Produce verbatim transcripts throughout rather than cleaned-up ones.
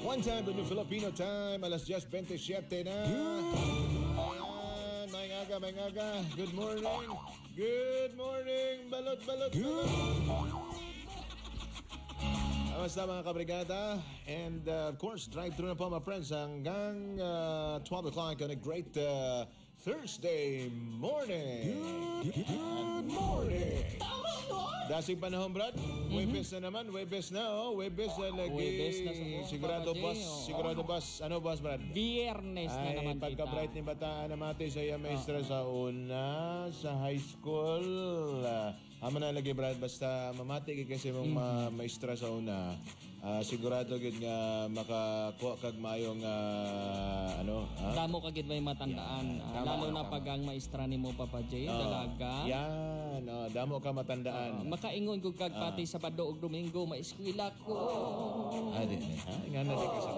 One time, the new Filipino time. Alas diyes twenty-seven na. Ayan, may ngaga, may ngaga. Good morning. Good morning. Balot, balot, balot. Kamusta mga kabrigada? And uh, of course, drive-thru na po mga friends hanggang uh, twelve o'clock on a great uh, Thursday morning. Good, good morning. Dasig panahon, Brad. Mm-hmm. Webes na naman. Webes na, oh. Webes na lagi. Webes na sa buong sigurado, Papa boss. J, oh. Sigurado, boss. Ano, boss, Brad? Biyernes na Ay, naman kita. pagka-bright ni Bataan na mati sa iya maestra uh-huh. sa una, sa high school. Uh, Amo na lagi, Brad. Basta mamati kasi mong mm-hmm. ma- maestra sa una. Uh, sigurado gid nga makakuha kag mayong uh, ano ha? Damo kagid may matandaan. Yeah, uh, tama, lalo na tama. pag ang maestra nimo Papa J, uh, dalaga. Yan, uh, damo ka matandaan. Uh, makaingon gud kag pati uh, sa Sabado ug Domingo maeskwela ko. Ah, di ha. Ngano di ka sa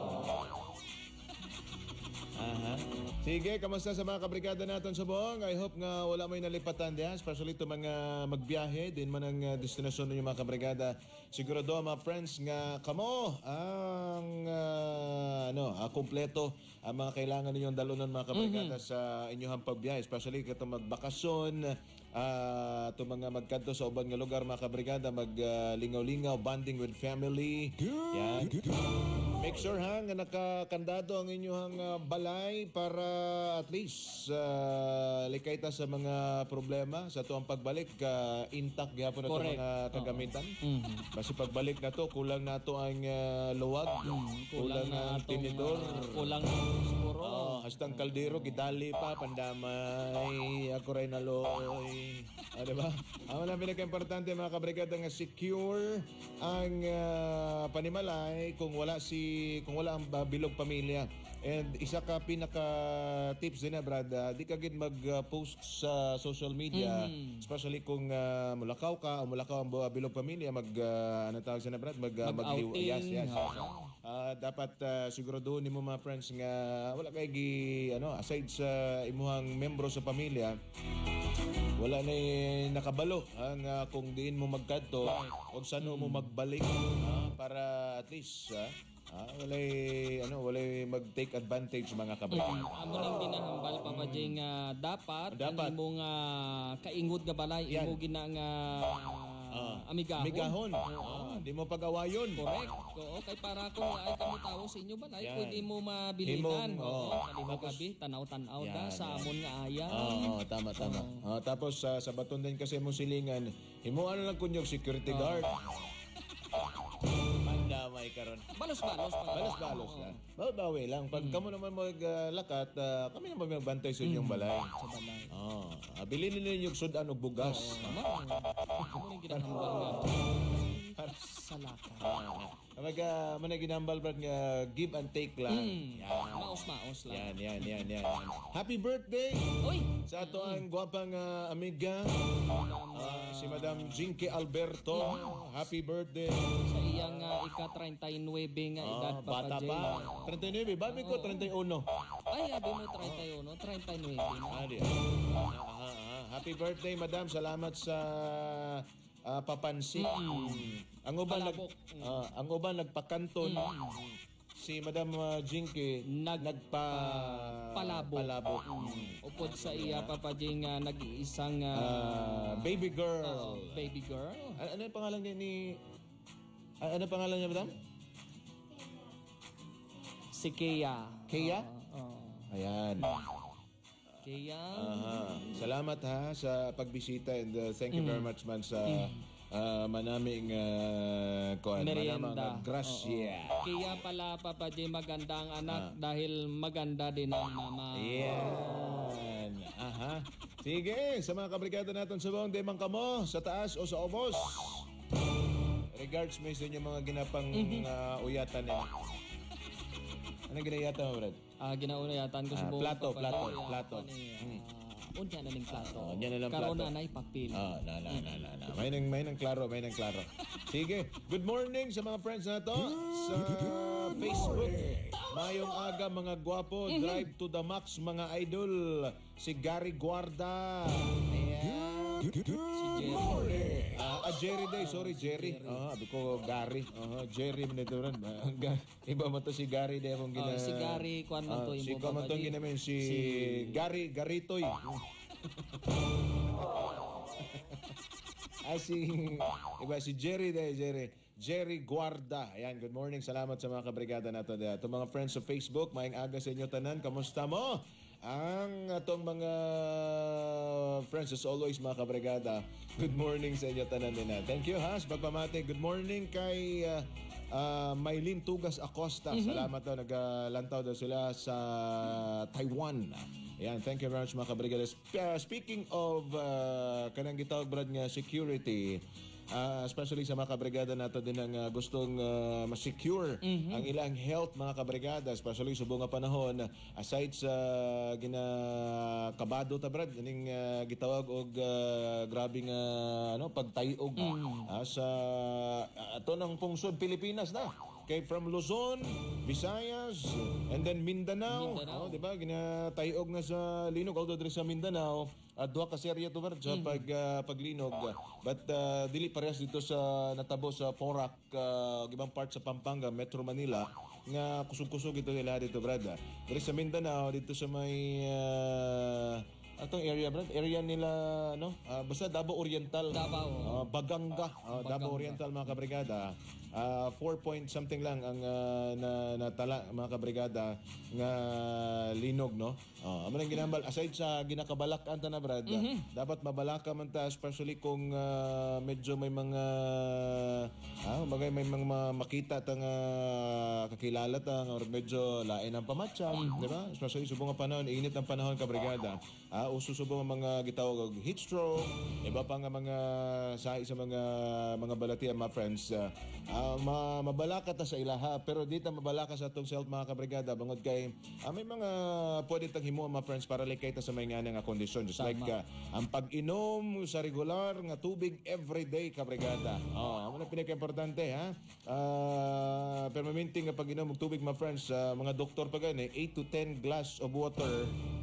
Aha. Sige, kamusta sa mga kabrigada natin sa buong? I hope nga wala may nalipatan diyan, especially to mga magbiyahe din man ang uh, destinasyon ninyo mga kabrigada. Siguro do mga friends nga kamo ang uh, ano, uh, kumpleto ang mga kailangan ninyong dalunan mga kabrigada mm-hmm. sa inyong pagbiyahe, especially katong magbakasyon, uh, to mga magkanto sa ubang nga lugar mga kabrigada, maglingaw-lingaw, uh, bonding with family. Yan. Make sure ha nga nakakandado ang inyong uh, balay para at least uh, likay ta sa mga problema sa tuang pagbalik uh, intact gyapon na to mga kagamitan. Uh-huh. Mm-hmm. Kasi pagbalik na to kulang na to ang uh, luwag, mm-hmm. kulang, kulang na tinidor, uh, kulang na sporo. Oh, hastang kaldero gidali pa pandamay ako ray naloy. Ah, diba? Ang mga pinaka-importante mga kabrigada nga secure ang uh, panimalay kung wala si kung wala ang uh, bilog pamilya. And isa ka pinaka tips din na Brad, uh, di ka gid mag-post uh, sa social media, mm-hmm. especially kung uh, mulakaw ka o mulakaw ang uh, bilog pamilya, mag uh, ano tawag sa na Brad, mag uh, mag yes, yes. Uh, dapat uh, siguro doon nimo mga friends nga wala kay gi ano aside sa imuhang membro sa pamilya, wala na nakabalo ang uh, kung diin mo magkadto o saan mm. mo magbalik uh, para at least uh, Ah, walay ano, walay mag-take advantage mga kabrigada. Mm, amo ning ginahambal Papa J nga dapat, dapat. Ang imong uh, kaingod nga balay imo gina nga uh, amigahon. Amigahon. Ah, di mo pag-awayon. Correct. Oo, kay para kung ay kamo tawo sa inyo balay, yan. Pwede mo mabilitan. Oo, kadi mo gabi tanaw-tanaw da sa amon nga aya. Oo, oh, tama tama. Oh. Oh, tapos uh, sa baton din kasi mo silingan, himo ano lang kunyog security oh. guard. Damay karon. Balos-balos pa. Balos-balos lang. Bawi lang. Pag mm. kamo naman maglakat, uh, kami naman magbantay sa inyong balay. Sa balay. Oh, uh, bilhin ninyo yung sudan o bugas. Tama. Ano yung ginahambal nga? Sa laka. Kapag uh, managinambal Brad nga give and take lang. Mm. Yan. Maos-maos lang. Yan, yan, yan, yan. Happy birthday! Uy! Sa ato ang gwapang uh, amiga, uh, si Madam Jinky Alberto. Mm. Happy birthday! Sa iyang uh, ika-thirty-nine nga edad oh, Papa bata J. pa. thirty-nine, babi ko thirty-one. Ay, abi mo thirty-one, thirty-nine. Ah, di. Ah, ah, ah. Happy birthday, Madam. Salamat sa uh, papansin. Mm. Ang uban nag uh, ang uban nagpakanton. Mm. Si Madam uh, Jinky nag nagpa palabo. palabo. Mm. Upod sa iya Papa J nga nag-iisang uh, uh, baby girl. Uh, baby girl. A- ano yung pangalan niya ni A- ano pangalan niya, Madam? Si Kea. Kea? Uh, uh. Ayan. Kea. Uh-huh. Salamat ha sa pagbisita and uh, thank you mm. very much man sa mm. uh, manaming uh, kuan, manamang grasya. Kaya pala Papa J maganda ang anak ah. dahil maganda din ang mama. Yan. Aha. Sige, sa mga kabrigada natin sa buong demang kamo, sa taas o sa obos. Regards mo sa inyo mga ginapang mm-hmm. uh, uyatan nila. Ano ginayatan mo, Brad? Ah, ginaunayatan ko ah, sa buong plato, plato, plato. Hmm. Uh, Unya na ning plato. Oh, unya na lang plato. plato. Karon na nay papel. Ah, na na na na. na. May nang may nang klaro, may nang klaro. Sige, good morning sa mga friends nato sa Facebook. Mayong aga mga gwapo, drive to the max mga idol. Si Gary Guarda. Ayan. Jerry. Ah, ah, Jerry day, sorry, Jerry. Ah, abi ko Gary. Ah, Jerry man ito ron. Ah, Ga- Iba man to si Gary day akong gina. Oh, si Gary, kuan man to, Ah, si imo kuan man to babadi. ginamin si, Gary Garitoy. Ah, si iba si Jerry day, Jerry. Jerry Guarda. Ayan, good morning. Salamat sa mga kabrigada nato. Ito mga friends sa Facebook, maayong aga sa inyo tanan. Kamusta mo? Ang atong mga friends as always mga kabrigada. Good morning sa inyo tanan din. Thank you ha. Sa pagpamati. Good morning kay uh, uh, Maylin Tugas Acosta. Mm-hmm. Salamat daw. Naglantaw daw sila sa Taiwan. Ayan, thank you very much mga kabrigada. Uh, speaking of uh, kanang gitawag brad nga security, Uh, especially sa mga kabrigada nato din ang uh, gustong uh, ma-secure mm-hmm. ang ilang health mga kabrigada, especially sa bunga panahon, aside sa ginakabado ta brad ning uh, gitawag og uh, grabing uh, ano pagtayog mm-hmm. uh, sa uh, ato ng pungsod Pilipinas na kay from Luzon, Visayas, and then Mindanao, Mindanao. Oh, di ba? Ginatayog na sa linog although diri sa Mindanao, uh, duha ka serya to sa mm. pag uh, paglinog. But uh, dili parehas dito sa natabo sa Porac, uh, ibang part sa Pampanga, Metro Manila, nga kusog-kusog ito nila dito brad. Diri sa Mindanao dito sa may uh, atong area brad, area nila no, uh, basta Davao Oriental. Davao. Uh, Baganga, uh, Davao Oriental mga kabrigada. Uh, four point something lang ang uh, na, natala mga kabrigada nga linog no. Oh, amo nang ginambal aside sa ginakabalak anta na brad, mm-hmm. dapat mabalaka man ta especially kung uh, medyo may mga ah, bagay may mga makita ta nga kakilala ta or medyo lain ang pamatsa, mm-hmm. di ba? Especially subong nga panahon, init ang panahon kabrigada. Ah, uso subong ang mga gitawag og heat stroke, iba pa nga mga sa sa mga mga balatian mga friends. Uh, Uh, ma mabalaka ta sa ilaha pero dito mabalaka sa atong self mga kabrigada bangod kay uh, may mga pwede tang himo mga friends para likay ta sa may nga nga kondisyon just Tama. like uh, ang pag-inom sa regular nga tubig everyday kabrigada. Oh, amo na pinaka-importante ha. Uh, permanenteng nga pag-inom og tubig mga friends, uh, mga doktor pa gani eight to ten glass of water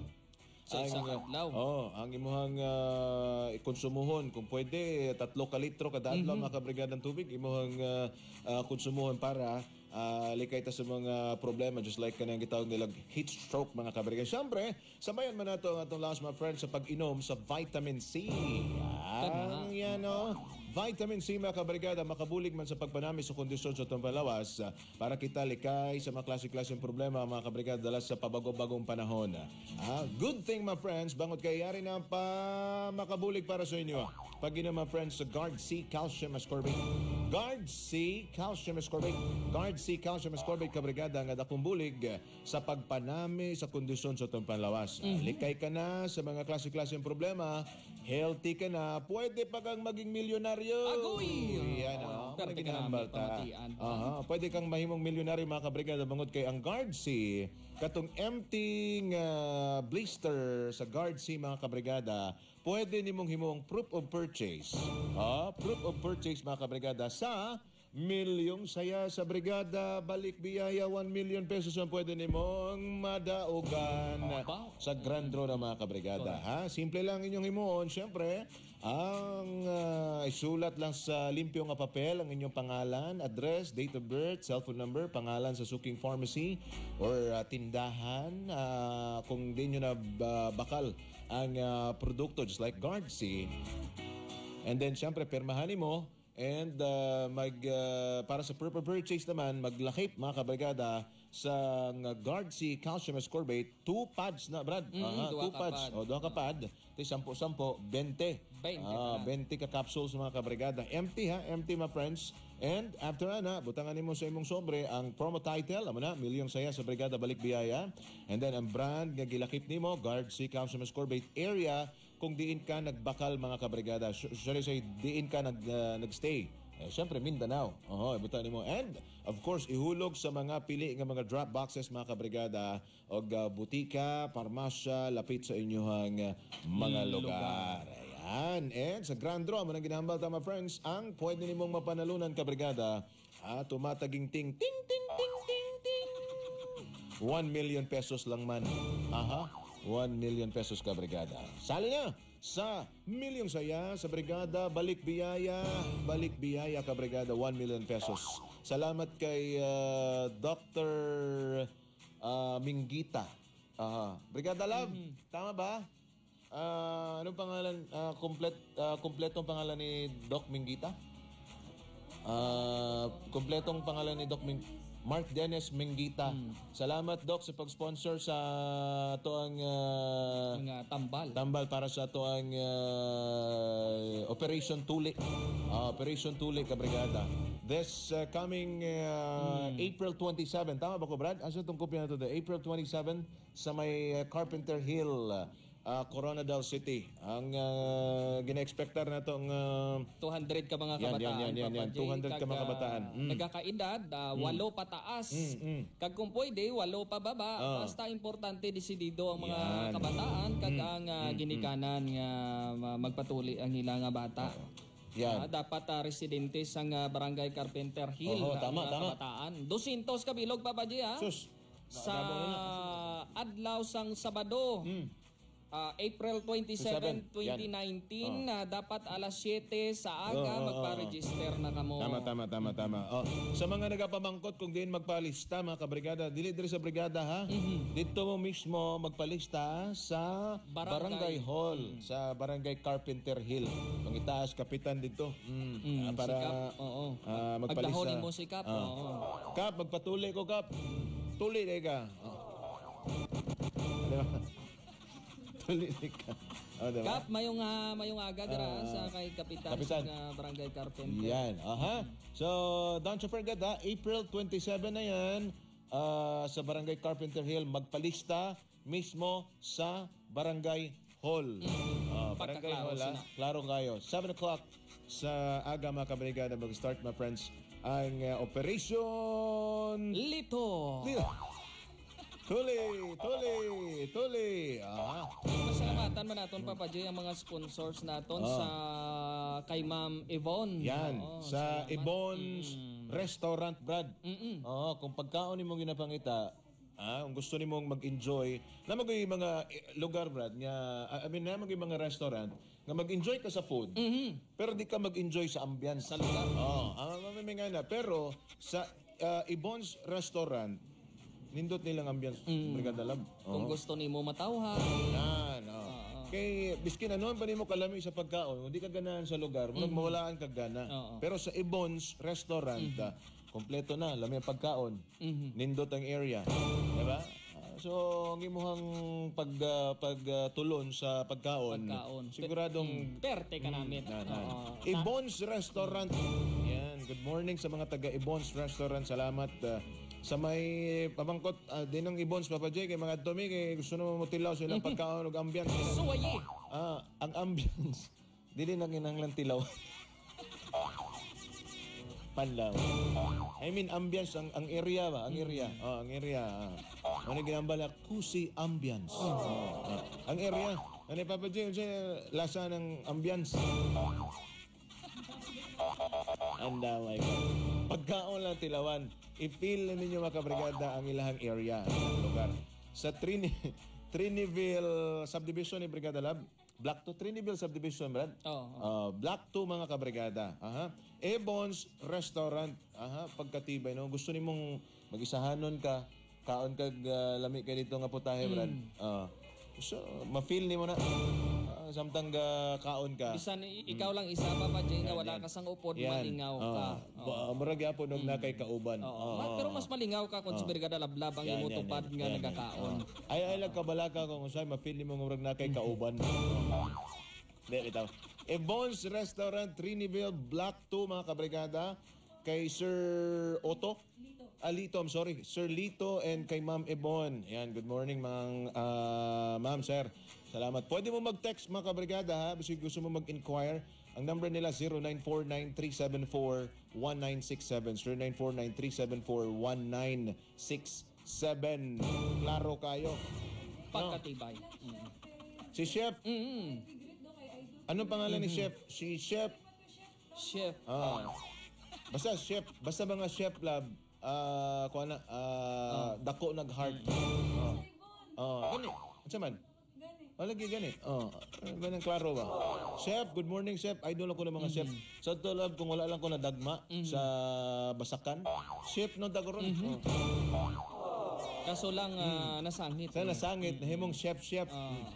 sa isang adlaw. Oh, ang imuhang uh, ikonsumuhon kung pwede tatlo ka litro kada adlaw mm-hmm. mga kabrigadang tubig imuhang uh, uh, konsumuhon para uh, likay ta sa mga problema just like kanang gitawag nilang heat stroke mga kabrigada. Siyempre, sabayan man nato ang atong last mga friends sa pag-inom sa vitamin C. Ang yan o. Vitamin C mga kabrigada, makabulig man sa pagpanami sa kondisyon sa itong palawas uh, para kita likay sa mga klase-klaseng problema mga kabrigada dala sa pabago-bagong panahon. Uh, good thing my friends, bangod kay yari na pa makabulig para sa inyo. Pag ina mga friends sa Guard C Calcium Ascorbate. Guard C Calcium Ascorbate. Guard C Calcium Ascorbate kabrigada nga dakong bulig uh, sa pagpanami sa kondisyon sa itong palawas. Uh, mm-hmm. Likay ka na sa mga klase-klaseng problema, healthy ka na, pwede pa kang maging milyonaryo. Agoy! Yan o. Pero Ginahambal ta. Uh-huh. Pwede kang mahimong milyonaryo mga kabrigada bangod kay ang Guard C. Katong empty uh, blister sa Guard C mga kabrigada, pwede nimong himong proof of purchase. Ah, proof of purchase mga kabrigada sa milyong saya sa brigada, balik biyaya one million pesos ang pwede nimong madaugan sa Grand Draw na mga kabrigada. Ha? Simple lang inyong himuon. Siyempre, ang uh, isulat lang sa limpyo nga papel ang inyong pangalan, address, date of birth, cellphone number, pangalan sa suking pharmacy or uh, tindahan. Uh, kung di nyo na uh, bakal ang uh, produkto, just like Guard C. And then, siyempre, permahanin mo. And uh, mag uh, para sa proper purchase naman, maglakip mga kabrigada sa uh, Guard C Calcium Ascorbate, two pads na Brad. Mm, uh, two pads. Pad. O, duha ka pad. Ito sampo-sampo, twenty. twenty Ah, twenty ka capsules mga kabrigada. Empty ha, empty my friends. And after ana, butangan nimo sa imong sobre ang promo title, amo na, milyong saya sa brigada balik biyaya. And then ang brand nga gilakip nimo, Guard C Calcium Ascorbate area. Kung diin ka nagbakal mga kabrigada, sorry say diin ka nag uh, nagstay. Eh, siyempre Mindanao. Oho, ibutan nimo. And of course, ihulog sa mga pili nga mga drop boxes mga kabrigada og uh, butika, parmasya lapit sa inyong uh, mga lugar. Ayan. And sa Grand Draw, manang ginahambal ta mga friends, ang pwede nimong mapanalunan kabrigada, ah, tumataging ting ting ting ting ting ting. one million pesos lang man. Aha. one million pesos ka brigada. Sali na sa Milyong Saya sa Brigada Balik Biyaya. Balik Biyaya ka Brigada, one million pesos. Salamat kay uh, Doctor uh, Minggita. Uh, Brigada Love, mm-hmm. tama ba? Uh, anong pangalan, uh, komplet, uh, kompletong pangalan ni Doc Minggita? Uh, kompletong pangalan ni Doc Minggita. Mark Dennis Minggita. Hmm. Salamat, Doc, sa pag-sponsor sa toang uh, uh, tambal. Tambal para sa toang uh, Operation Tuli. Uh, Operation Tuli, kabrigada. This uh, coming uh, hmm. April twenty-seven. Tama ba ko, Brad? Asa itong kopya na ito? April twenty-seven sa may uh, Carpenter Hill, uh, Coronadal City. Ang uh, gina-expectar na itong uh, two hundred ka mga kabataan. Yan, yan, yan, yan. two hundred ka mga kabataan. Mm. Nagkakaedad, uh, walo mm. pataas. Mm, mm. Kag kung pwede, walo pa baba. Uh. Basta importante desidido ang mga yan. Kabataan kag mm. ang uh, ginikanan nga uh, magpatuli ang ilang nga bata. Uh. Yan. Uh, dapat uh, residente sang uh, Barangay Carpenter Hill. Oh, oh, tama, mga tama. Kabataan. two hundred ka bilog pa ba diya? Sus. Sa adlaw sang Sabado. Mm. Uh, April twenty-seven, twenty nineteen, oh. uh, dapat alas siyete sa aga oh, oh, magpa-register na kamo. Tama, tama, tama, tama. Oh. Sa mga nagapamangkot kung diin magpalista, mga kabrigada, dili diri sa brigada ha. Mm-hmm. Dito mo mismo magpalista sa Barangay, Barangay Hall, mm-hmm. sa Barangay Carpenter Hill. Pangitaas kapitan dito. Mm. Mm, uh, para si Kap, oo. Uh, magpalista. Paglahonin mo si Kap. Uh. Oo. Kap, magpatuli ko, Kap. Tuli na ka. Oh. Diba? Tuli na ka. Oh, diba? Kap, mayong, uh, mayong aga dira uh, sa kay Kapitan, Kapitan. sa uh, Barangay Carpenter. Yan. Aha. So, don't you forget ha, April twenty-seven na yan, uh, sa Barangay Carpenter Hill, magpalista mismo sa Barangay Hall. Mm. Uh, Barangay Hall, ha? Klaro kayo. seven o'clock sa aga mga kabrigada mag-start, my friends, ang uh, Operation Lito. Lito. Tuli, tuli, tuli. Aha. Pasalamatan man naton Papa J ang mga sponsors naton oh. sa kay Ma'am Yvonne. Yan, oh, sa Yvonne's mm. Restaurant, Brad. Mm-mm. Oh, kung pagkaon nimo ginapangita, ah, kung gusto nimong mag-enjoy, na magay mga lugar, Brad, nga I mean na magay mga restaurant nga mag-enjoy ka sa food. Mm-hmm. Pero di ka mag-enjoy sa ambiance sa lugar. Oh, ah, may nga na. Pero sa uh, Yvonne's Restaurant, nindot nilang ambience, mm. Brigada Lab. Kung oh. gusto nimo matawhan. Yan, oh. Uh, Kay biskin ano pa nimo kalami sa pagkaon, hindi ka ganahan sa lugar, mm-hmm. mawalaan ka gana. Uh, uh. Pero sa Yvonne's Restaurant, mm-hmm. uh, kompleto na, lami ang pagkaon. Mm-hmm. Nindot ang area. Diba? Uh, so, ang imuhang pag uh, pagtulon uh, sa pagkaon, pagkaon. Siguradong mm. perte ka namin. Mm, na, na. Uh, Yvonne's Restaurant. Yan, good morning sa mga taga Yvonne's Restaurant. Salamat. Uh, Sa may pamangkot, uh, din ng Ibons, Papa J, kay mga Tommy, kay gusto naman mo tilaw silang pagkaon o ambience. Suwayi! Ah, ang ambience, di din ang inanglang tilaw. Panlaw. I mean, ambience, ang, ang area ba? Ang area. Oh, ang area. Ah. Ano ginambala? Kusi ambience. Oh. Ah. Ang area. Ano Papa J, lasa ng ambience. Ang damay ko. Pagkaon lang tilawan, i-feel na ninyo mga kabrigada ang ilahang area, ang lugar. Sa Trini, Triniville Subdivision ni Brigada Lab, Block two, Triniville Subdivision, Brad? Oo. Oh, oh. uh, Block two mga kabrigada. Aha. Ebon's Restaurant. Aha, pagkatibay, no? Gusto nimong mag-isahanon ka, kaon kag uh, lami kay dito nga putahe, Brad. Mm. Uh, so, ma-feel ni mo na. Uh, samtang uh, kaon ka. Bisan ikaw lang isa pa pa Jay, nga wala ka sang upod, malingaw ka. Oh. Murag yapon og na kay kauban. Oh. Oh. Oh. Pero mas malingaw ka kung oh. si Brigada Lablab ang imo tupad nga nagakaon. Oh. Ay ay lang kabalaka kung usay ma-feel nimo nga murag na kay kauban. Dili bitaw. Yvonne's Restaurant, Triniville, Block two mga kabrigada. Kay Sir Otto. Ah, Lito, I'm sorry. Sir Lito and kay Ma'am Yvonne. Yan, good morning, mga uh, ma'am, sir. Salamat. Pwede mo mag-text, mga kabrigada, ha? Kasi gusto mo mag-inquire. Ang number nila, zero nine four nine, three seven four, one nine six seven. zero nine four nine, three seven four, one nine six seven. Klaro kayo. Pagkatibay. No? Mm-hmm. Si Chef. Mm-hmm. Anong pangalan mm-hmm. ni Chef? Si Chef. Chef. Ah. Basta Chef. Basta mga Chef Lab. Ah, uh, kuha na, uh, oh. dako nag-heart. Oh. Oh, gani. Ano man? Gani. Oh, lagi gani. Oh, ganang klaro ba? Chef, good morning, chef. Idol ako ng mga chef. Sa tulad, kung wala lang ko na dagma sa basakan, chef no dagoron. Oh. Kaso lang ah, nasangit. Sa nasangit, nahimong chef-chef.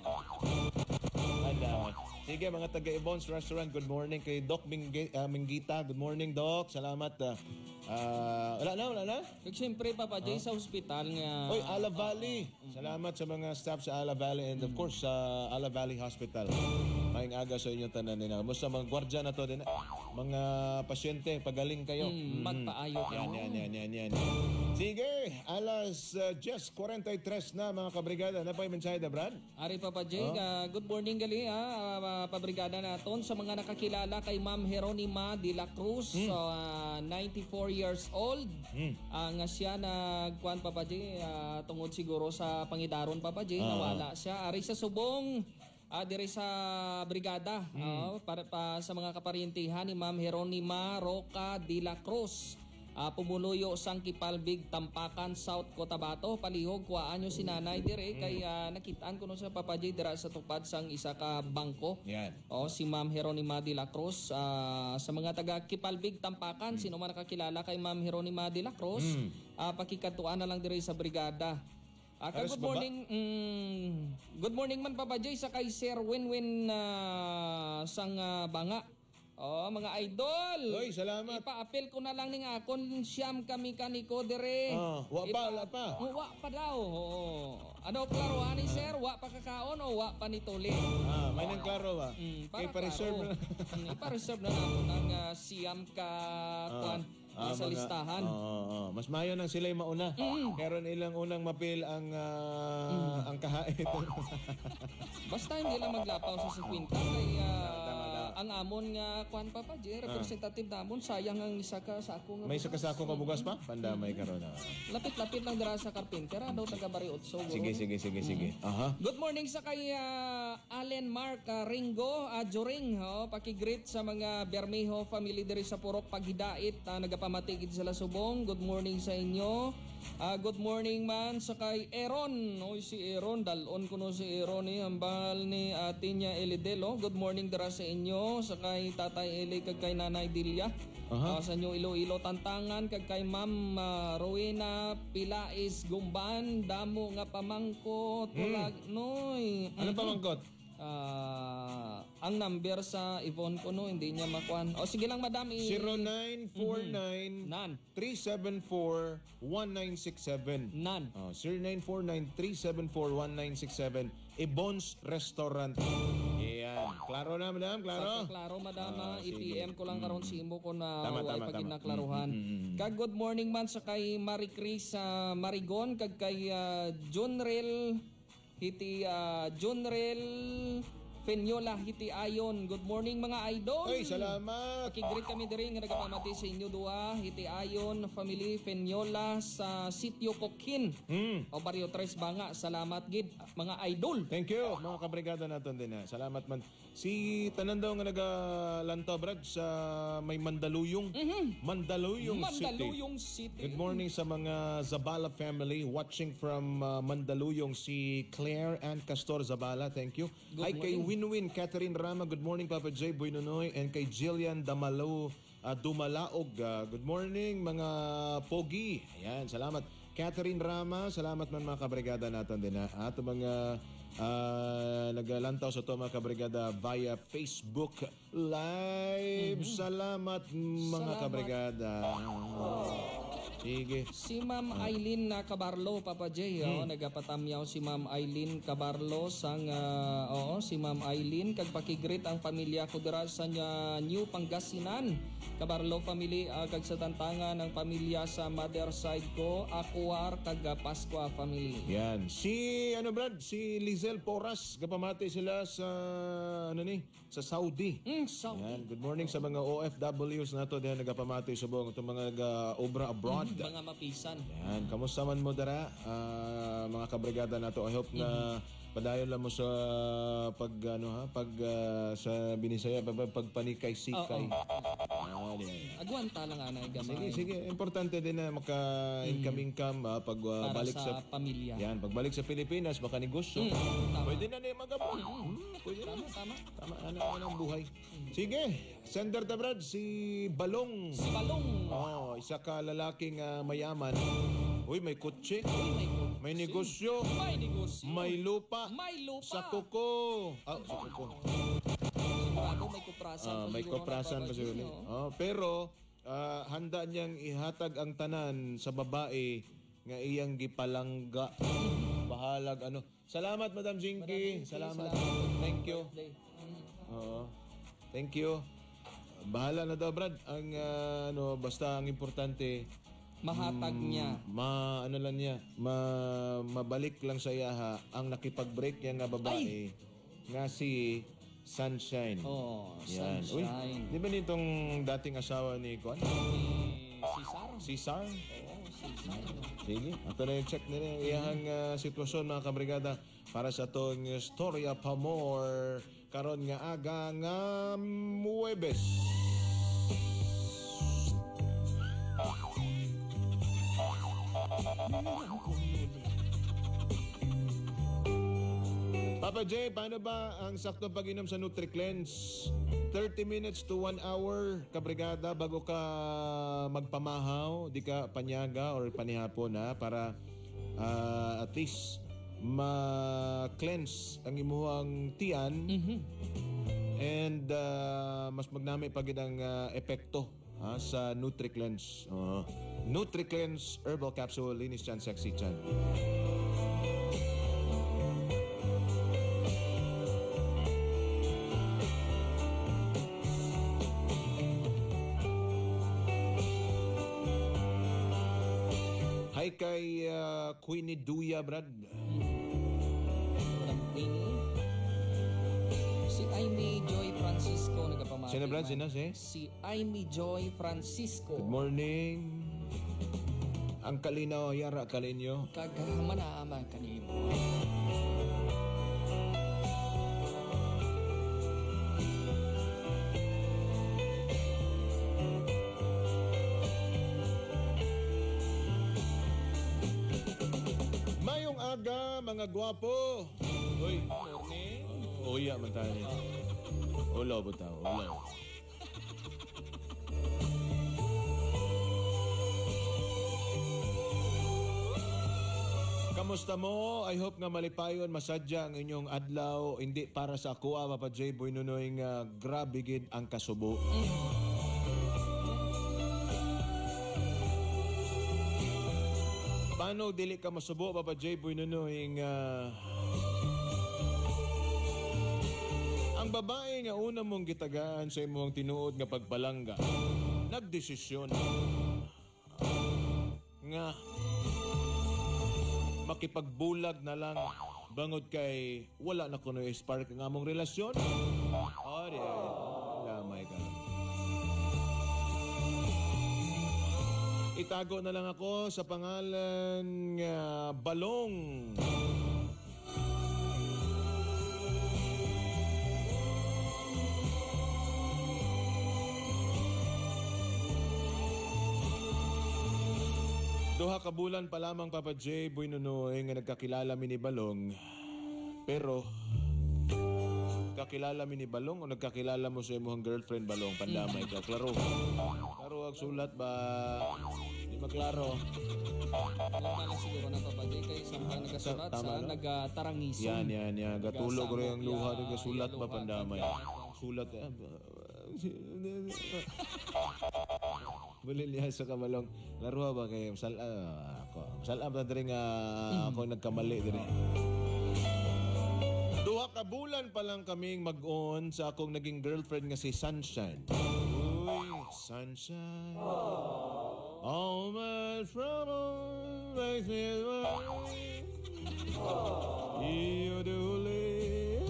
Anda. Sige, mga taga-Ibon's Restaurant, good morning kay Doc Minggi- ah, Minggita. Good morning, Doc. Salamat. ah. Ah, wala na, wala na? Kag siyempre, Papa Jay, sa ospital nga... Oy, Ala Valley. Salamat sa mga staff sa Ala Valley and of course sa Ala Valley Hospital. Maing aga sa inyong tanan nila. Musta mga gwardya na to din. Mga pasyente, pagaling kayo. Mm, magpaayo ka. Yan, yan, yan, yan, yan. Sige, alas uh, just forty-three na mga kabrigada. Ano pa yung mensahe na, Brad? Ari Papa Jay, ah, good morning gali ha, ah, pabrigada naton sa mga nakakilala kay Ma'am Jeronima de la Cruz, so, ah, ninety-four years old. Mm. Ah, nga siya nagkuan Papa Jay, ah, tungod siguro sa pangidaron Papa Jay, Ah. nawala siya. Ari sa subong ah, dire sa brigada ah, para pa sa mga kaparintihan ni Ma'am Jeronima Roca de la Cruz. Ah, pumuluyo sang Kipalbig, Tampakan, South Cotabato, palihog kuhaan nyo si nanay dire kay ah, nakitaan ko no sa Papa J dira sa tupad sang isa ka bangko. Yan. O si Ma'am Jeronima de la Cruz. Ah, sa mga taga Kipalbig, Tampakan, sino man nakakilala kay Ma'am Jeronima de la Cruz, ah, pakikatuan na lang dire sa brigada. Ah, kag Aras good baba? morning. mm, good morning man Papa J sa kay Sir Winwin ah, sang ah, banga. Oh, mga idol. Oy, salamat. Ipa-apel ko na lang ning akon siyam kami kaniko dire. Ah, wa pa, wala pa. Oh, wa pa daw. Oo. Ano klaro ani sir? Wa pa kakaon o wa pa ni tuli? Ah, may nang klaro ba? Mm, Kay pa-reserve na. Mm, ipa-reserve na nato ng ah, siyam ka kuan Ah, sa mga- listahan. Oo, oo, oo. Mas mayo nang sila'y mauna. Meron ilang unang mapil ang ah, ang kahait. Basta hindi lang maglapaw sa fifty kay ah, ang amon nga kuan pa pa J, representative namon sayang ang isa ka sa ako nga. May sakasako ka bugas pa? Pandamay ka ron. ah. Lapit-lapit lang dira sa carpenter daw taga Barrio Otso. Sige, sige, sige, sige. Aha. Good morning sa kay ah, Allen Mark ah, Ringo uh, Joring, oh, pakigreet sa mga Bermejo family diri sa Purok Paghidait, uh, nagapamatigid sila subong. Good morning sa inyo. Ah, good morning man sa kay Aaron. Oy si Aaron, dalon ko no si Aaron ni hambal ni ate niya Elidelo. Good morning dira sa inyo sa kay Tatay Eli kag kay Nanay Dilia. Ah, sa inyo Iloilo Tantangan kag kay Ma'am ah, Rowena Pilais Gumban, damo nga pamangkot tulag noy. Ano pa mangkot? Ah, ang number sa Yvonne ko no, hindi niya makuan. O sige lang madam, i- zero nine four nine Nan. three seven four one nine six seven. Nan. Oh, zero nine four nine three seven four one nine six seven. Ibon's Restaurant. Yan. Klaro na, madam? Klaro? Klaro madam, Ah, ah, I P M ko lang karon si imo ko na Tama, wala tama, pa gid tama. naklaruhan. Kag good morning man sa kay Marie Chris sa Marigon kag kay uh, Junrel Hiti uh, Junrel Penyola Hiti Ayon. Good morning mga idol. Oy, salamat. Pakigreet kami diri nga nagapamati sa inyo duha, Hiti Ayon family Penyola sa Sitio Kokhin. Hmm. O Barrio Tres Banga. Salamat gid mga idol. Thank you, mga kabrigada natin din. Ha. Salamat man. Si tanan daw nga nagalantaw, Brad, sa may Mandaluyong. Mandaluyong, City. Mandaluyong City. Good morning sa mga Zabala family watching from uh, Mandaluyong. Si Claire and Castor Zabala, thank you. Good Ay kay morning. Winwin Catherine Rama, good morning Papa J. Boy Nonoy. And kay Jillian Damalo, uh, Dumalaog, uh, good morning mga Pogi. Ayan, salamat. Catherine Rama, salamat man mga kabrigada natin din. Ha. At mga uh, nagalantaw sa to mga kabrigada via Facebook Live. Salamat mga Salamat. kabrigada. Sige. Si Ma'am Eileen na Cabarlo, Papa J, oh, nagapatamyaw si Ma'am Eileen Cabarlo sang ah, oo, si Ma'am Eileen kag pakigreet ang pamilya ko dira sa nya New Pangasinan. Cabarlo family ah, kag sa tantangan ng pamilya sa mother side ko, Akuar kag ah, Pascua family. Yan. Si, ano Brad, si Lizelle Porras, kapamati sila sa, ano ni, sa Saudi. Mm, so, Yan. Good morning sa mga O F Ws na to, diyan nagapamati sa buong itong mga nag-obra abroad. mga mapisan. Yan. Kamusta man mo dara, ah, mga kabrigada na to. I hope na padayon lang mo sa pag, ano ha, pag, ah, sa Binisaya, pag, pagpanikay-sikay. Oo. Ah, di, di. Agwanta lang ana gamay. Sige, sige. Importante din na maka-income-income ah, pag ah, Para balik sa, sa... pamilya. Yan, pagbalik sa Pilipinas, baka negosyo. Mm, tama. Pwede na niya magabon. Hmm, pwede na. Tama, tama. Tama, ano ano ang buhay. Sige, Sender Tabrad, si Balong. Si Balong. Oh, isa ka lalaking ah, mayaman. Uy, may kutsi. Uy, may kutsi. May negosyo. May negosyo. May lupa. May lupa. Sa kuko. Ah, sa kuko. Sigurado may kuprasan. Ah, pa may siguro koprasan na pa siguro. no? Oh, pero ah, handa niyang ihatag ang tanan sa babae nga iyang gipalangga. Bahalag ano. Salamat Madam Jinky. Salamat. Thank you. Birthday. Mm. Oo. Thank you. Bahala na daw Brad. Ang ah, ano basta ang importante Mahatag niya. ma ano lang niya, ma mabalik lang sa iyaha ang nakipag-break yan nga babae nga si Sunshine. Oh, Yan. Uy, Sunshine. di ba nitong dating asawa ni Kwan? Si Cesar. Si Sar? Oo, Cesar. Sige, ato na yung check nila. Iyahang uh, sitwasyon mga kabrigada para sa itong Storya pa more karon nga aga nga Muwebes. Papa J, paano ba ang saktong pag-inom sa NutriCleanse? thirty minutes to one hour, kabrigada, bago ka magpamahaw, di ka panyaga or panihapon ha, para uh, at least ma-cleanse ang imuhang tiyan Mhm. and uh, mas magnami pag ang uh, epekto ha, sa NutriCleanse. Uh, NutriCleanse Herbal Capsule, linis chan, sexy chan. Hi kay uh, Queenie Duya, Brad. Walang Queenie. Si Amy Joy Francisco nagapamati. Sino, Brad? man. Sino, si? Si Amy Joy Francisco. Good morning. Ang kalinaw, yara kalinyo. Kagaman na ama kanimo. Mayong aga, mga gwapo. Uy, Morning. uya man tayo. Ulo ba tao? Ulo. Kamusta mo? I hope nga malipayon, masadya ang inyong adlaw. Hindi para sa ako, ah, Papa J. Boy Nunoy, nga grabe gid ang kasubo. Paano dili ka masubo, Papa J. Boy Nunoy, nga ang babae nga una mong gitagaan sa imong tinuod nga pagpalangga, nagdesisyon nga makipagbulag na lang bangod kay wala na kuno spark nga among relasyon. Oh, di ay. Lamay ka. Itago na lang ako sa pangalan nga Balong. Duha ka bulan pa lamang, Papa J. Boy Nunoy, nga nagkakilala mi ni Balong. Pero, kakilala mi ni Balong o nagkakilala mo sa imong girlfriend Balong? Pandamay ka. Klaro. Klaro ang sulat ba? Di maklaro. Wala na siguro na Papa J kay samtang nagasulat Tama sa lang. nagatarangiso. Yan, yan, yan. Gatulog ko rin ang luha. Ya, Nagasulat ya, ba luha. pandamay? Sulat. ah, Bulil sa kamalong. Laro ba kayo? Sal ah, ako. Sal ba diri nga ako nagkamali diri. Duha ka bulan pa lang kaming mag-on sa akong naging girlfriend nga si Sunshine. Uy, Sunshine. All my trouble makes me away. You do live.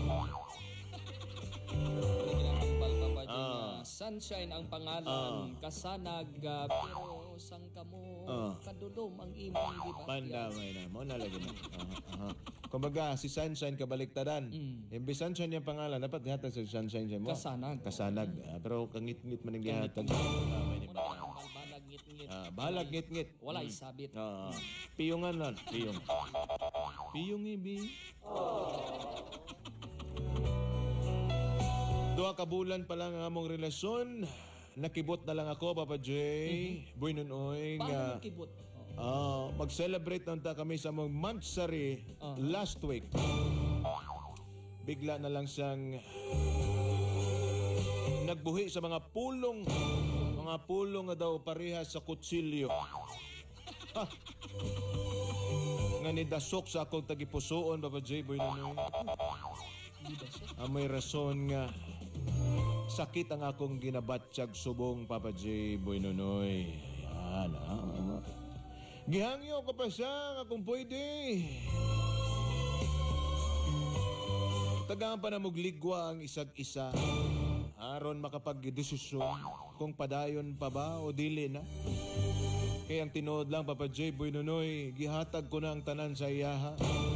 Ginahambal Papa J Ah. na Sunshine ang pangalan. Kasanag ah, pero sang kamo Oh. kadulom ang imong gibasyan. Pandamay na. Mo na lagi na. Aha, aha. Kumbaga, si Sunshine kabaliktaran. Mm. Imbis Sunshine yung pangalan, dapat gihatag sa Sunshine siya mo. Kasanag. Kasanag. Ah, pero kangit-ngit man ang gihatag. Pandamay ni Muna ang balbalag ngit-ngit. Ah, balag ngit-ngit. Walay sabit. Ah, piyungan lang. Piyong. Piyong ibi. Duha ka bulan pa lang ang among relasyon. Nakibot na lang ako, Papa J. Boy Nunoy. Paano yung kibot? Oh. Ah, mag-celebrate nanta kami sa mong monthsary Ah. last week. Bigla na lang siyang nagbuhi sa mga pulong, mga pulong nga daw parehas sa kutsilyo. Ha! Nga nidasok sa akong tagipusoon, Papa J. Boy Nunoy. Amoy rason nga sakit ang akong ginabatsyag subong, Papa J. Boy Nunoy. Yan, ah. Gihangyo ko pa siya nga kung pwede. Tagaan pa na mugligwa ang isag-isa. Aron makapag-desisyon kung padayon pa ba o dili na. Kaya ang tinood lang, Papa J. Boy Nunoy, gihatag ko na ang tanan sa iyaha.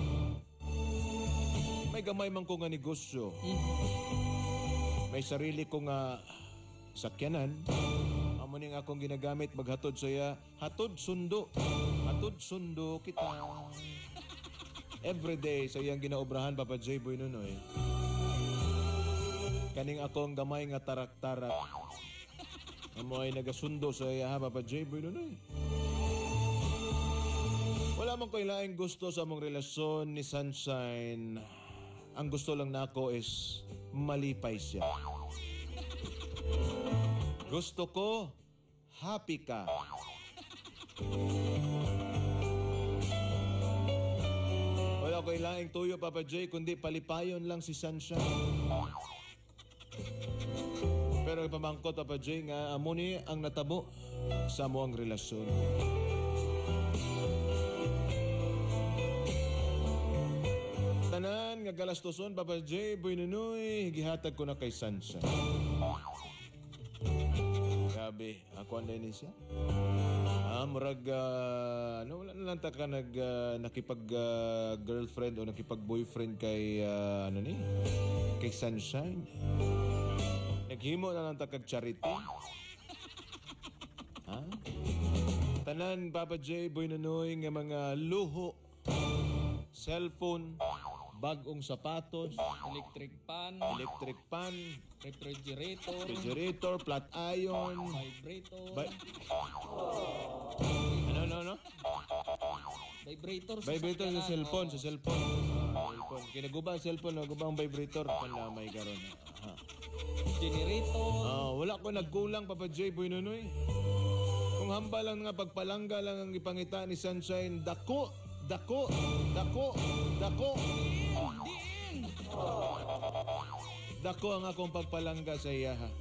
May gamay man ko nga negosyo. May sarili ko nga sakyanan. Amo ning akong ginagamit maghatod sa iya. Hatod sundo. Hatod sundo kita. Everyday sa iyang ginaobrahan, Papa J. Boy Nunoy. Kaning akong gamay nga tarak-tarak. Amo ay nagasundo sa iya, Papa J. Boy Nunoy. Wala man ko ilaing gusto sa among relasyon ni Sunshine. Ang gusto lang nako is malipay siya. Gusto ko, happy ka. Wala ko ilaing tuyo, Papa J, kundi palipayon lang si Sunshine. Pero ipamangkot, Papa J, nga amo ni ang natabo sa mo ang relasyon. Tanan nga galastoson, Papa J, Boy Nunoy, gihatag ko na kay Sunshine. Grabe, ako anday ni siya. Ah, murag, uh, ano, wala na lang ta ka nag, uh, nakipag-girlfriend uh, o nakipag-boyfriend kay, uh, ano ni, kay Sunshine. Naghimo na lang ta kag charity. Ha? Tanan, Papa J, Boy Nunoy, nga mga luho, cellphone, bagong sapatos, Electric pan, electric pan, refrigerator, refrigerator, flat iron, vibrator, ba- ano, ano, ano? vibrator sa Vibrator sa sakyanan, cellphone, oh. sa cellphone. Ah, cellphone. Kinaguba ang cellphone, naguba ang vibrator. Panlamay karon. Ha. Generator, Ah, wala ko nagkulang, Papa J, Boy Nunoy. Kung hamba lang nga pagpalangga lang ang ipangita ni Sunshine, dako, dako, dako, dako. Dako ang akong pagpalangga sa iya, ha.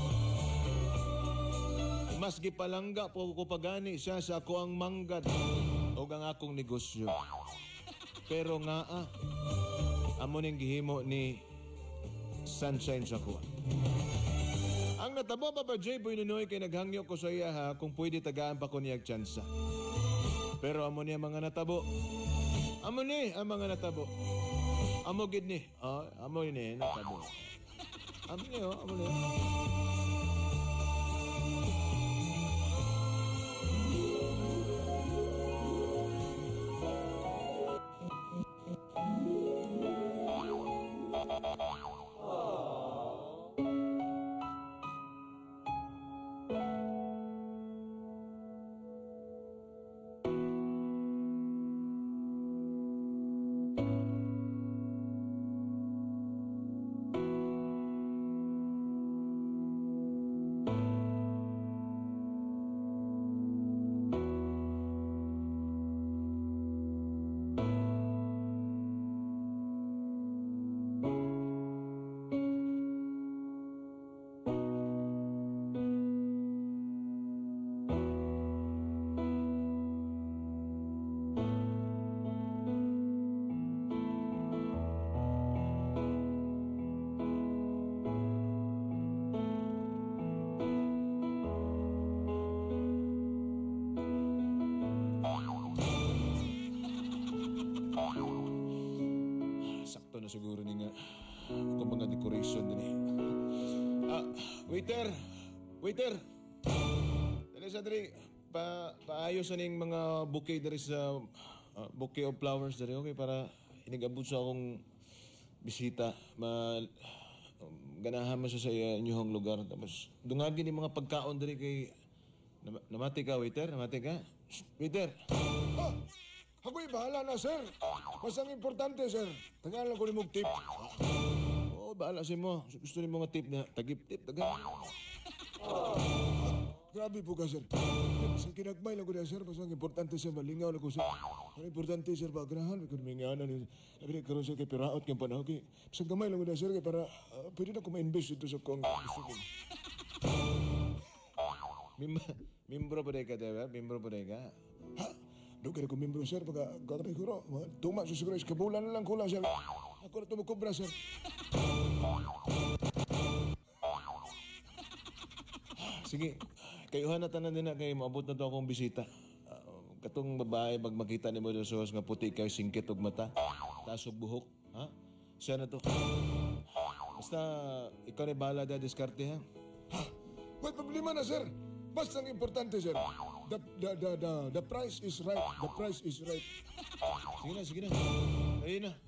Mas gipalangga po ko pagani siya sa ako ang manggad o ang akong negosyo. Pero nga ah, amo ning gihimo ni Sunshine sa kuha. Ang natabo, Papa J, Boy Nunoy, kay naghangyo ko sa iya, ha, kung pwede tagaan pa ko niyag tsansa. Pero amo niya mga natabo. Amo ni ang mga natabo. Amo gid ni. Oh, amo ni natabo. Amo ni, oh, amo ni. na siguro ni nga kung mga decoration din eh. Ah, waiter! Waiter! Dali sa dali, pa, paayos na ning mga bouquet dari sa ah, bouquet of flowers dari, okay? Para inigabot sa akong bisita. Ma, um, ganahan mo siya sa inyong lugar. Tapos, dungagin yung mga pagkaon dari kay... Nam- namati ka, waiter? Namati ka? Shh, waiter! Ah, ako'y bahala na, sir. Mas ang importante, sir. Tagaan lang ko ni mong tip. Oo, bahala si mo. Gusto ni mga tip na tagip-tip. Taga. Grabe po ka, sir. Mas ang kinagmay lang ko na, sir. Mas ang importante, sir. Malingaw lang ko, sir. Ang importante, sir, pagkanahan. May kuminganan. Sabi na, karoon, sir, kay piraot kayong panahon. Kay, mas ang gamay lang ko na, sir. Kay para, ah, pwede na ko ma-invest ito sa kong gusto ko. Mim Mimbro pa rin ka, diba? Mimbro pa rin ka. Ha? Doon ka na ko membro, sir. Pagka, kakatay ko ro. Tuma, sa siguro, kabulan na lang ko lang, sir. Ako na tumukubra, sir. Sige, kayuhan na tanan din na kay maabot na to akong bisita. Uh, katong babae, pag makita ni mo doon sa nga puti kayo, singkit og mata, taas og buhok, ha? Siya na to. Basta, ikaw na bala da diskarte, ha? Ha? May problema na, sir. Basta ang importante, sir. The, the, the, the, the price is right. The price is right. Sige na, sige na. Ayun na.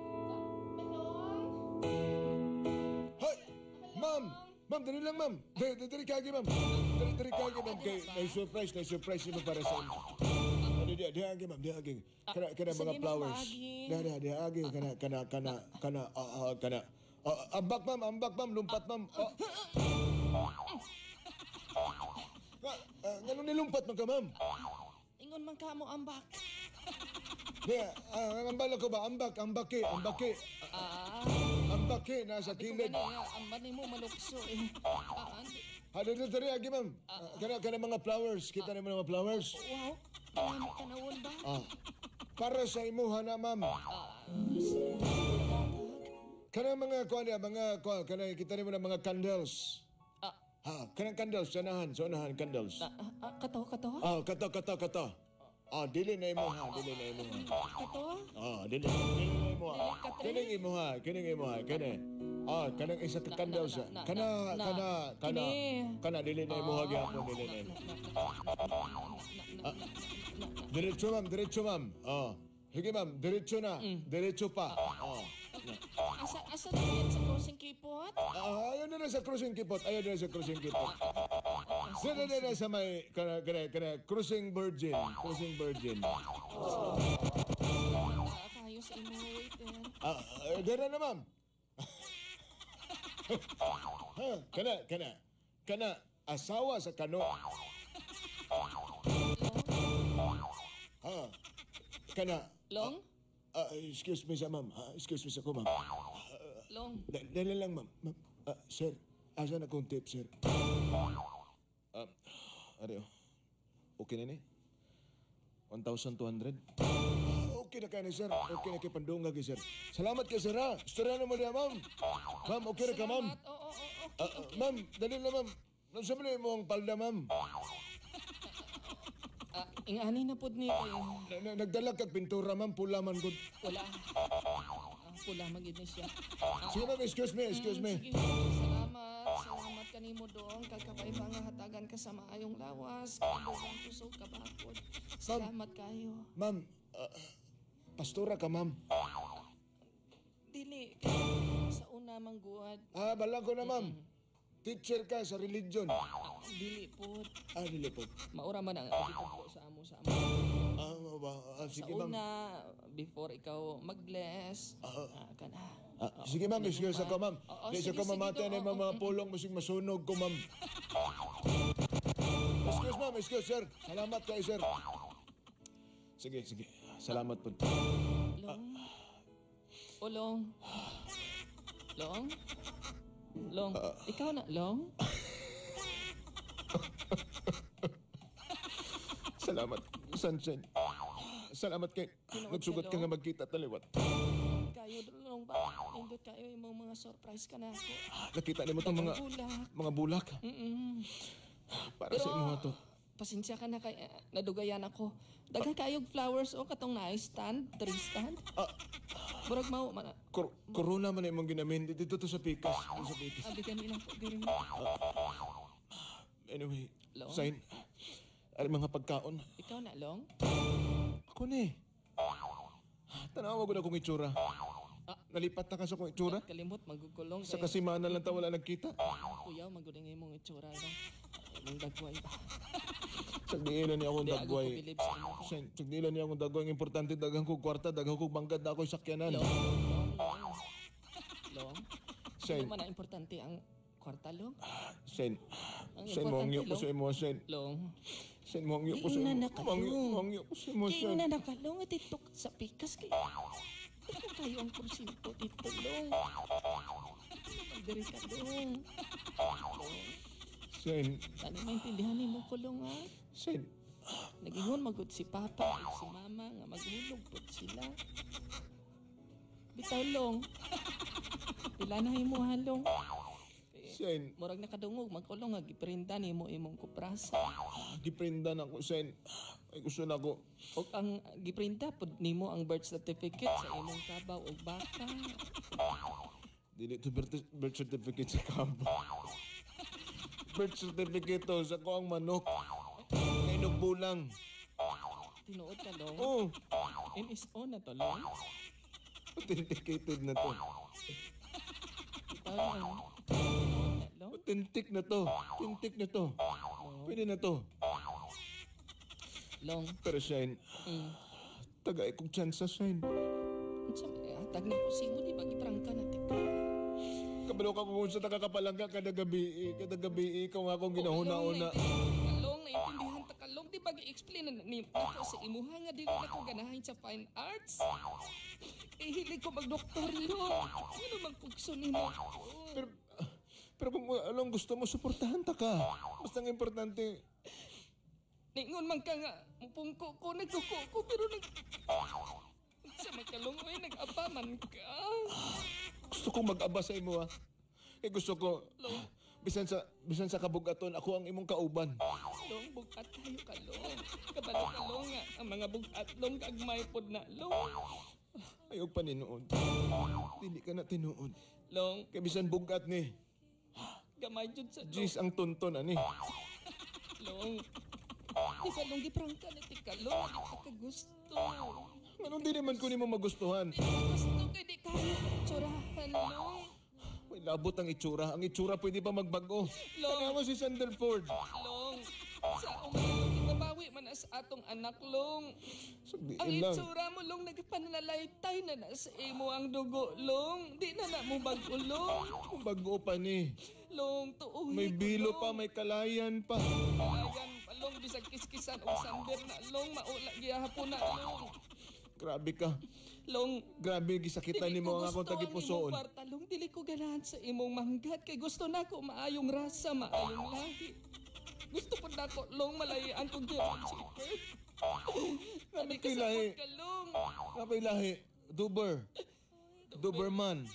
Hay! Ma'am! Ma'am, dali lang, ma'am. Dali, dali, dali kagi, ma'am. Dali, dali kagi, ma'am. Kay, may surprise, may surprise mo para sa inyo. Dali, dali, dali, agi, ma'am. Dali, agi. Kana, kana mga sige, flowers. maagi. Dali, dali, dali, agi. Kana, kana, kana, kana, ah, ah, kana. Ah, ambak, ma'am, ambak, ma'am. Lumpat, ma'am. Ah. Nga, ah, ganun nilumpat mo ka, ma'am. Ingon man ka mo ambak. Di, ah, ang ambala ko ba? Ambak, ambaki, ambaki. Ah, Ambaki, nasa kung kilid. gani, ang manay mo malukso eh. Ah, andi- Ha, dali, dali, agi, ma'am. Ah, kana, kana mga flowers. Kita na mo mga flowers. wow, kanami tanawon ba? Ah, para sa imuha na, ma'am. Ah, sige. Kana mga kuan niya, mga kuan, kana kita nimo na mga candles. Ah, Ha, kanang candles, sanahan, sanahan candles. ah, ah, katawa, katawa? Ah, kata, kata, kata. Ah, dili na imo ha, dili na imo ha. Katawa? Ah, dili, dili na imo ha. Dili ka, tre. Kining imo ha, kining imo ha, kini. Ah, kanang isa ka candles. na, na, Kana, na, na. kana, kana. Kini. Kana dili na imo ha gyapon, dili na imo. Diretso ma'am, diretso ma'am. Ah. Sige ma'am, diretso na. Diretso pa. Ah. Asa, asa na yan sa crossing kipot? Ah, ayaw na na sa cruising kipot. Ayaw na na sa cruising kipot. Sana na na sa may kana kana kana cruising virgin, cruising virgin. Ah, kayo sa imo, waiter. Ah, uh, dara na ma'am. ha, kana kana kana asawa sa kano. Ha. Kana Long? ah, excuse me sa ma'am. Ah, excuse me sa ko ma'am. Long? Da- Dali lang ma'am. Ma'am, ah, sir, asa na kong tip sir? Um, Areo, okay na ni? one thousand two hundred? Okay na kayo ni sir. Okay na kayo pandungag eh, sir. Salamat kayo sir ha. Istorya na mo niya ma'am. Ma'am, okay na ka ma'am. Oo, oo, oo. Ah, ah, ma'am, dali na ma'am. Nang sabi na mo ang palda ma'am. Ah, ingani na pod ni kay Na- na- Nagdala kag pintura ma'am. Pula man good. wala. Ah, pula magid ni siya. Ah, Sige ma'am, excuse me, excuse me. Sige, salamat. Salamat kanimo dong. Kagkabay ba nga hatagan ka sa maayong lawas. Kadugang kusog kabakod. Salamat kayo. Ma'am, ah, pastora ka ma'am. Dili. Sa una mangguad. Ah, balang ko na ma'am. Teacher ka sa religion. Dili po. Ah, dili po. Maura man ang po sa amo sa amo. Ah, mao ba? Ah, Sa sige ma'am. una, before ikaw mag-bless, ah, ka na. Ah, sige ma'am, excuse ako ma'am. Oo, Di sa sige, ko mamati sige, na oo, mga mga oo, pulong musing masunog ko ma'am. Excuse ma'am, excuse sir. Salamat kayo sir. Sige, sige. Salamat po. Long? O Long? Long? Long? Ikaw na, Long? Salamat, Sunshine. Salamat kay nagsugot ka nga magkita taliwat. Kayo, Long ba? Indot kayo yung mga surprise ka na ako. Nakita ni mo itong mga Bulak. mga bulak. Mm-mm. Para sa imo to. pasensya ka na kay eh, nadugayan ako. Daghan kayog flowers o katong na stand, tree stand. Ah, Murag mao man. Kor corona man imong ginamin dito to sa pikas. Dito sa pikas. Abi kami lang po diri. Anyway, Long? sign. Ay mga pagkaon. Ikaw na long? Ako ni. Tanawa ko na kong itsura. Ah. Nalipat na ka sa kong itsura. Kalimot magugulong Sa kay kasimana lang ta wala nagkita. kuya maguling imong itsura long. Imong dagway ba? Sagdiilan niya akong Di ako ko dagway. believe sa imo. Sen, sagdiilan niya akong dagway. Ang importante dagang kong kwarta, dagang kong banggad na ako'y sakyanan. Long, long, long. Long. Sen, Ano man ang importante ang kwarta long? sen. Ang Sen, mo ang importante, ko sa imo, sen. Long. Sen, mo ang ko sa Tingnan imo. na kayo. Mo ang ko sa imo, Kaya sen. na nakalong at ito sa pikas kay ano kayo ang porsyento dito long? Magdiri ka long. Long. Sen, Ano maintindihan ni mo kulong ha? sen. Nagingon magud si Papa ug si Mama nga maghulog pud sila. Bitaw long. Pila na himo halong. Sen, Murag nakadungog magkulong nga giprinda nimo imong kuprasa. giprindan ako, sen. Ay, gusto na ako. O ang giprinda pud nimo ang birth certificate sa imong kabaw ug baka. Dili to birth, birth certificate sa kampo. Birth certificate to sa ko ang manok. Ngay nagbulang. Tinuod ka long. Oh, N S O na to long. authenticated na to. Bitaw long. Long. Authentic na to. Authentic na to. Pwede na to. Long. Pero Shine, Mm. tagay kong chance sa Shine. Unsa may hatag na ko simo di ba giprangka na tika. Kabalo ka kung sa tagakapalangga kada gabi, kada gabi ikaw nga akong ginahuna-una. Kalong, naintindihan ta kalong. Di ba gi-explain na ni ako sa imuha nga di ko ganahan sa fine arts? Eh, hilig ko mag-doktor yun. Ano mang pugso ni mo? Pero, pero kung anong gusto mo, suportahan ta ka. Basta ang importante, Ningon man ka nga, mupungko ko, nagkuko ko, pero nag... Sa magkalong, oy, nag-apaman ka. gusto kong mag-aba sa imo ha. Eh gusto ko, bisan sa bisan sa kabugaton, ako ang imong kauban. Long, bugat tayo kalong. Kabalo kalong nga, ang mga bugat long kagmay pod na long. Ayaw pa ninuod. Dili ka na tinuod. Long, Kaya bisan bugat ni, gamay jud sa long. Jeez ang tonton ani. Long. Di ka long giprangka na ti kalong, di ka kagusto. Anong di naman ko ni mo magustuhan? Di ka gusto kay di kayo tsurahan long. May labot ang itsura. Ang itsura pwede pa magbago. Kaya mo si Sanderford. Long, sa umalang ibabawi man na sa atong anak long. Ang Sabihin lang. itsura mo long nagpanalalaytay na na sa imo ang dugo long. Di na na mo bago long. Kung bago pa ni. Long, tuuhi May ko, bilo long. pa, may kalayan pa. Ayan, palong bisag kiskisan o sander na long, maula gihapon na long. Grabe ka. Long, Grabe, gisakitan ni mo ang akong tagipusoon. ang imong kwarta long, dili ko ganahan sa imong manggat kay gusto nako maayong rasa, maayong lahi. Gusto po nako long malayan kong German Shepherd. Grabe kay lahi. Ka long. Grabe lahi. Duber. Duberman.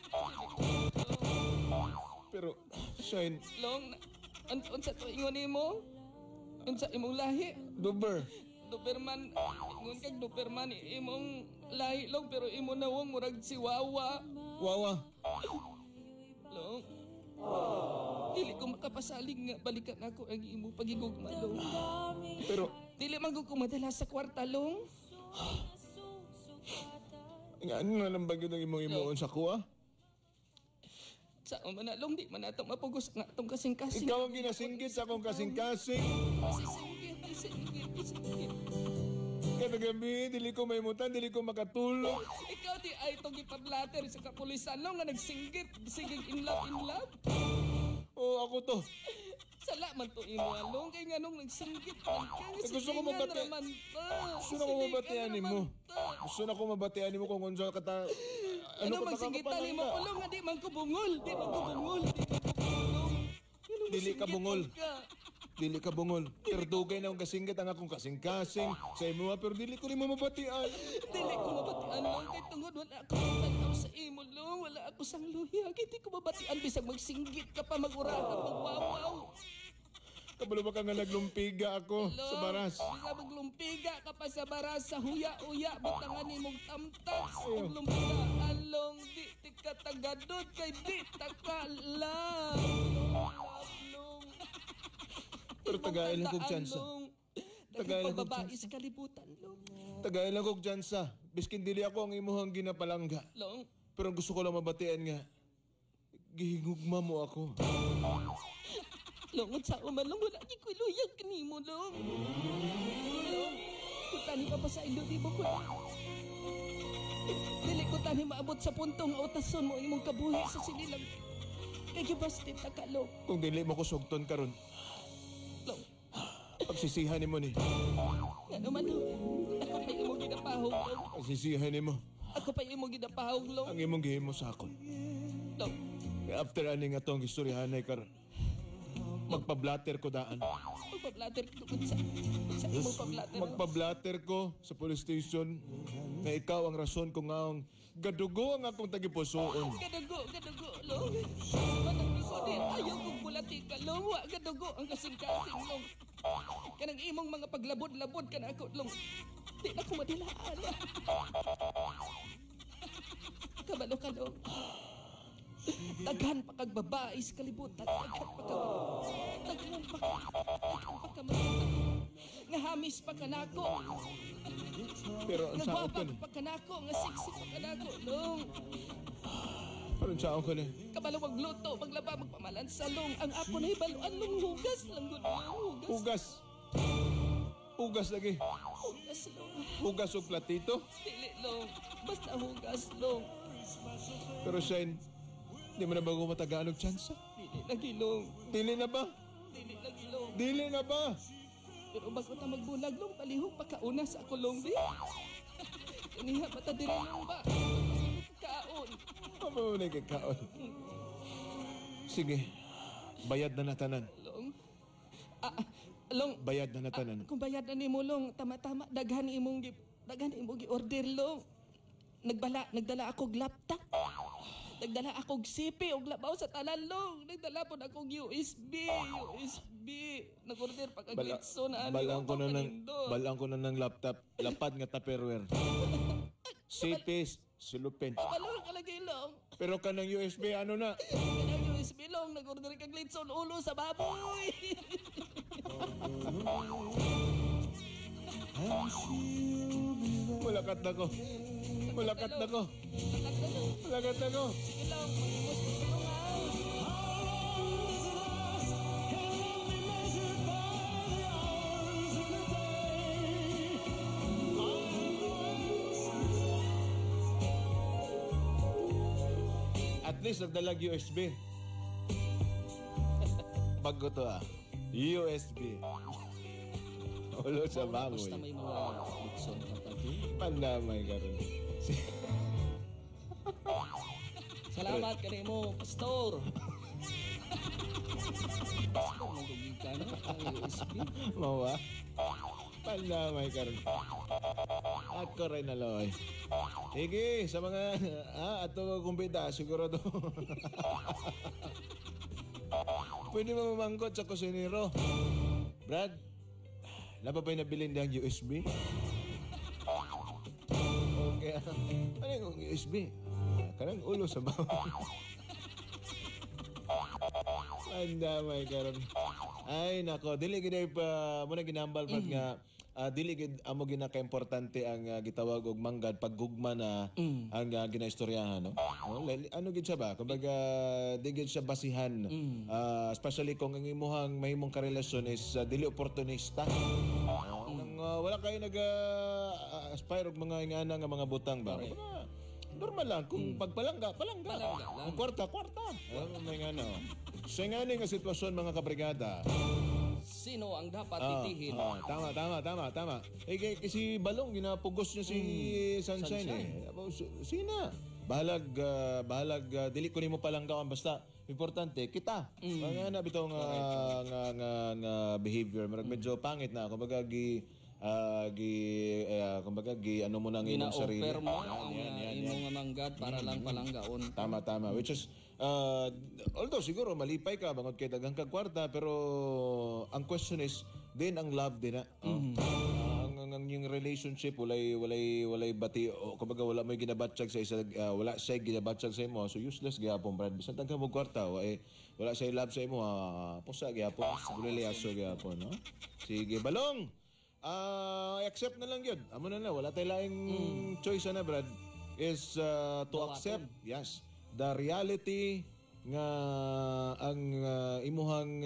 Pero, Shine, Long, un unsa to ingon nimo? Unsa imong lahi? Duber. Doberman, ingon kag Doberman imong lahi long pero imo nawong murag si Wawa. Wawa. Long. Dili ko makapasalig nga balikan ako ang imo pagigugma long. Pero, Dili man ko madala sa kwarta long. nga, ano na lang ba yun ang imong imuon sa kuha? Sa man na long di man atong mapugos nga atong kasing-kasing. Ikaw ang ginasinggit sa akong kasing-kasing. Singgit, singgit, singgit. Kada gabi, dili ko maimutan, dili ko makatulog. Ikaw di ay itong ipablater sa kapulisan long nga nagsinggit, sigig in love, in love. Oo, ako to. Sala man to imo along kay nganong nagsinggit man ka. Eh, gusto ko mabati- Naman ta. Gusto na ko mabatian ni mo. Gusto na ko mabatian ni mo kung unsa ka ta... Ano ka magsinggitan ni mo nakakapalangga? kulong nga di man ko bungol, di man ko bungol, di man ko bungol. Nganong Dili ka masinggit bungol. man ka? Dili ka bungol. Pero dugay na akong kasinggat ang akong kasing-kasing. Sa imo, pero dili ko ni mo mabatian. Dili ko mabatian long kay tungod wala ako tanaw sa imo long, wala ako sang luya. Kay di ko mabatian bisag magsinggit ka pa magurahan magwawaw. Kabalo ba ka nga naglumpiga ako sa baras? Bisa maglumpiga ka pa sa baras sa huya-uya butangan nimong tamtas. Ug lumpiga along di ti ka tagadot kay di takalang. Along. Pero tagay lang kong tsansa. Tagay lang kong tsansa. Sa kalibutan, long. Tagay lang kong tsansa. Biskin dili ako ang imuhang ginapalangga. Long. Pero ang gusto ko lang mabatian nga, gihigugma mo ako. Long, at sa umalong wala di ko iluyag kanimo, long. Long, kung tani pa pa sa ilo, di mo ko. Dili ko tani maabot sa puntong utason mo imong kabuhi sa sinilang. Kaya gibastit na ka, long. Kung dili mo ko sugton karon, Long, pagsisihan ni mo ni. nga naman, long. Ako pa yung imong ginapahog, long. Pagsisihan ni mo. Ako pa yung imong ginapahog, long. Ang imong gihimo sa akon. Long, After aning atong istoryahanay karon, magpa-blatter ko daan. magpa-blatter ka kung sa, sa imong pa-blatter. Magpa-blatter ko sa police station na ikaw ang rason kung nga ang gadugo ang akong tagipusoon. Gadugo, gadugo, long. Manang ko din, ayaw kong bulati ka, long. Wa, gadugo ang kasing-kasing, long. Kanang imong mga paglabod-labod ka na ako, long. Di na ko madilaan. Kabalo ka, long. Daghan pa kag babae sa kalibutan. Daghan pa ka. Daghan pa ka. Daghan pa ka. Nga hamis pa ka nako. Pero ang Nga saon gwapa ka ni. pa ka nako. Nga sexy pa ka nako, long. Pero ang saon ka ni. Kabalo magluto, maglaba, magpamalan sa long. Ang apo na hibaluan, long. Hugas lang gud, long. Hugas. Ugas. Ugas lagi. Hugas, long. Ugas o platito. Dili, long. Basta hugas, long. Pero Shane, di mo na bago matagaan og tsansa? Dili lagi, long. Dili na ba? Dili lagi, long. Dili na ba? Pero bago ta magbulag, long, palihog pa kauna sa ako, long, di. Kaniha mata diri, long, ba? Kaon. Ano mo na kakaon? Sige, bayad na natanan. Long. Ah, ah, long. Bayad na natanan. Kung bayad na nimo, long, tama-tama, daghan imong gi, daghan imong gi-order, long. Nagbala, nagdala ako laptop. Nagdala akong C P og labaw sa tanan, long. Nagdala po na akong U S B, U S B. Nag-order pa kag Bala, litso na ano. balang ko na ng, panindo. balang ko na ng laptop. Lapad nga tupperware. C P, silupin. Balong ka lagi, long. Pero kanang U S B, ano na? Kanang U S B, long. Nag-order kag litso ulo sa baboy. Mulakat na ko. Mulakat na ko. Mulakat na ko. Sige, long. Mag-iwas ko tulong, ha. At least nagdalag U S B. Bago to ah. U S B. Ulo sa baboy. Basta may mga litson ka tabi. Pandamay ka rin. Salamat kanimo, pastor. Pastor, maguging ka na ang U S B. Mawa. Pandamay ka rin. At ko rin aloy. Sige, sa mga ah, ato kumpita, siguro to. Pwede mo mamangkot sa kusinero. Brad, napa ba'y nabilin ng U S B? Okay. Ano yung U S B? Karang ulo sa bawah. Andamay karon. Ay nako, dili gid pa mo na ginambal pat nga ah, dili gid amo ginaka-importante ang ah, gitawag og manggad paggugma na ang uh, ginaistoryahan no. Oh, lali- ano gid siya ba? Kumbaga di gid siya basihan. Ah, especially kung ang imuhang mahimong karelasyon is ah, dili oportunista. Oh, nang, ah, wala kayo nag ah, aspire og mga ingana nga mga butang ba? Kumbaga, normal lang kung pagpalangga, palangga. Palangga lang. Kung kwarta, kwarta. Ano may nga no. Sa nga nga sitwasyon mga kabrigada. Sino ang dapat Ah, itihin? ah, tama, tama, tama, tama. Eh, kay, kay si Balong, ginapugos niya si Sunshine, Sunshine. eh. Abo, su- Sina? Bahalag, ah, bahalag, ah, dili ko nimo palanggawan. Basta, importante, kita. Mga na bitaw nga, nga, nga, nga behavior. Marag medyo pangit na. Kumbaga, gi, ah, gi uh, kumbaga gi ano mo nang imong sarili. Gina-offer mo Yan, ang yan, uh, yan, imong yan. nga manggad para lang palanggaon. Tama tama, which is uh, although siguro malipay ka bangod kay daghang kag kwarta, pero ang question is din ang love din na. Oh. Ah, ang, ang, ang yung relationship walay walay walay bati o kumbaga wala may ginabatsyag sa isa ah, wala siya ginabatsyag sa imo, so useless gyapon brad. Bisan tagka mo kwarta wa eh, wala siya love sa imo, ah, pusa gyapon, siguro liaso gyapon, no? Sige, balong. Ah, accept na lang yun. Amo na na, wala tayo laing choice na brad is uh, to Dawaton. accept, yes, the reality nga ang uh, imuhang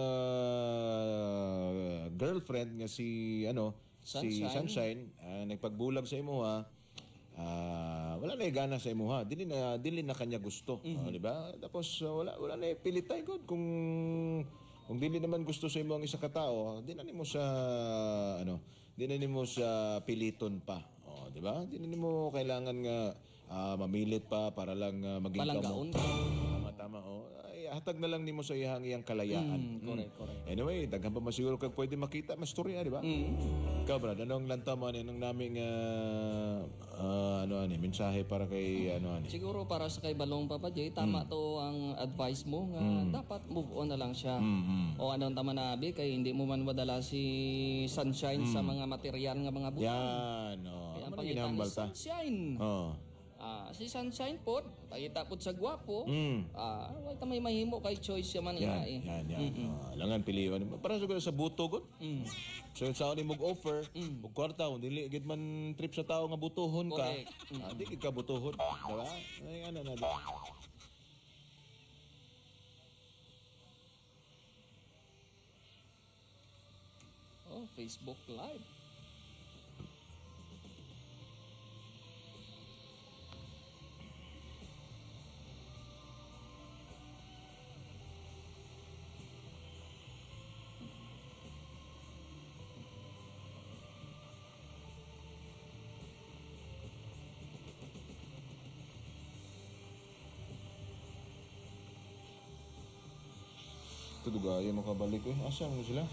uh, girlfriend nga si ano si Sunshine. Sunshine uh, nagpagbulag sa imuha, ah, wala na gana sa imuha, dili na dili na kanya gusto. Oh, di ba? Tapos uh, wala wala na pilitay gud kung kung dili naman gusto sa imo ang isa ka tao, di na nimo sa ano, di na nimo sa piliton pa. Oh, di ba? Di na nimo kailangan nga ah, mamilit pa para lang ah, maging Palanggaon. Tama tama oh. Ay, hatag na lang nimo sa iyang iyang kalayaan. Mm, correct, correct. Anyway, daghan pa masiguro kag pwede makita mas storya, di ba? Mm. Ikaw, Brad, anong lanta mo anong naming ah, ah, ano ani mensahe para kay ano ani? Siguro para sa kay Balong Papa J, tama to ang advice mo nga dapat move on na lang siya. Mm. O anong tama na abi kay hindi mo man madala si Sunshine sa mga material nga mga butang. Yan, oh. Kaya ang Ano pangitan ginahambal ni ta? Sunshine. Oh. Ah, si Sunshine po, pagita po sa gwapo. Mm. Ah, wala ta may mahimo kay choice yaman Yan, ina eh. yan, yan. Oh, langan piliwan. Para siguro sa buto gud. Mm. So sa ni mog offer, mm. og kwarta kung dili gid man trip sa tao nga butuhon ka. Correct. Ah, di gid ka butuhon, di ba? Ay ano na di. Oh, Facebook Live. Ito duga ay makabalik eh. Asa mo sila?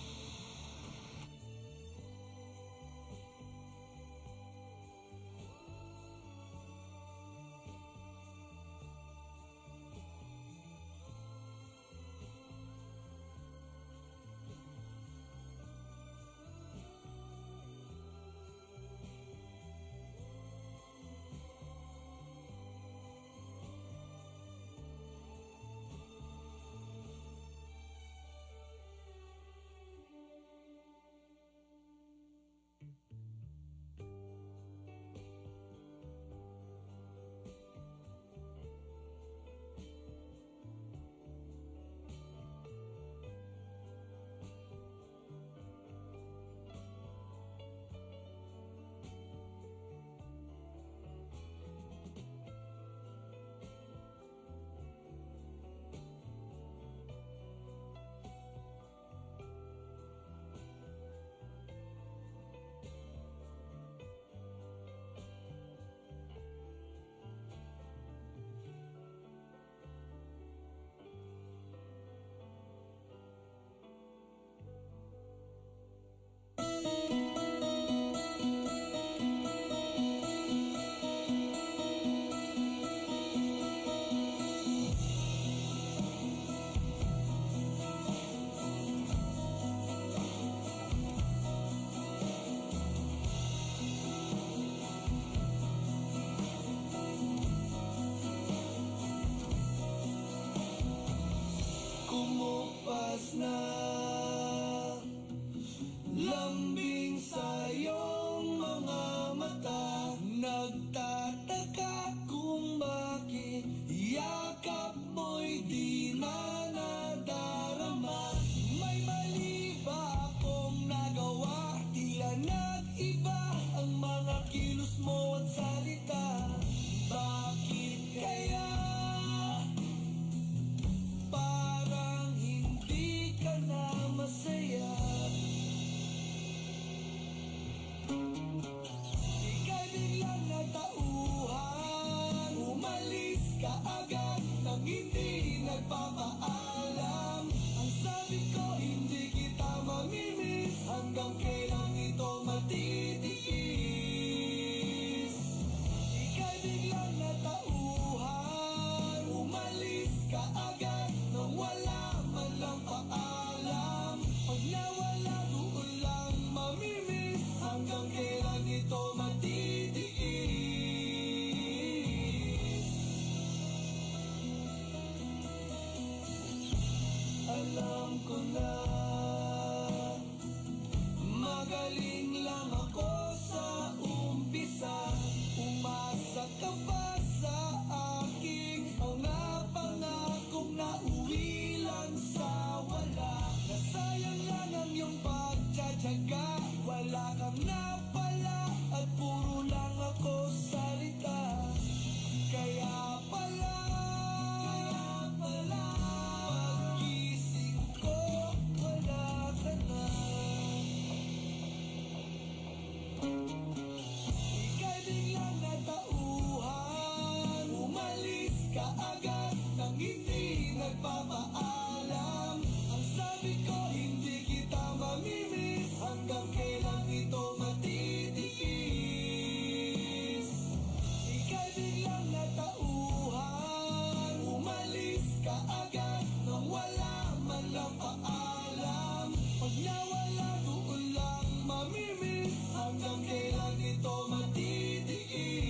Kumupas na lambing sa iyong mga mata. Nagtataka kung bakit yakap mo'y di na nadarama. May mali ba akong nagawa? Tila nag-iba ang mga kilos mo at salita. Bakit kaya parang hindi ka alam ko na magaling lang ako sa umpisa. Umasa ka pa sa aking mga pangakong nauwi lang sa wala. Nasayang lang ang iyong pagtsatsaga. Wala kang napala at puro lang ako salita. Kaya pala, kaya pala, pag-isip ko, wala ka na. Ika'y biglang natauhan, umalis ka agad nang hindi nagpapaalam. Ang sabi ko, hindi kita mamimiss, hanggang kailan ito matitiis. Ika'y biglang natauhan, umalis ka agad nang wala man lang paalam. Pag nawala doon lang mamimiss, hanggang kailan ito matitiis.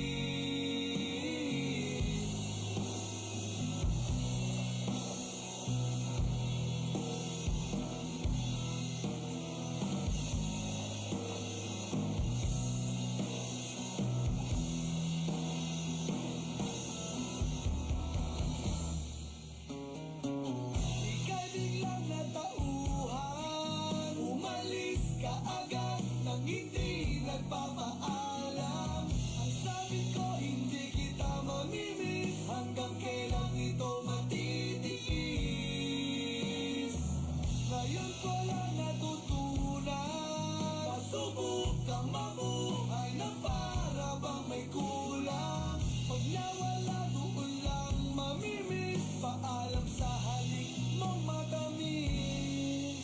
Ika'y biglang natauhan, umalis ka agad nang hindi nagpapaalam. Ang sabi ko, hindi kita mamimiss, hanggang kailan ito matitiis. Ngayon ko lang natutunan, masubukang mabuhay na para bang may kulang. Pag nawala doon lang mamimiss, paalam sa halik mong matamis.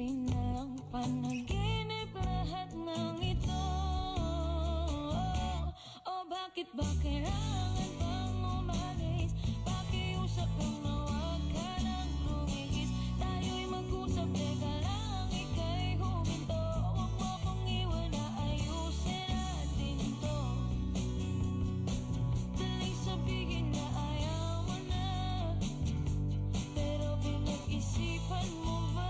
Iisipin na lang panaginip lahat ng ito. O bakit ba kailangan pang umalis? Pakiusap lang na huwag ka nang lumihis. Tayo'y mag-usap, teka lang, ika'y huminto. Huwag mo kong iwan na ayusin natin to. Daling sabihin na ayaw mo na, pero pinag-isipan mo ba?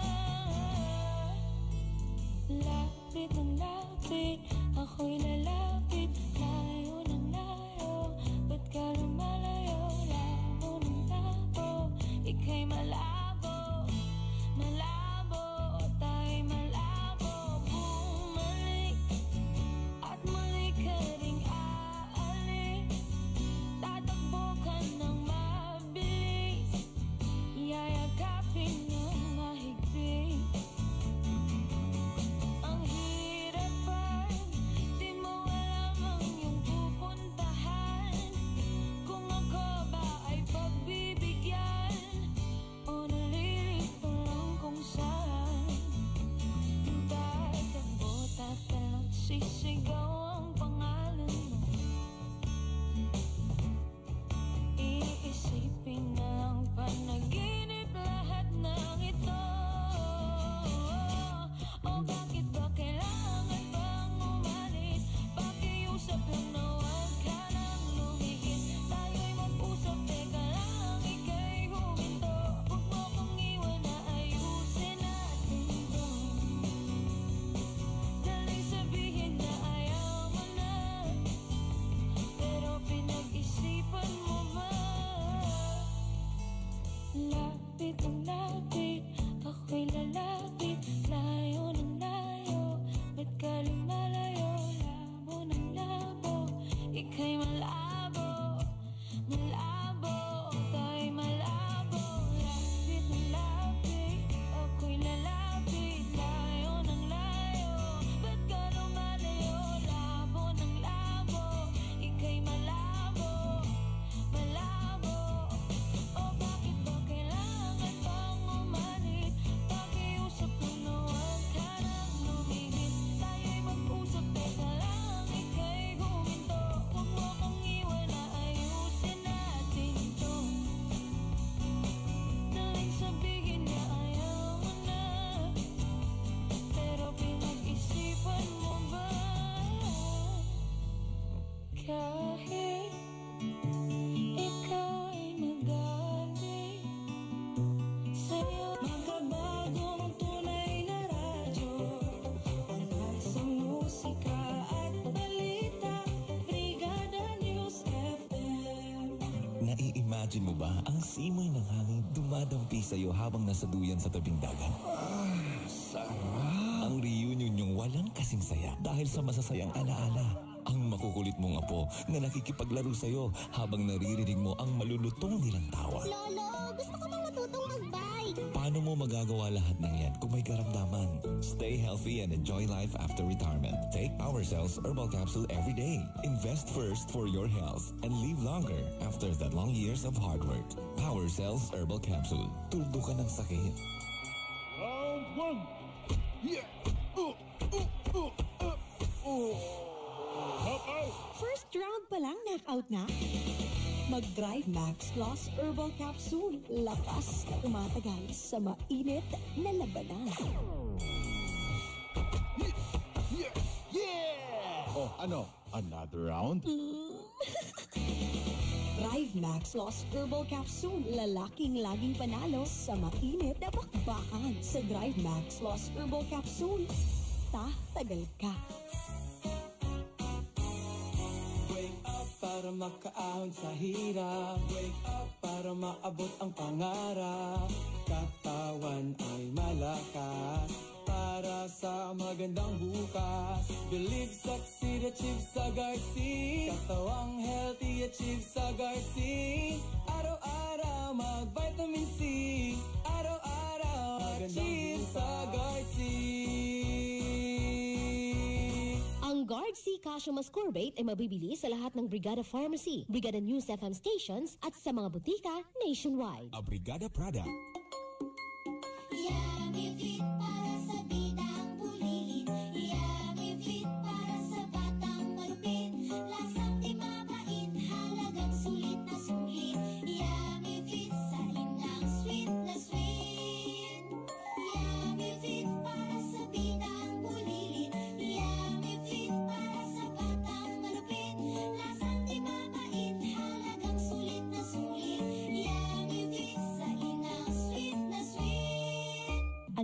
Lapit ng lapit, ako'y lalapit. Layo ng layo, ba't ka lumalayo? Labo ng labo, ika'y malabo. Malabo, tayo'y malabo. Bumalik at muli ka ring aalis. Tatakbo ka ng mabilis, yayakapin ng mahigpit. Ang hirap pa, di mo alam ang iyong pupuntahan. Kung ako ba ay pagbibigyan o nalilito lang kung saan. Tatakbo, tatalon, sisigaw ang pangalan mo. Iisipin na lang panaginip lahat ng ito. O bakit ba kailangan pang umalis? Pakiusap lang na huwag ka nang lumihis. Tayo'y mag-usap, teka lang, ika'y huminto. Huwag mo kong iwan na ayusin natin to. Daling sabihin na ayaw mo na, pero pinag-isipan mo ba? Lapit ang lapit, ako'y lalapit. Layo ng layo, ba't ka lumalayo? Labo ng labo, ika'y malabo. Malabo, tayo'y malabo. Lapit ng lapit, ako'y lalapit. Layo ng layo, ba't ka lumalayo? Labo ng labo, ika'y malabo. Malabo, o bakit ba kailangan pang umalis? Pakiusap lang na huwag ka nang lumihis. Tayo'y mag-usap, teka lang, ika'y huminto. Huwag mo kong iwan na ayusin natin to. Daling sabihin na ayaw mo na, pero pinag-isipan mo ba? Kahit ikaw ay magaling sa'yo, makabagong tunay na radyo. Online sa musika at balita, Brigada News F M. Nai-imagine mo ba ang simoy ng hangin dumadampi sa'yo habang nasa duyan sa tabing dagat? Ang reunion niyong walang kasing saya dahil sa masasayang alaala. Ang makukulit mong apo na nakikipaglaro sa'yo habang naririnig mo ang malulutong nilang tawa. Lolo, gusto ko mang matutong mag-bike. Paano mo magagawa lahat ng yan kung may karamdaman? Stay healthy and enjoy life after retirement. Take Power Cells Herbal Capsule every day. Invest first for your health and live longer after the long years of hard work. Power Cells Herbal Capsule. Tuldo ka ng sakit. Round one. Yeah. Uh, uh, uh, uh, uh. Knock out. First round pa lang, knockout na? Mag-Drive Max Plus Herbal Capsule. Lakas na tumatagal sa mainit na labanan. Yeah. Yeah. Oh, ano? Another round? Drive Max Plus Herbal Capsule. Lalaking laging panalo sa mainit na bakbakan. Sa Drive Max Plus Herbal Capsule, tatagal ka. Wake up para makaahon sa hirap. Wake up para maabot ang pangarap. Katawan ay malakas para sa magandang bukas. Believe, succeed, achieve sa Garci. Katawang healthy, achieve sa Garci. Araw-araw mag-vitamin C. Araw-araw achieve sa Garci. Ang Guard C Calcium Ascorbate ay mabibili sa lahat ng Brigada Pharmacy, Brigada News F M stations at sa mga butika nationwide. A Brigada product. Yummy Fit para sa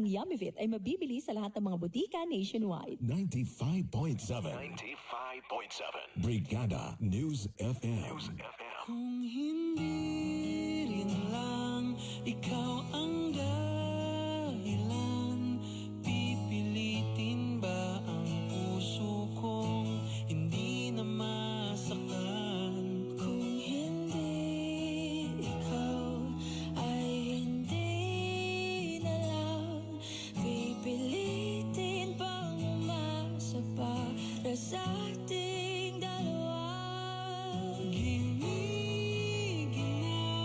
Yummyvit ay mabibili sa lahat ng mga butika nationwide. ninety-five point seven ninety-five point seven Brigada News F M. News F M. Kung hindi rin lang ikaw ang dahilan, pipilitin ba ang puso kong hindi na masaktan? Kung hindi ikaw ay hindi na lang, pipilitin bang umasa para sa ating dalawa? Giniginaw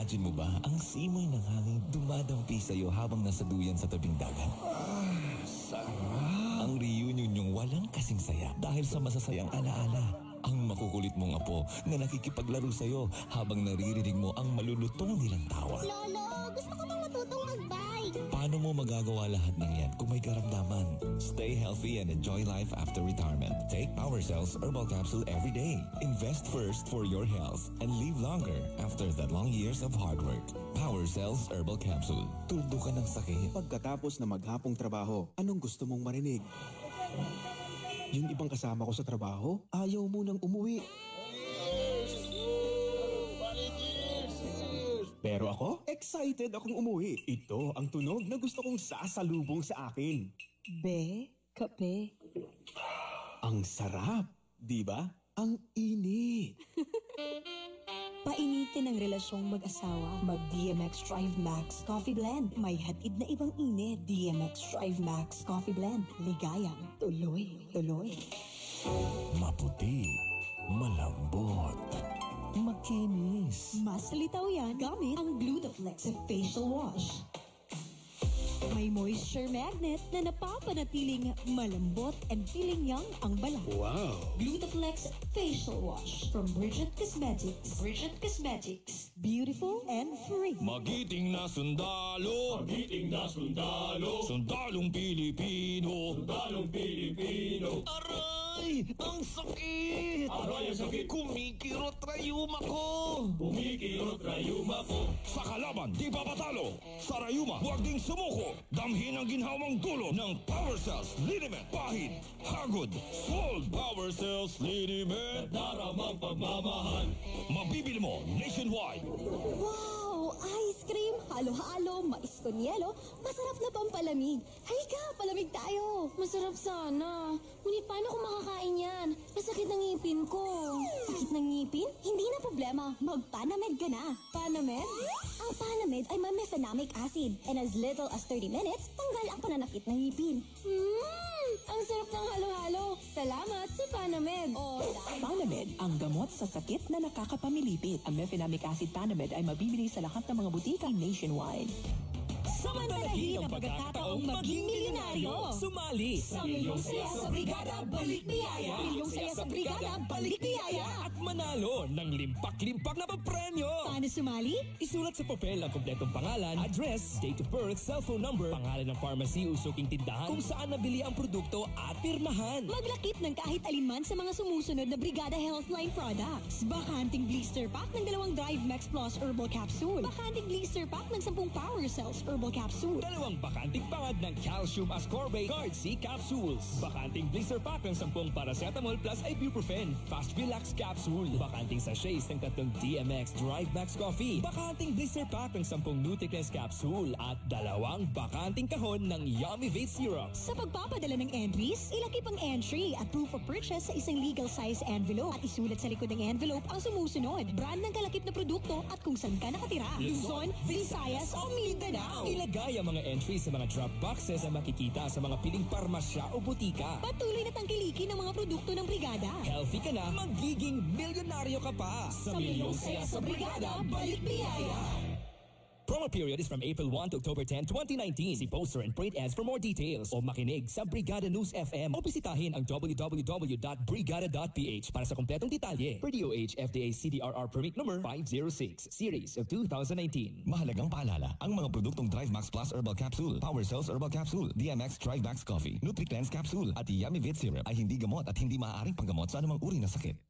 Na-imagine mo ba ang simoy ng hangin dumadampi sa'yo habang nasa duyan sa tabing dagat? Sarap. Ang reunion niyong walang kasing saya dahil sa masasayang alaala. Ang makukulit mong apo na nakikipaglaro sa'yo habang naririnig mo ang malulutong nilang tawa. Lolo, gusto ko bang matutong mag-bike? Paano mo magagawa lahat ng yan kung may karamdaman? Stay healthy and enjoy life after retirement. Take Power Cells Herbal Capsule every day. Invest first for your health and live longer after the long years of hard work. Power Cells Herbal Capsule. Tuldo ka ng sakit. Pagkatapos na maghapong trabaho, anong gusto mong marinig? Yung ibang kasama ko sa trabaho, ayaw mo nang umuwi. Pero ako, excited akong umuwi. Ito ang tunog na gusto kong sasalubong sa akin. Be, kape. Ang sarap, di ba? Ang init. Painitin ang relasyong mag-asawa. Mag-D M X Drive Max Coffee Blend. May hatid na ibang init. D M X Drive Max Coffee Blend. Ligayang tuloy, tuloy. Maputi, malambot, makinis. Mas litaw yan gamit ang Glutaflex Facial Wash. May moisture magnet na napapanatiling malambot and feeling young ang balat. Wow! Glutaflex Facial Wash from Bridget Cosmetics. Bridget Cosmetics. Beautiful and free. Magiting na sundalo, magiting na sundalo, sundalong Pilipino, sundalong Pilipino. Aray! Ang sakit! Aray, ang sakit! Kumikirot rayuma ko! Kumikirot rayuma ko! Sa kalaban, di papatalo! Sa rayuma, huwag ding sumuko! Damhin ang ginhawang dulo ng Power Cells Liniment, Pahid, Hagod, Fold! Power Cells Liniment, daramang pagmamahal! Mabibili mo nationwide! Wow! Ice cream, halo-halo, mais con yelo, masarap na pampalamig. Halika, palamig tayo. Masarap sana. Ngunit paano kung makakain yan? Masakit ng ngipin ko. Sakit ng ngipin? Hindi na problema. Mag-Panamed ka na. Panamed? Ang Panamed ay may mefenamic acid. And as little as thirty minutes, tanggal ang pananakit ng ngipin. Mmm! Ang sarap ng halo-halo. Salamat sa Panamed. O, Panamed, ang gamot sa sakit na nakakapamilipit. Ang mefenamic acid Panamed ay mabibili sa lahat ng mga butika nationwide. samantalahin ang pagkakataong maging milyonaryo. Sumali Sa Milyong Saya sa Brigada, balik biyaya. Milyong Saya sa Brigada, balik biyaya. at manalo ng limpak-limpak na papremyo. Paano sumali? Isulat sa papel ang kompletong pangalan, address, date of birth, cellphone number, pangalan ng pharmacy, usuking tindahan, kung saan nabili ang produkto at pirmahan. Maglakip ng kahit alinman sa mga sumusunod na Brigada Healthline products. Bakanting blister pack ng dalawang Drive Max Plus Herbal Capsule. Bakanting blister pack ng sampung Power Cells Herbal Capsule. Dalawang bakanting pangad ng Calcium Ascorbate Guard C Capsules. Bakanting blister pack ng sampung Paracetamol plus Ibuprofen Fast Relax Capsule. Bakanting sachets ng tatlong D M X Drive Max Coffee. Bakanting blister pack ng sampung Nutricness Capsule. At dalawang bakanting kahon ng Yummy Vape Syrup. Sa pagpapadala ng entries, ilakip ang entry at proof of purchase sa isang legal size envelope at isulat sa likod ng envelope ang sumusunod, brand ng kalakip na produkto at kung saan ka nakatira. Luzon, Visayas o Mindanao. Ilagay ang mga entries sa mga drop boxes na makikita sa mga piling parmasya o butika. Patuloy na tangkilikin ang mga produkto ng brigada. Healthy ka na, magiging milyonaryo ka pa. Sa Milyong Saya sa Brigada, balik biyaya. Promo period is from April first to October tenth, twenty nineteen. See poster and print ads for more details. O makinig sa Brigada News F M o bisitahin ang w w w dot brigada dot p h para sa kompletong detalye. Per D O H F D A C D R R Permit Number five oh six, Series of twenty nineteen. Mahalagang paalala, ang mga produktong Drive Max Plus Herbal Capsule, Power Cells Herbal Capsule, D M X Drive Max Coffee, Nutri-Cleanse Capsule at Yummy Vape Syrup ay hindi gamot at hindi maaaring panggamot sa anumang uri ng sakit.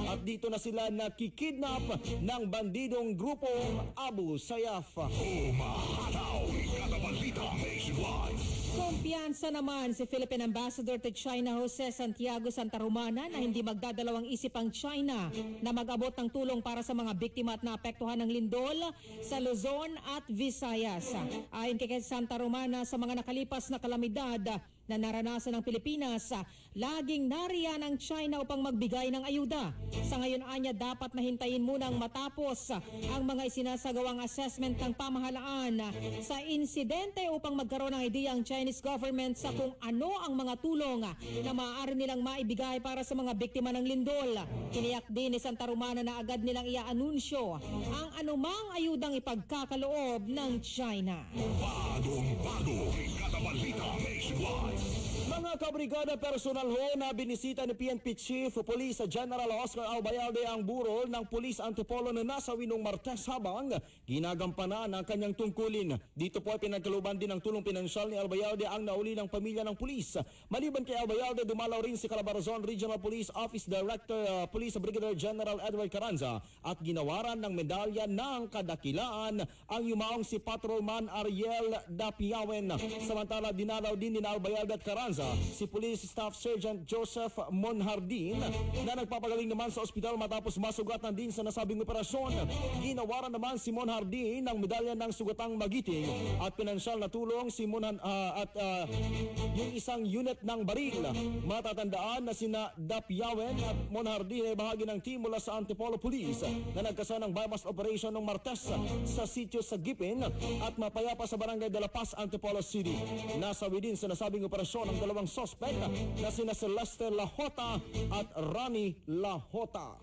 at dito na sila nakikidnap ng bandidong grupong Abu Sayyaf. Umahataw, kada balita nationwide. Kumpiyansa naman si Philippine Ambassador to China Jose Santiago Santa Romana na hindi magdadalawang isip ang China na mag-abot ng tulong para sa mga biktima at naapektuhan ng lindol sa Luzon at Visayas. Ayon kay Santa Romana, sa mga nakalipas na kalamidad na naranasan ng Pilipinas, laging nariyan ang China upang magbigay ng ayuda. Sa ngayon anya, dapat na hintayin munang matapos ang mga isinasagawang assessment ng pamahalaan sa insidente upang magkaroon ng idea ang Chinese government sa kung ano ang mga tulong na maaari nilang maibigay para sa mga biktima ng lindol. Tiniyak din ni Santa Romana na agad nilang iaanunsyo ang anumang ayudang ipagkakaloob ng China. Bagong bago, kada balita nationwide. Mga kabrigada, personal ho na binisita ni P N P Chief Police General Oscar Albayalde ang burol ng Police Antipolo na nasawi nung Martes habang ginagampanan ang kanyang tungkulin. Dito po ay pinagkaluban din ng tulong pinansyal ni Albayalde ang nauli ng pamilya ng pulis. Maliban kay Albayalde, dumalaw rin si Calabarzon Regional Police Office Director uh, Police Brigadier General Edward Carranza at ginawaran ng medalya ng kadakilaan ang yumaong si Patrolman Ariel Dapiawen. Samantala, dinalaw din ni Albayalde at Carranza si Police Staff Sergeant Joseph Monhardin na nagpapagaling naman sa ospital matapos masugatan din sa nasabing operasyon. Ginawaran naman si Monhardin ng medalya ng sugatang magiting at pinansyal na tulong si Monhan, uh, at uh, yung isang unit ng baril. Matatandaan na sina Dapiawen at Monhardin ay bahagi ng team mula sa Antipolo Police na nagkasa ng bypass operation ng Martes sa sitio sa Gipin at mapayapa sa Barangay de la Paz, Antipolo City. Nasawi din sa nasabing operasyon ang dalawang suspect na sina Celeste Lahota at Rani Lahota.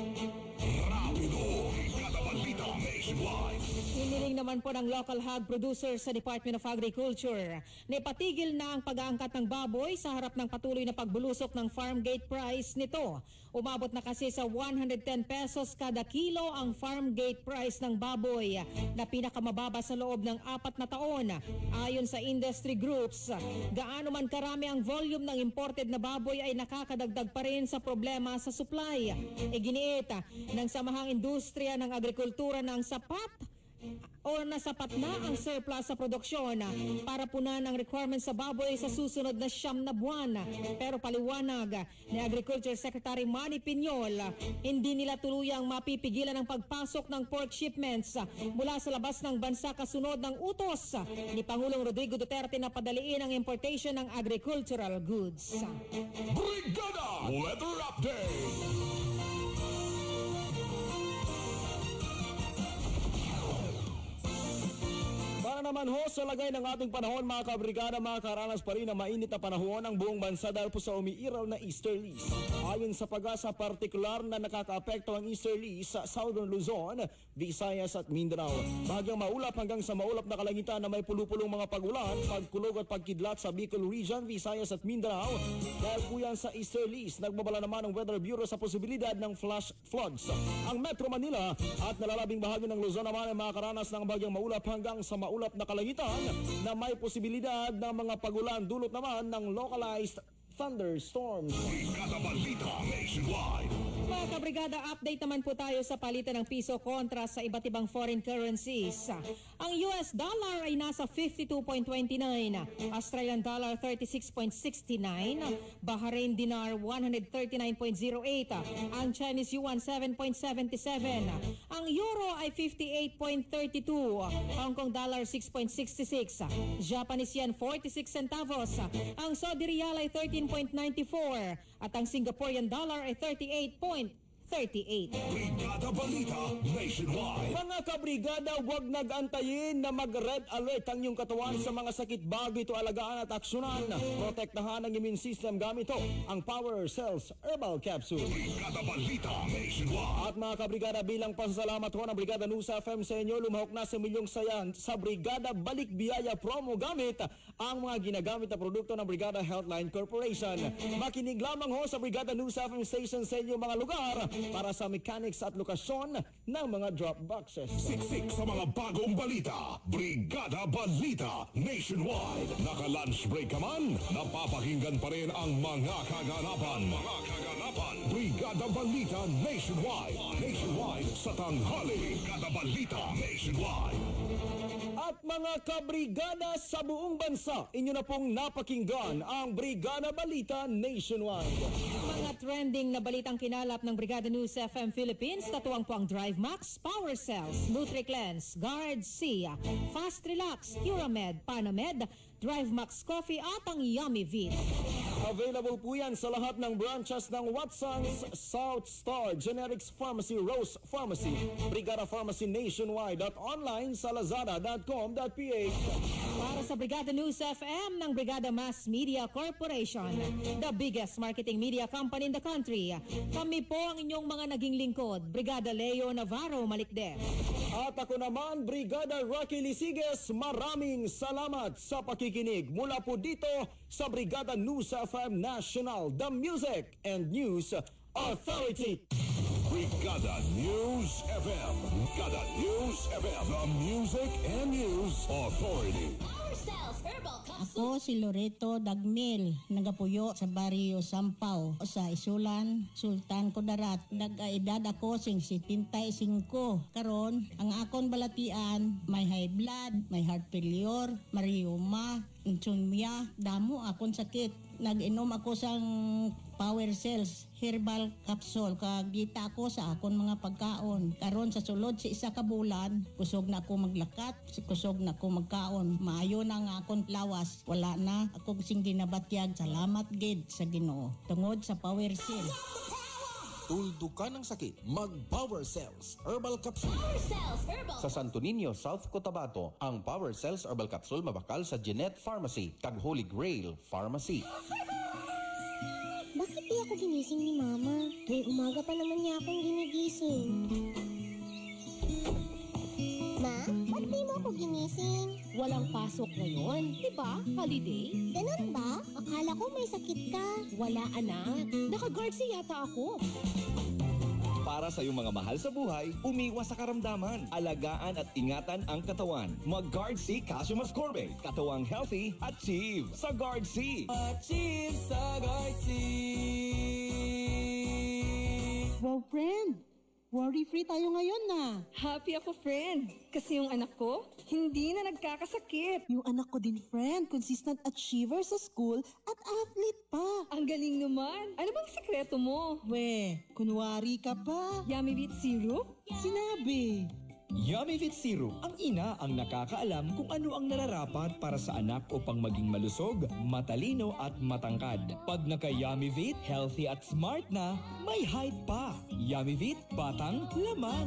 Rapido, kada balita nationwide. Hiniling naman po ng local hog producer sa Department of Agriculture na ipatigil na ang pag-aangkat ng baboy sa harap ng patuloy na pagbulusok ng farm gate price nito. Umabot na kasi sa one hundred ten pesos kada kilo ang farm gate price ng baboy na pinakamababa sa loob ng apat na taon. Ayon sa industry groups, gaano man karami ang volume ng imported na baboy ay nakakadagdag pa rin sa problema sa supply. Iginiit ng Samahang Industriya ng Agrikultura ng sapat o nasapat na ang surplus sa produksyon para punan ang requirements sa baboy sa susunod na siyam na buwan. Pero paliwanag ni Agriculture Secretary Manny Piñol, hindi nila tuluyang mapipigilan ang pagpasok ng pork shipments mula sa labas ng bansa kasunod ng utos ni Pangulong Rodrigo Duterte na padaliin ang importation ng agricultural goods. Brigada Weather Update. Para naman ho sa lagay ng ating panahon, mga kabrigada, makakaranas pa rin na mainit na panahon ang buong bansa dahil po sa umiiraw na easterlies. Ayon sa pag-asa, partikular na nakakaapekto ang easterlies sa Southern Luzon, Visayas at Mindanao. Bahagyang maulap hanggang sa maulap na kalangitan na may pulupulong mga pag-ulan, pagkulog at pagkidlat sa Bicol Region, Visayas at Mindanao. Dahil po yan sa easterlies, nagbabala naman ang Weather Bureau sa posibilidad ng flash floods. Ang Metro Manila at nalalabing bahagi ng Luzon naman ay makakaranas ng bahagyang maulap hanggang sa maulap na kalangitan na may posibilidad ng mga pag-ulan, dulot naman ng localized thunderstorms. Kada balita nationwide. Mga kabrigada, update naman po tayo sa palitan ng piso kontra sa iba't ibang foreign currencies. Ang U S dollar ay nasa fifty-two point two nine, Australian dollar thirty-six point six nine, Bahrain dinar one thirty-nine point zero eight, ang Chinese yuan seven point seven seven, ang euro ay fifty-eight point three two, Hong Kong dollar six point six six, Japanese yen forty-six centavos, ang Saudi riyal ay thirteen point nine four at ang Singaporean dollar ay thirty-eight point thirty-eight. Brigada Balita Nationwide. Mga kabrigada, huwag nag-antayin na mag-red alert ang iyong katawan sa mga sakit bago ito alagaan at aksyonan. Protektahan ang immune system gamit ito, ang Power Cells Herbal Capsule. Brigada Balita Nationwide. At mga kabrigada, bilang pasasalamat ho ng Brigada News F M sa inyo, lumahok na sa milyong sayan sa Brigada Balik Biyaya promo gamit ang mga ginagamit na produkto ng Brigada Healthline Corporation. Makinig lamang ho sa Brigada News F M station sa inyong mga lugar para sa mechanics at lokasyon ng mga drop boxes. Siksik sa mga bagong balita. Brigada Balita Nationwide. Naka-lunch break ka man, napapakinggan pa rin ang mga kaganapan. Mga kaganapan. Brigada Balita Nationwide. Nationwide sa tanghali. Brigada Balita Nationwide. At mga kabrigada sa buong bansa, inyo na pong napakinggan ang Brigada Balita Nationwide. Mga trending na balitang kinalap ng Brigada News F M Philippines, katuwang po ang Drive Max, Power Cells, NutriCleanse, Guard C, Fast Relax, Curamed, Panamed, Drive Max Coffee at ang Yummy Vit. Available po yan sa lahat ng branches ng Watson's, South Star, Generics Pharmacy, Rose Pharmacy, Brigada Pharmacy Nationwide at online sa lazada dot com dot p h. Para sa Brigada News F M ng Brigada Mass Media Corporation, the biggest marketing media company in the country, kami po ang inyong mga naging lingkod, Brigada Leo Navarro Malikde. At ako naman, Brigada Rocky Lisiges, maraming salamat sa pakikinig mula po dito sa Brigada News F M National, the Music and News Authority. Brigada News F M. Brigada News F M. The Music and News Authority. Ako si Loreto Dagmil, nagapuyo sa Barrio Sampaw, sa Isulan, Sultan Kudarat. Nag-edad ako sing setenta-singko. Karon, ang akon balatian, may high blood, may heart failure, mariuma, insomnia, damo akon sakit. Nag-inom ako sang Power Cells herbal capsule kag gita ako sa akon mga pagkaon. Karon sa sulod sa isa ka bulan, kusog na ako maglakat, kusog na ako magkaon. Maayo na nga akon lawas. Wala na ako sing ginabatyag. Salamat gid sa Ginoo tungod sa Power Cells. Tuldo ka ng sakit, mag-Power Cells Herbal Capsule. Power Cells Herbal. Sa Santo Niño, South Cotabato, ang Power Cells Herbal Capsule mabakal sa Jeanette Pharmacy, kag Holy Grail Pharmacy. Bakit di ako ginising ni Mama? Tuwing umaga pa naman niya akong ginigising. Ma, ba't di mo ako ginising? Walang pasok ngayon, di ba? Holiday? Ganun ba? Akala ko may sakit ka. Wala, anak. Naka-guard si yata ako. Para sa iyong mga mahal sa buhay, umiwas sa karamdaman, alagaan at ingatan ang katawan. Mag-Guard C Calcium Ascorbate. Katawang healthy, achieve sa Guard C. Achieve sa Guard C. Wow, friend! Worry-free tayo ngayon na. Happy ako, friend. Kasi yung anak ko, hindi na nagkakasakit. Yung anak ko din, friend. Consistent achiever sa school at athlete pa. Ang galing naman. Ano bang sekreto mo? We, kunwari ka pa. Yummy Beet Syrup? Sinabi. Yummy Fit Syrup. Ang ina ang nakakaalam kung ano ang nararapat para sa anak upang maging malusog, matalino at matangkad. Pag naka-Yummy Fit, healthy at smart na, may height pa. Yummy Fit, batang lamang.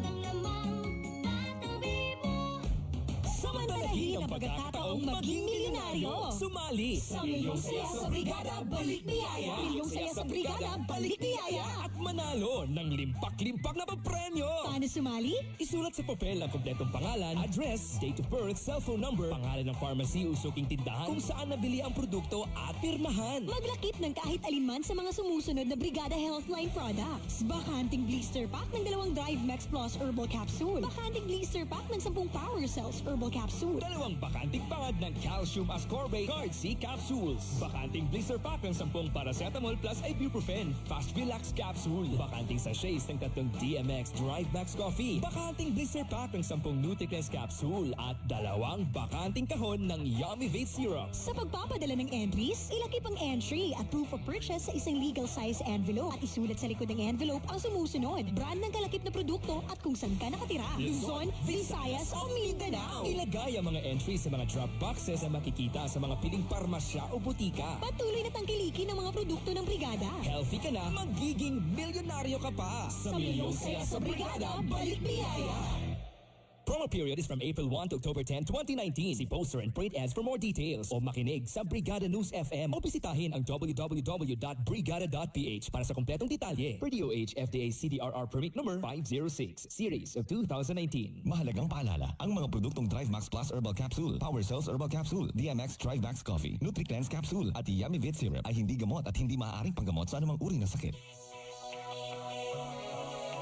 Samantalahin ang pagkakataong maging milyonaryo. Sumali sa Milyong Saya sa Brigada Balik Biyaya. Milyong Saya sa Brigada Balik Biyaya. At manalo ng limpak-limpak na papremyo. Paano sumali? Isulat sa papel ang kompletong pangalan, address, date of birth, cellphone number, pangalan ng pharmacy, usuking tindahan, kung saan nabili ang produkto at pirmahan. Maglakip ng kahit alinman sa mga sumusunod na Brigada Healthline products. Bakanting blister pack ng dalawang Drive Max Plus Herbal Capsule. Bakanting blister pack ng sampung Power Cells Herbal Capsule. Dalawang bakanting pangad ng Calcium Ascorbate Guard C Capsules. Bakanting blister pack ng sampung Paracetamol plus Ibuprofen Fast Relax Capsule. Bakanting sachets ng tatlong D M X Drive Max Coffee. Bakanting blister pack ng sampung NutriCleanse Capsule. At dalawang bakanting kahon ng Yummy Vate Syrup. Sa pagpapadala ng entries, ilakip ang entry at proof of purchase sa isang legal size envelope at isulat sa likod ng envelope ang sumusunod, brand ng kalakip na produkto at kung saan ka nakatira. Luzon, Visayas o Mindanao. Ilagay ang mga entries sa mga drop boxes na makikita sa mga piling parmasya o butika. Patuloy na tangkilikin ang mga produkto ng brigada. Healthy ka na, magiging milyonaryo ka pa. Sa Milyong Saya sa Brigada, balik biyaya. Promo period is from April first to October tenth, twenty nineteen. See poster and print ads for more details. O makinig sa Brigada News F M o bisitahin ang w w w dot brigada dot p h para sa kompletong detalye. Per D O H F D A C D R R Permit Number five oh six, Series of two thousand nineteen. Mahalagang paalala, ang mga produktong Drive Max Plus Herbal Capsule, Power Cells Herbal Capsule, D M X Drive Max Coffee, NutriCleanse Capsule at Yummy Vate Syrup ay hindi gamot at hindi maaaring panggamot sa anumang uri na sakit.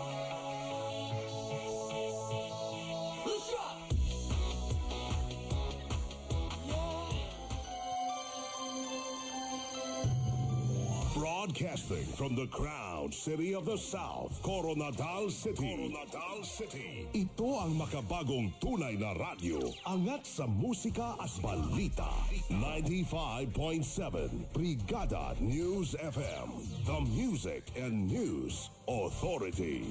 Broadcasting from the Crown City of the South, Coronadal City. Coronadal City. Ito ang makabagong tunay na radyo. Angat sa musika at balita. ninety-five point seven Brigada News F M. The Music and News Authority.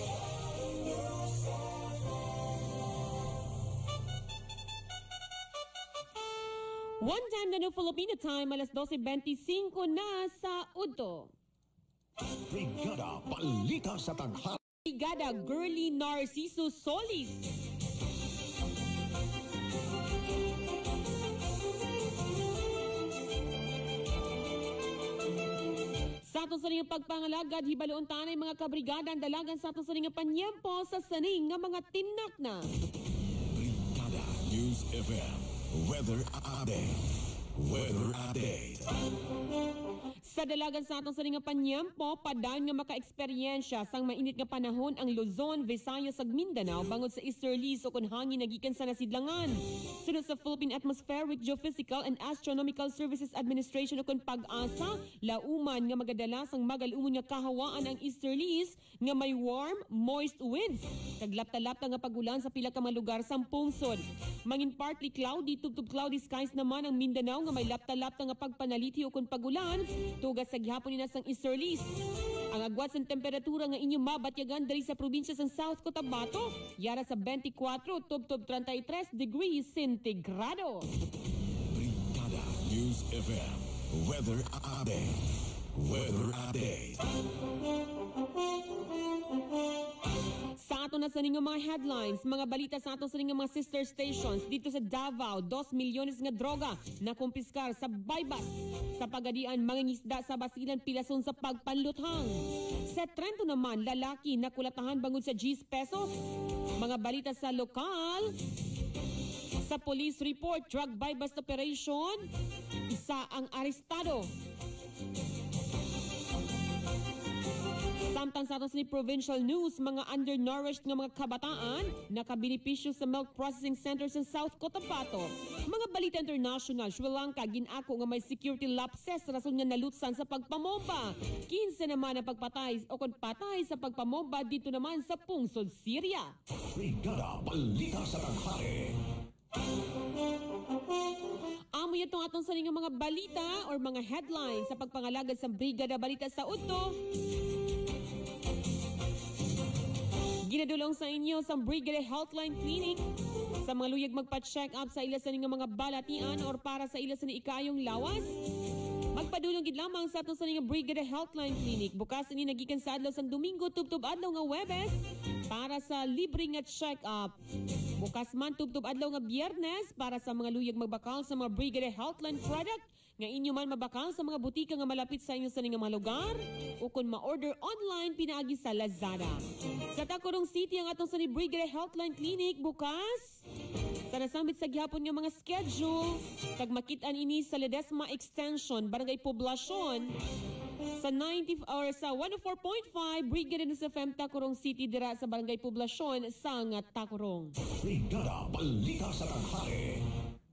One time na no Filipino time, alas twelve twenty-five na sa Udto. Brigada Balita sa Tanghali. Brigada Girly Narciso Solis. Sa atong saning pagpangalagad, hibaloon tanay mga kabrigada ang dalagan sa atong saning panyempo sa saning nga mga tinak na. Brigada News F M. Weather update. Weather update. Sa dalagan sa atong saning panyempo, padan nga maka-eksperyensya sang mainit nga panahon ang Luzon, Visayas ug Mindanao bangod sa easterlies o kun hangin nagikan sa nasidlangan. Sunod sa Philippine Atmospheric, Geophysical and Astronomical Services Administration o kun Pag-asa, lauman nga magadala sang magalumon nga kahawaan ang easterlies nga may warm, moist winds. Kaglapta-lapta nga pagulan sa pila ka mga lugar sa pungsod. Mangin partly cloudy, tubtub cloudy skies naman ang Mindanao nga may lapta-lapta nga pagpanaliti o kun pagulan. Tugas sa gihapon ni nasang easterlies. Ang agwat sa temperatura nga inyong mabatyagan dali sa probinsya sa South Cotabato, yara sa twenty-four, tubtob thirty-three degrees centigrado. Brigada News F M. Weather update. Weather update. Sa ato na sa ninyo mga headlines, mga balita sa ato sa ninyo mga sister stations dito sa Davao, dos milyones nga droga na kumpiskar sa Baybas. Sa Pagadian, mga ngisda sa Basilan Pilason sa pagpanluthang. Sa Trento naman, lalaki na kulatahan bangod sa G's pesos. Mga balita sa lokal, sa police report, drug buy-bust operation, isa ang arestado. Samtang sa atos ni provincial news, mga undernourished nga mga kabataan nakabinipisyo sa milk processing center sa South Cotabato. Mga balita international, Sri Lanka ginako nga may security lapses rason nga nalutsan sa pagpamomba. kinse naman ang pagpatay o kon patay sa pagpamomba dito naman sa pungsod Syria. Brigada Balita sa Tanghali. Amo itong atong sa mga balita or mga headlines sa pagpangalagad sa Brigada Balita sa Udto. Ginadulong sa inyo sa Brigada Healthline Clinic sa mga luyag magpa-check up sa ila sa mga balatian or para sa ila sa ikayong lawas. Magpadulong gid lamang sa ato sa nga Brigada Healthline Clinic. Bukas ni nagikan sa adlaw sa Domingo tubtob adlaw nga Huwebes para sa libre nga check up. Bukas man tubtob adlaw nga Biyernes para sa mga luyag magbakal sa mga Brigada Healthline product nga inyo man mabakal sa mga butika nga malapit sa inyo sa nga mga lugar o kung ma-order online pinaagi sa Lazada. Sa Tacurong City ang atong sa ni Brigada Healthline Clinic bukas. Sa nasambit sa gihapon nga mga schedule, kag makitaan ini sa Ledesma Extension, Barangay Poblasyon, sa ninety or sa one oh four point five Brigada News F M Tacurong City dira sa Barangay Poblasyon sa nga Tacurong. Brigada Balita sa Tanghali.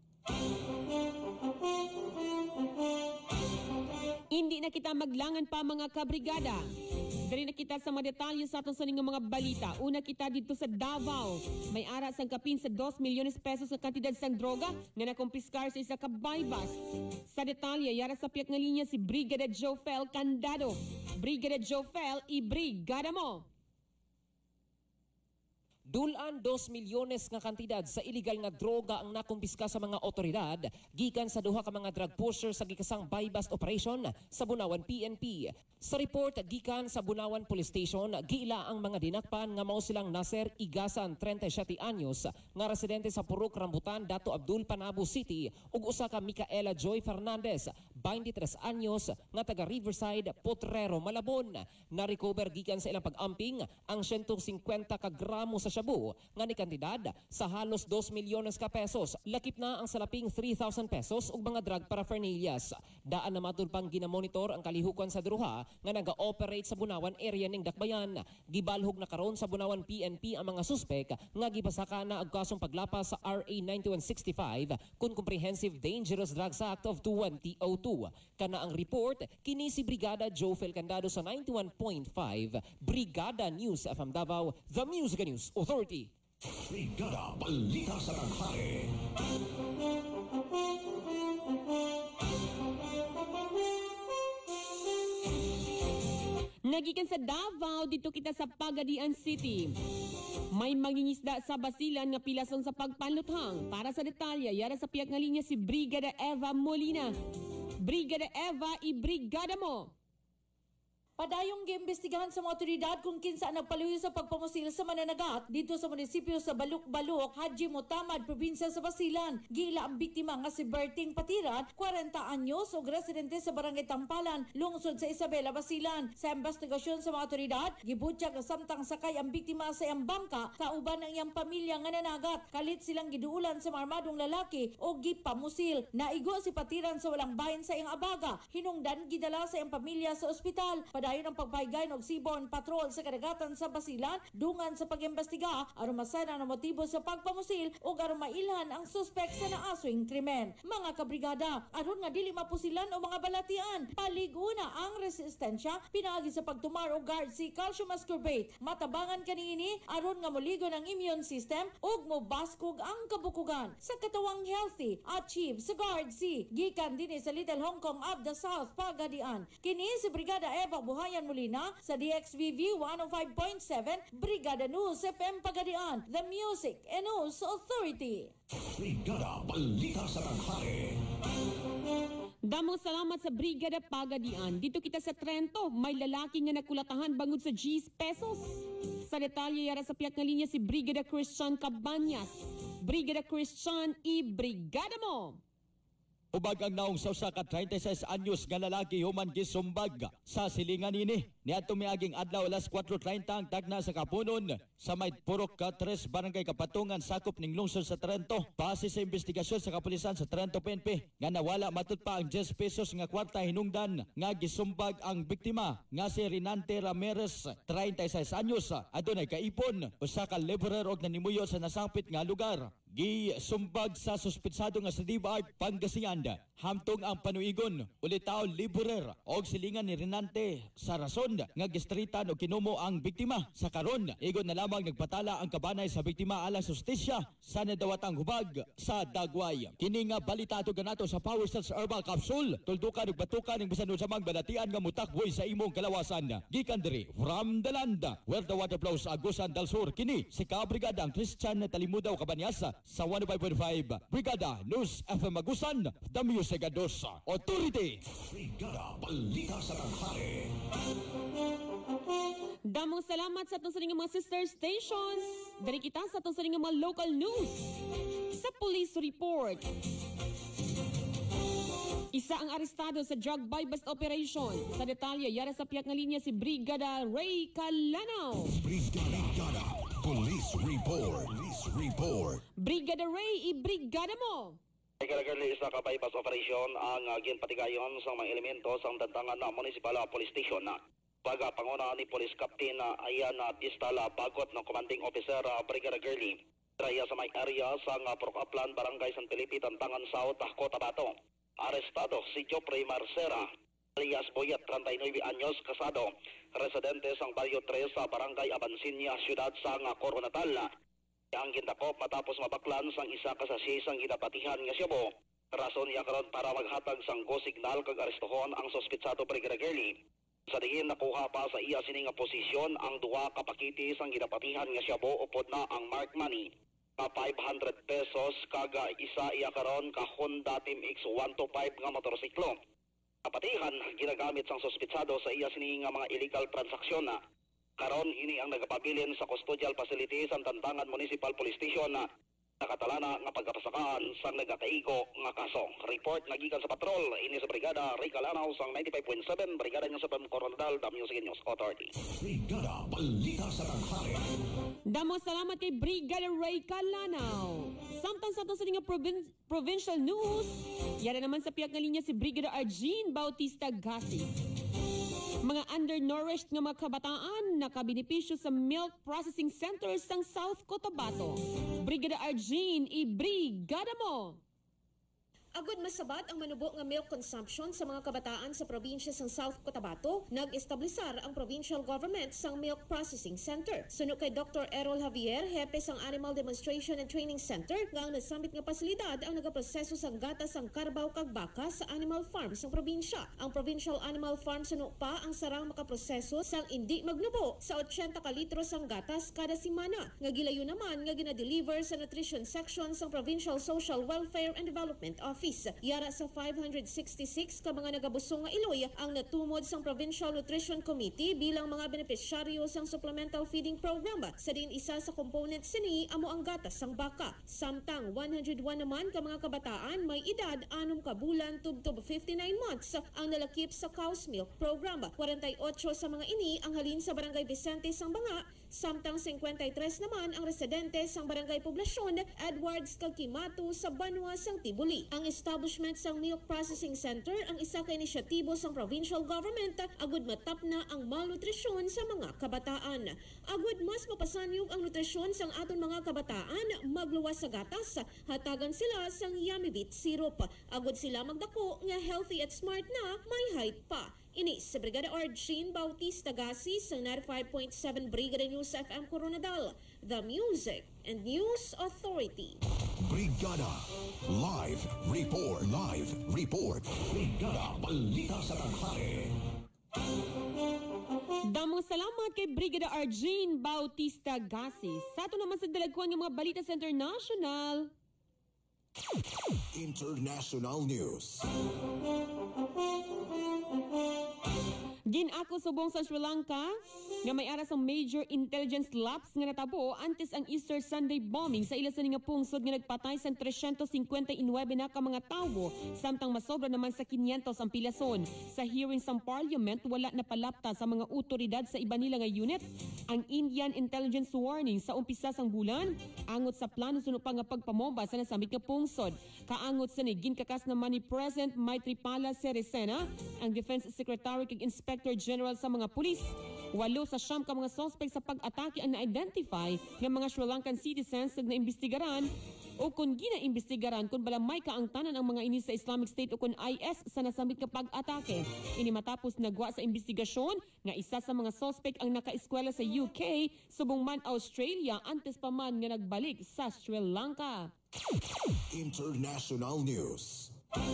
Hindi na kita maglangan pa mga kabrigada. Dari na kita sa mga detalye sa aton sa mga balita. Una kita dito sa Davao. May ara sang kapin sa dos milyones pesos sa kantidad sang droga nga nakumpiskar sa isa ka buy-bust. Sa detalye, yara sa piyak nga linya si Brigada Jofel Candado. Brigada Jofel, i-brigada mo! Dulan dos milyones nga kantidad sa illegal nga droga ang nakumpiska sa mga otoridad gikan sa duha ka mga drug pusher sa gikasang buy-bust operation sa Bunawan P N P. Sa report gikan sa Bunawan Police Station, giila ang mga dinakpan nga mao silang Nasser Igasan, thirty-seven anyos, nga residente sa Purok Rambutan, Dato Abdul Panabo City, ug usa ka Micaela Joy Fernandez, twenty-three anyos, nga taga Riverside, Potrero, Malabon. Na-recover gikan sa ilang pag-amping ang one hundred fifty ka gramo sa shabu nga ni kantidad sa halos dos milyones ka pesos. Lakip na ang salaping three thousand pesos ug mga drug paraphernalias. Daan na matud pang ginamonitor ang kalihukan sa Duruha nga naga-operate sa Bunawan area ning Dakbayan. Gibalhog na karon sa Bunawan P N P ang mga suspek nga gibasaka na og kasong paglapas sa R A ninety-one sixty-five kun Comprehensive Dangerous Drugs Act of twenty oh two. two. Kana ang report, kini si Brigada Jofel Candado sa ninety-one point five, Brigada News F M Davao, The Music News Authority. Brigada Balita sa Tanghali. Nagikan sa Davao, dito kita sa Pagadian City. May mangingisda sa Basilan nga pilason sa pagpanluthang. Para sa detalye, yara sa piyak nga linya si Brigada Eva Molina. Brigada Eva, i-brigada mo! Padayong giimbestigahan sa mga otoridad kung kinsa ang nagpaluyo sa pagpamusil sa mananagat dito sa munisipyo sa Baluk-Baluk, Haji Mutamad, probinsya sa Basilan. Gila ang biktima nga si Berting Patiran, forty anyos, ug residente sa Barangay Tampalan, lungsod sa Isabela, Basilan. Sa investigasyon sa mga otoridad, gibutyag samtang sakay ang biktima sa iyang bangka kauban ang iyang pamilya nga nanagat. Kalit silang giduulan sa armadong lalaki o gipamusil. Naigo si Patiran sa walang bahin sa iyang abaga. Hinungdan gidala sa iyang pamilya sa ospital. Dayon ang pagpahigay og seaborne patrol sa kadagatan sa Basilan dungan sa pag-imbestiga aron masayran ang motibo sa pagpamusil ug aron mailhan ang suspek sa naaswing krimen. Mga kabrigada, aron nga dili mapusilan o mga balatian, paliguna ang resistensya pinaagi sa pagtumar og guard si calcium ascorbate. Matabangan kaniini aron nga moligon ang immune system ug mobaskog ang kabukugan sa katawang healthy. Achieve sa guard si gikan dinhi sa Little Hong Kong of the South, Pagadian. Kini si Brigada Eva Buhayan Molina sa D X V V one oh five point seven, Brigada News F M Pagadian, The Music and News Authority. Brigada Balita sa Tanghali. Damong salamat sa Brigada Pagadian. Dito kita sa Trento, may lalaki nga nakulatahan bangod sa G's pesos. Sa detalye yara sa piyak nga linya si Brigada Christian Cabanyas. Brigada Christian, i-brigada mo! Ubag ang naong sa usa ka thirty-six anyos nga lalaki human gisumbag sa silingan ini. Niadto miaging adlaw alas four thirty ang tagna sa Kapunon sa may Purok Katres Barangay Kapatungan sakop ning lungsod sa Trento. Base sa investigasyon sa kapulisan sa Trento P N P nga nawala matud pa ang ten pesos nga kwarta hinungdan nga gisumbag ang biktima nga si Rinante Ramirez, thirty-six anyos. Adunay kaipon usa ka laborer og nanimuyo sa nasangpit nga lugar. Gisumbag sa suspitsado nga si Diva Art Pangasinan hamtong ang panuigon ulitaw liburer og silingan ni Renante sa rason nga gistritan og kinumo ang biktima. Sa karon igon na lamang nagpatala ang kabanay sa biktima alang sustisya sa nadawatang hubag sa Dagway. Kini nga balita ato ganato sa Power Stars Herbal Capsule, tuldukan ug batukan ning bisan sa mga balatian nga mutakboy sa imong kalawasan. Gikan diri from the land where the water flows, Agusan del Sur. Kini si Kabrigada ang Christian Talimudaw Cabanyas sa one oh five point five Brigada News F M Agusan, The Music News Authority. Brigada Balita sa Tanghali. Damong salamat sa atong saling mga sister stations. Dari kita sa atong saling mga local news. Sa police report, isa ang arestado sa drug buy bust operation. Sa detalye, yara sa piyak nga linya si Brigada Ray Calanaw. Brigada Police Report. Police Report. Brigada Ray, i-brigada mo! Karagali sa kabaypas operasyon ang uh, ginpatigayon sa mga elemento sa dantangan na Municipal Police Station na pagpanguna ni Police Captain uh, Ayan uh, Pistala Bagot ng Commanding Officer uh, Brigada Girly traya sa may area sa uh, Procaplan, Barangay San Felipe, Tantangan South, Cotabato. Arestado si Jopre Marcera alias Boyet, thirty-nine anyos, kasado, residente sa Barrio three sa Barangay Abansinya, Siyudad sa uh, Coronatal. Ang gindakop matapos mabaklan sang isa ka sa sisang ginapatihan nga Cebu. Rason niya karon para maghatag sang go signal kag arestohon ang suspitsado Brigada Girly. Sa diin nakuha pa sa iya sining nga posisyon ang duwa ka pakiti sang ginapatihan nga Cebu upod na ang mark money na five hundred pesos kaga isa iya karon ka Honda Team X one twenty-five nga motorsiklo. Kapatihan ginagamit sang suspitsado sa iya sining nga mga illegal transaksyon na karon ini ang nagapabilin sa custodial facilities ang Tantangan Municipal Police Station na nakatalana nga pagkapasakaan sa nagakaigo nga kaso. Report nagikan sa patrol ini sa Brigada Ray Calanaw sang ninety-five point seven Brigada News F M Coronadal, The Music News Authority. Brigada Balita sa Tanghali. Damo salamat kay Brigada Ray Calanaw. Samtang sa ato sa nga provin- provincial news, yara naman sa piyak nga linya si Brigada Argene Bautista Gasis. Mga undernourished nga mga kabataan nakabinipisyo sa milk processing centers sang South Cotabato. Brigada Argene, i-brigada mo! Agud masabat ang manubo nga milk consumption sa mga kabataan sa probinsya sang South Cotabato, nag-establisar ang provincial government sang Milk Processing Center. Suno kay Doctor Errol Javier, hepe sang Animal Demonstration and Training Center, nga ang nasambit nga pasilidad ang nagaproseso sang gatas sang karbaw kag baka sa animal farm sang probinsya. Ang Provincial Animal Farm suno pa ang sarang makaproseso sang indi magnubo sa eighty ka litro sang gatas kada semana. Nga gilayo naman nga gina-deliver sa nutrition section sang Provincial Social Welfare and Development Office. Yara sa five hundred sixty-six ka mga nagabusong nga iloy ang natumod sang Provincial Nutrition Committee bilang mga benepisyaryo sang Supplemental Feeding Program. Sa din isa sa component sini amo ang gatas sang baka. Samtang one hundred one naman ka mga kabataan may edad anom ka bulan tubtob fifty-nine months ang nalakip sa Cow's Milk Program. forty-eight sa mga ini ang halin sa Barangay Vicente sang Banga, samtang fifty-three naman ang residente sang Barangay Poblasyon Edwards kag Kimato sa Banwa sang Tibuli. Ang establishment sang Milk Processing Center ang isa ka inisyatibo sang provincial government agud matap na ang malnutrisyon sa mga kabataan. Agud mas mapasanyog ang nutrisyon sang aton mga kabataan, magluwas sa gatas, hatagan sila sang Yamivit syrup. Agud sila magdako nga healthy at smart na may height pa. Ini sa Brigada Arjin Bautista Gasi sa ninety-five point seven Brigada News F M Coronadal, the Music and News Authority. Brigada Live Report. Live Report. Brigada Balita sa Tanghali. Damong salamat kay Brigada Arjin Bautista Gasi. Sa ito naman sa dalagkuhan ng mga balita sa international. International News. Ginako subong sa Sri Lanka nga may ara sa major intelligence lapse nga natabo antes ang Easter Sunday bombing sa ila sa nga pungsod nga nagpatay sa three hundred fifty-nine na ka mga tawo, samtang masobra naman sa five hundred ang pilason. Sa hearing sa parliament, wala na palapta sa mga otoridad sa iba nila nga unit ang Indian intelligence warning sa umpisa sang bulan angot sa plano suno pa nga pagpamomba sa nasambit nga pungsod. Kaangot sa ni ginkakas naman ni President Maithripala Sirisena, ang Defense Secretary kag Inspector General sa mga pulis. Walo sa siyam ka mga suspect sa pag-atake ang na-identify ng mga Sri Lankan citizens na naimbestigaran o kung ginaimbestigaran kung bala may kaangtanan ang mga ini sa Islamic State o kung I S sa nasambit nga pag-atake. Ini matapos nagwa sa investigasyon nga isa sa mga suspect ang naka-eskwela sa U K, subong man Australia antes pa man nga nagbalik sa Sri Lanka. International News.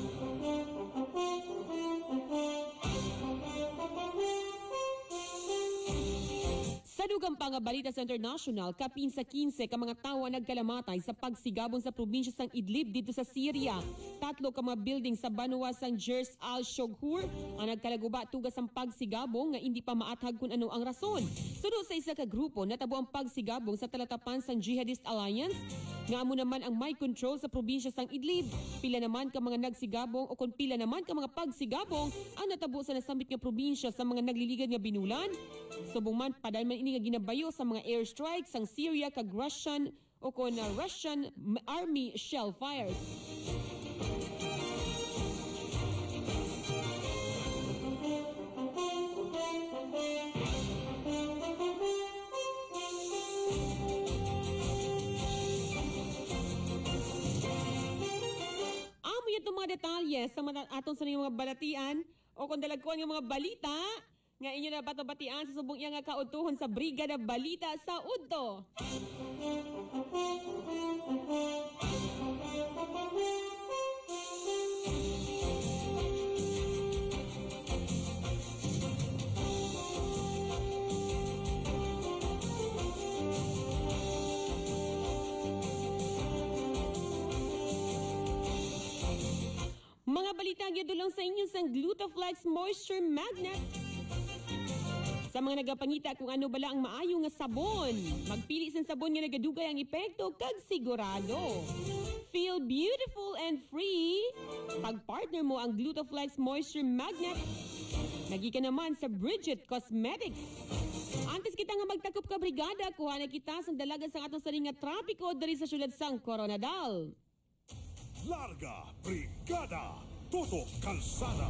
Sa dugang pa nga balita sa international, kapin sa fifteen ka mga tawo nagkalamatay sa pagsigabong sa probinsya sang Idlib dito sa Syria. Tatlo ka mga building sa Banwa sang Jers al-Shoghur ang nagkalaguba tugas ang pagsigabong nga hindi pa maathag kung ano ang rason. Sunod sa isa ka grupo, natabo ang pagsigabong sa talatapan sang Jihadist Alliance nga amo naman ang may control sa probinsya sang Idlib. Pila naman ka mga nagsigabong o kung pila naman ka mga pagsigabong ang natabo sa nasambit nga probinsya sa mga nagliligad nga binulan. Subong man padal man ini nga ginabayo sa mga airstrikes sang Syria kag Russian o kon uh, Russian army shell fires. Amo itong mga detalye sa mga aton sa mga balatian o kung dalagkuhan ng mga balita nga inyo na bato-batian sa subong iya nga kautuhon sa Brigada Balita sa Udto. Mga balita ang yadulong sa inyo sa Glutaflex Moisture Magnet. Sa mga nagapangita kung ano bala ang maayo nga sabon, magpili sa sabon nga nagadugay ang epekto kag sigurado. Feel beautiful and free. Pag-partner mo ang Glutaflex Moisture Magnet, nagika naman sa Bridget Cosmetics. Antes kita nga magtakop ka brigada, kuha na kita sa dalaga sa atong saring nga trapiko diri sa syudad sang Coronadal. Larga Brigada Tutok Kalsada.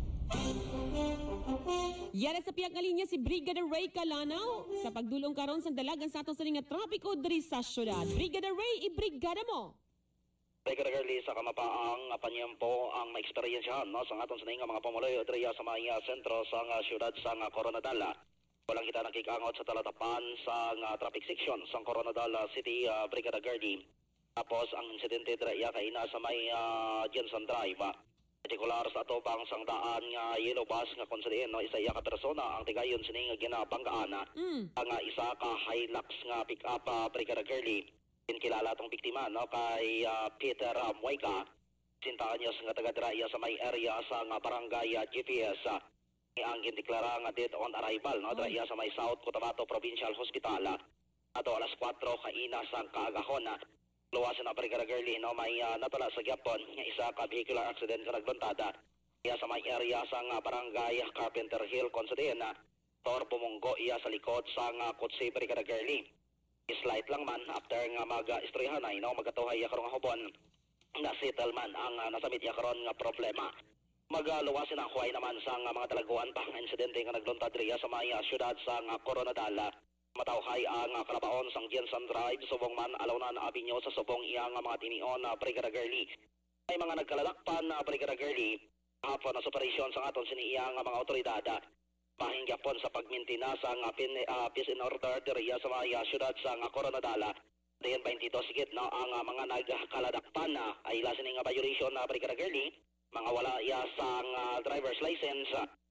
Yara sa piyak nga linya si Brigada Ray Calanaw sa pagdulong karon sa dalagan sa atong saring nga trapiko diri sa syudad. Brigada Ray, i-brigada mo. Regularly sa kamapaang panyempo ang ma-experiensyahan no, sa aton sa mga pamuluyo diriya sa mga sentro sa nga syudad sa nga Coronadal. Walang kita nakikangot sa talatapan sa nga traffic section sa Coronadal City, uh, Brigada Gardi. Tapos ang insidente diriya kay na sa may uh, Jensen Drive. Partikular sa atobang sang daan nga yellow bus nga konsidiin no, isa iya ka persona ang tigayon sini nga ginabanggaan. Mm. Ang uh, isa ka Hilux nga pick-up uh, Brigada Gardi. Kilala tong biktima no kay uh, Peter uh, Mueca. Sintaan niya sa taga-draya sa may area sa nga barangay uh, G P S. Uh, ang gindeklara nga dead on arrival no draya sa may South Cotabato Provincial Hospital. Ato alas kwatro kaina sa kaagahon. Luwasan na Brigada Garli no may uh, natala sa gyapon nga isa ka vehicular accident nga nagbuntada. Iya sa may area sa nga barangay Carpenter Hill konsidiin na tor pumunggo iya sa likod sa nga kotse Brigada Garli. Slight lang man after nga mag-istoryahan ay no, magatuhay ya karong hubon nga settle man ang uh, nasamit ya karon nga problema. Magaluwasin ang huway naman sa nga mga dalaguan pa nga insidente nga nagluntad riya sa mga syudad sa nga Coronadal. Matawhay ang uh, kalabaon sang Jensen Drive subong man alawnan abinyo sa subong iya nga mga tinion na uh, Brigada Garli. May mga nagkalalakpan na uh, Brigada Garli hapon na operasyon sa aton siniya nga mga otoridad. Pahingyapon sa pagmintina sa nga pin, uh, peace and order diriya sa mga syudad sa nga Coronadal. Diyan twenty-two sigit na ang uh, mga nagkaladakpan na uh, ay lasin nga violation na uh, Brigada Garli. Mga wala ya sa uh, driver's license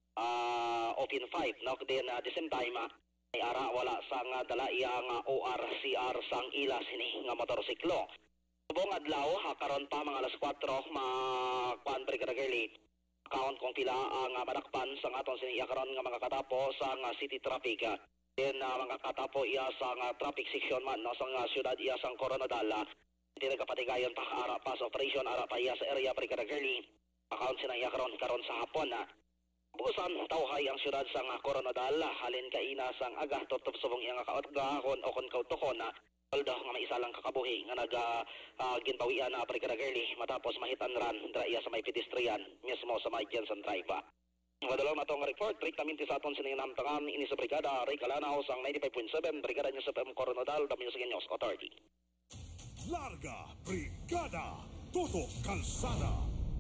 uh, open five no then uh, the same time uh, ay ara wala sa nga dala iya nga O R C R sang ila sini nga motorsiklo. Subong adlaw ha karon pa mga alas kwatro ma kuan Brigada Garli. Count kung pila ang uh, manakpan sa aton siniya karon nga mga katapo sa nga city traffic. Then uh, mga katapo iya sa nga traffic section man no sa nga syudad iya sang Coronadal. Hindi nagkapatigayon pa ara pa sa operation ara pa iya sa area Brigada Garli. Account sinaya karon karon sa hapon na. Busan tawhay ang syudad sa nga Coronadal halin kaina sang agah tutop subong iya nga kautgahon o kon kautukon na. Although nga may isa lang kakabuhi nga nag uh, uh, ginbawian na Brigada Garli matapos mahitan ran draya sa may pedestrian mismo sa may Jensen Drive. Madalaw na tong report, direktamente sa aton sininamtangan ini sa Brigada Ray Calanaw sang ninety-five point seven Brigada News F M Coronadal, the Music News Authority. Larga Brigada Tutok Kalsada.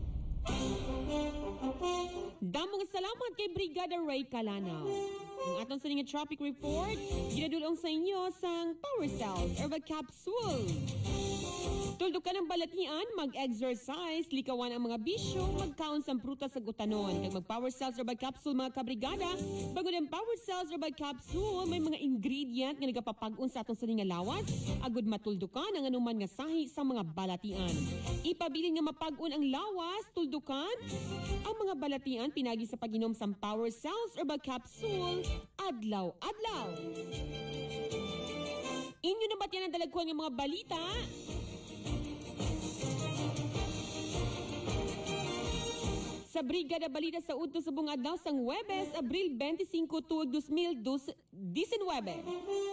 Damong salamat kay Brigada Ray Calanaw. Ang atong sa nga traffic report, ginadulong sa inyo sang Power Cells Herbal Capsule. Tuldok ka ng balatian, mag-exercise, likawan ang mga bisyo, mag-count sa prutas sa gutanon. Kag mag-Power Cells Herbal Capsule mga kabrigada, bago ng Power Cells Herbal Capsule, may mga ingredient nga nagapapag-on sa atong sa nga lawas, agud matuldukan ang anuman nga sahi sa mga balatian. Ipabilin nga mapag-on ang lawas, tuldukan, ang mga balatian pinagi sa pag-inom sa Power Cells Herbal Capsule, adlaw-adlaw. Inyo na ba't yan ang dalagkuhan ng mga balita? Sa Brigada Balita sa Udto sa Bungadlaw sang Huwebes, Abril twenty-five, tuig two mil nineteen.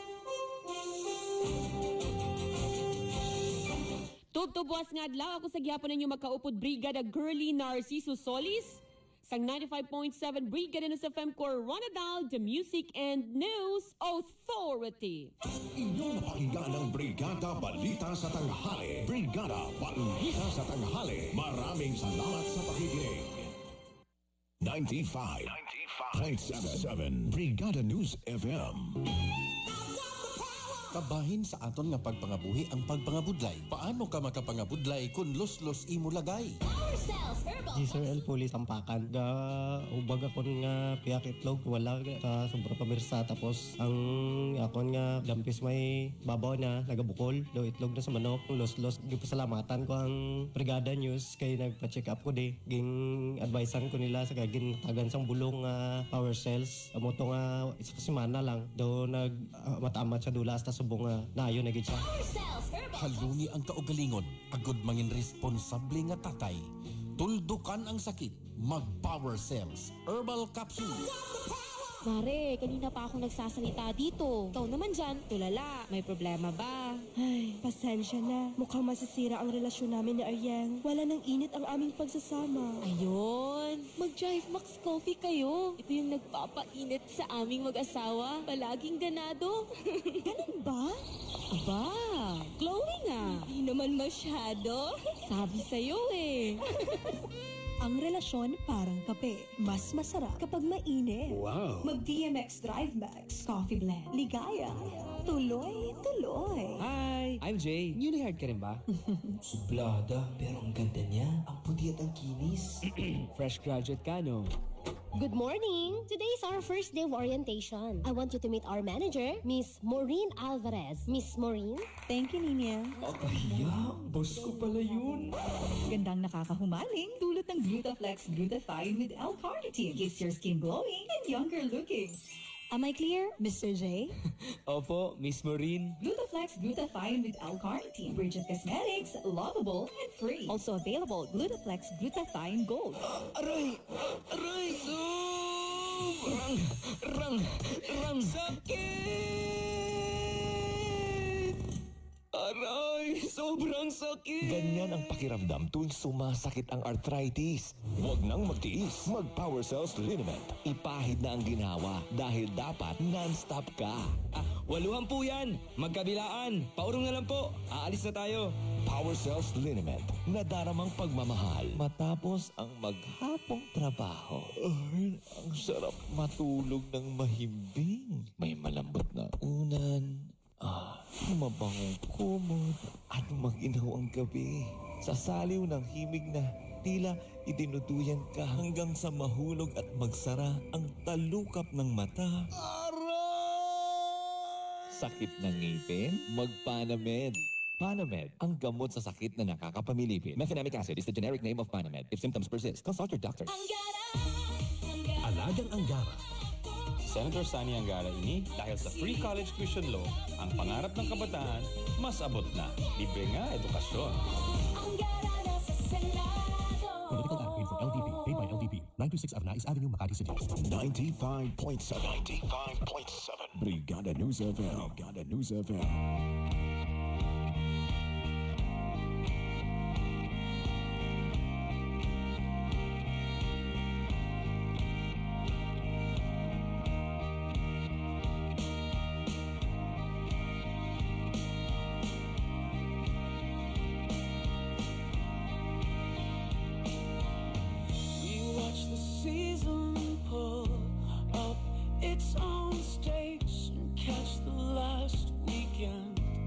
Tugtubuas nga adlaw ako sa gihapon ninyo makaupod Brigada Girly Narciso Solis sang ninety-five point seven Brigada News F M Coronadal, the Music and News Authority. Inyong napakinggan ng Brigada Balita sa Tanghali. Brigada Balita sa Tanghali. Maraming salamat sa pakikinig. ninety-five point seven Brigada News F M. Kabahin sa aton nga pagpangabuhi ang pagpangabudlay. Paano ka makapangabudlay kung los-los imo lagay? G Sir L Police Sampakan. Ga ubag akon nga piyak itlog wala sa sobra pamirsa tapos ang akon nga dampis may babaw na nagabukol do itlog na sa manok los-los gipasalamatan ko ang Brigada News kay nagpa-check up ko di ging advisean ko nila sa gagin tagan sang bulong nga uh, power cells amo to nga isa ka semana lang do nag uh, matamat sa dulas ta subong nga uh, nayo na gid siya. Haluni ang kaugalingon agud mangin responsable nga tatay. Tuldukan ang sakit, mag-Power Cells Herbal Capsule. Mare, kanina pa ako nagsasalita dito. Ikaw naman dyan, tulala. May problema ba? Ay, pasensya na. Mukhang masisira ang relasyon namin ni Ariang. Wala nang init ang aming pagsasama. Ayun, mag-Jive Max Coffee kayo. Ito yung nagpapainit sa aming mag-asawa. Palaging ganado. Ganun ba? Aba, glowing ah. Hindi naman masyado. Sabi sa'yo eh. Ang relasyon parang kape. Mas masarap kapag mainit. Wow. Mag-D M X Drive Max Coffee Blend. Ligaya. Tuloy, tuloy. Hi, I'm Jay. Newly hired ka rin ba? Suplada, pero ang ganda niya. Ang puti at ang kinis. Fresh graduate ka, no? Good morning! Today is our first day of orientation. I want you to meet our manager, Miss Maureen Alvarez. Miss Maureen? Thank you, Nina. Akahiya, boss ko pala yun. Gandang nakakahumaling dulot ng Glutaflex Glutathione with L-carnitine. Keeps your skin glowing and younger looking. Am I clear, Mister J? Opo, Miss Maureen. Glutaflex Glutathione with L-carnitine. Bridget Cosmetics, lovable and free. Also available, Glutaflex Glutathione Gold. Aray! Aray! Sobrang! Rang! Rang! Sakit! Aray! Sobrang sakit! Ganyan ang pakiramdam tuwing sumasakit ang arthritis. Huwag nang magtiis. Mag-Power Cells Liniment. Ipahid na ang ginawa dahil dapat non-stop ka. Ah, waluhan po yan. Magkabilaan. Paurong na lang po. Aalis na tayo. Power Cells Liniment. Nadaramang pagmamahal matapos ang maghapong trabaho. Ay, ang sarap matulog ng mahimbing. May malambot na unan. Ah, mabangong kumot at maginaw ang gabi. Sa saliw ng himig na tila idinuduyan ka hanggang sa mahulog at magsara ang talukap ng mata. Aray! Sakit ng ngipin? Mag-Panamed. Panamed, ang gamot sa sakit na nakakapamilipin. Mefenamic acid is the generic name of Panamed. If symptoms persist, consult your doctor. Alagang Anggara. Senator Sani Anggara ini dahil sa free college tuition loan, ang pangarap ng kabataan mas abot na. Libre nga edukasyon. Political ad paid for L D P, paid by L D P. nine two six Arnaiz Avenue, Makati City. ninety-five point seven. ninety-five point seven. Brigada News F M. Brigada News F M. Its own stakes and catch the last weekend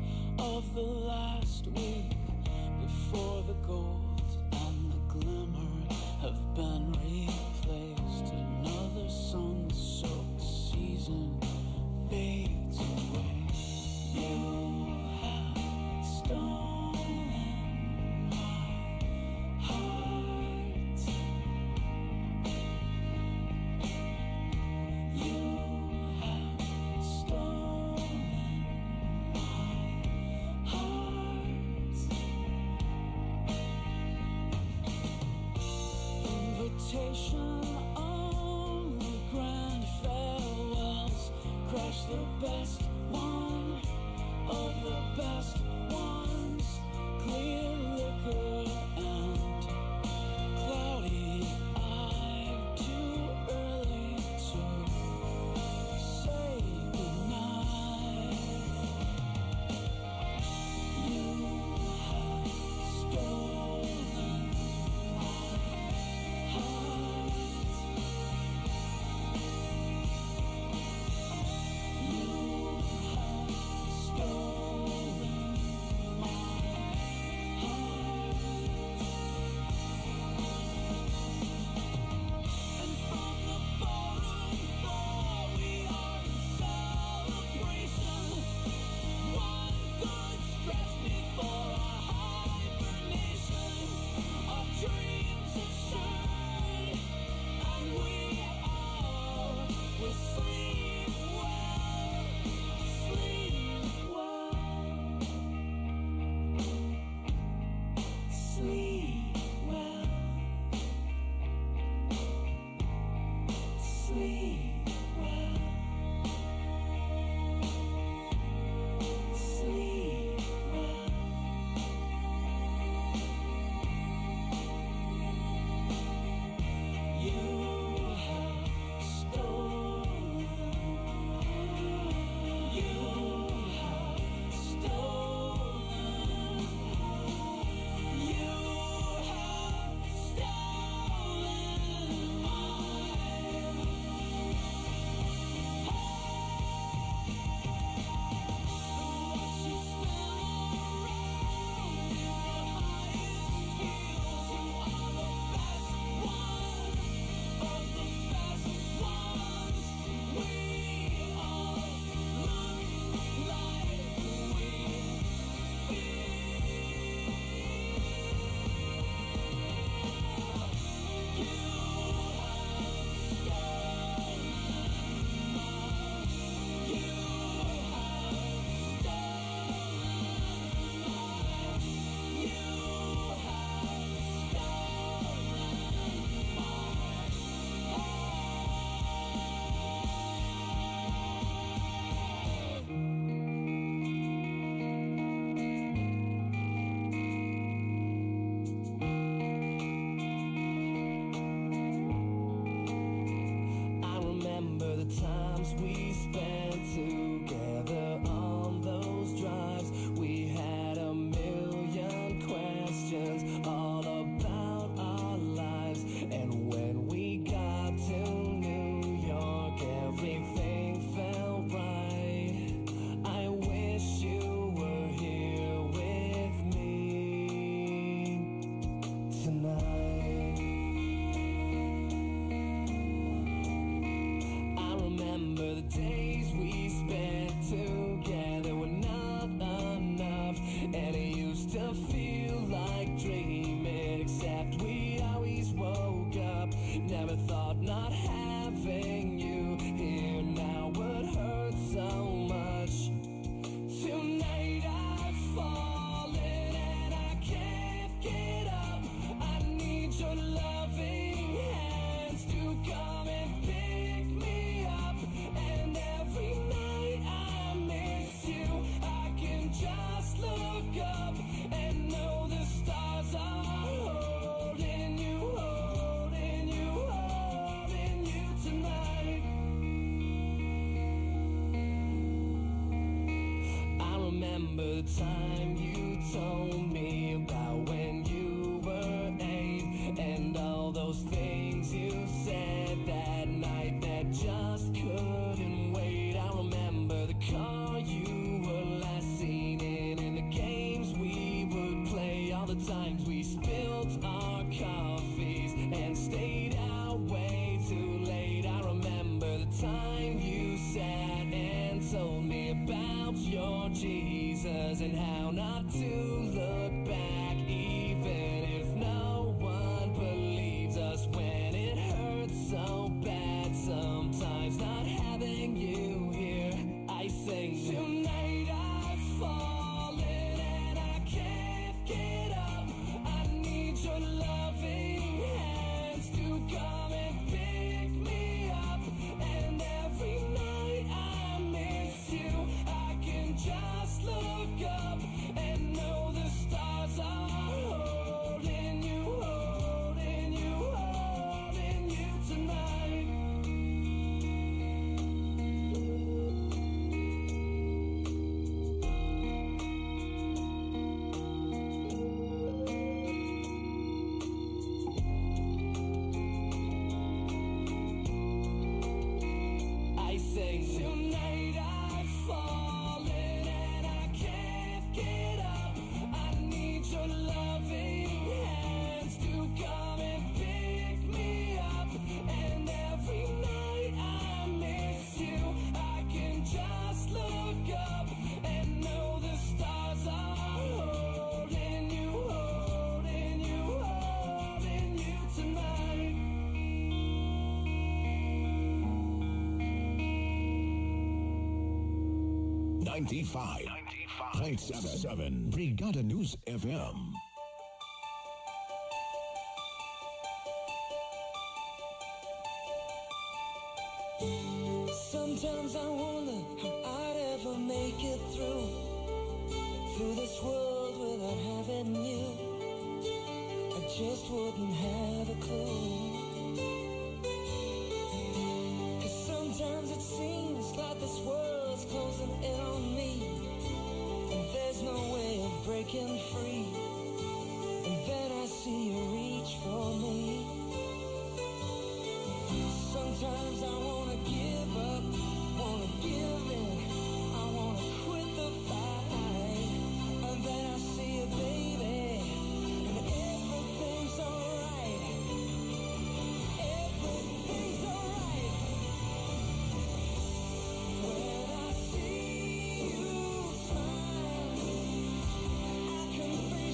we spilled our coffees and stayed out way too late. I remember the time you sat and told me about your Jesus and how not to look back, even if no one believes us when it hurts so bad. Sometimes not having you here, I sing tonight I've fallen and I can't get up. I need your loving hands to come and pick me up. And every night I miss you, I can just look up and know the stars are holding you, holding you, holding you tonight. I sing tonight I've fallen and I can't get up. I need your loving hands to come and pick me up. And every night I miss you, I can just look up and know the stars are holding you, holding you, holding you tonight. ninety-five point seven Brigada News F M. Sometimes I wonder how I'd ever make it through Through this world without having you. I just wouldn't have a clue. 'Cause sometimes it seems like this world's closing in on me, and there's no way of breaking free. And then I see you reach for me. Sometimes I wanna give up, wanna give in, I wanna quit the fight. And then I see you, baby, and everything's alright. Everything's alright. When I see you smile, I can feel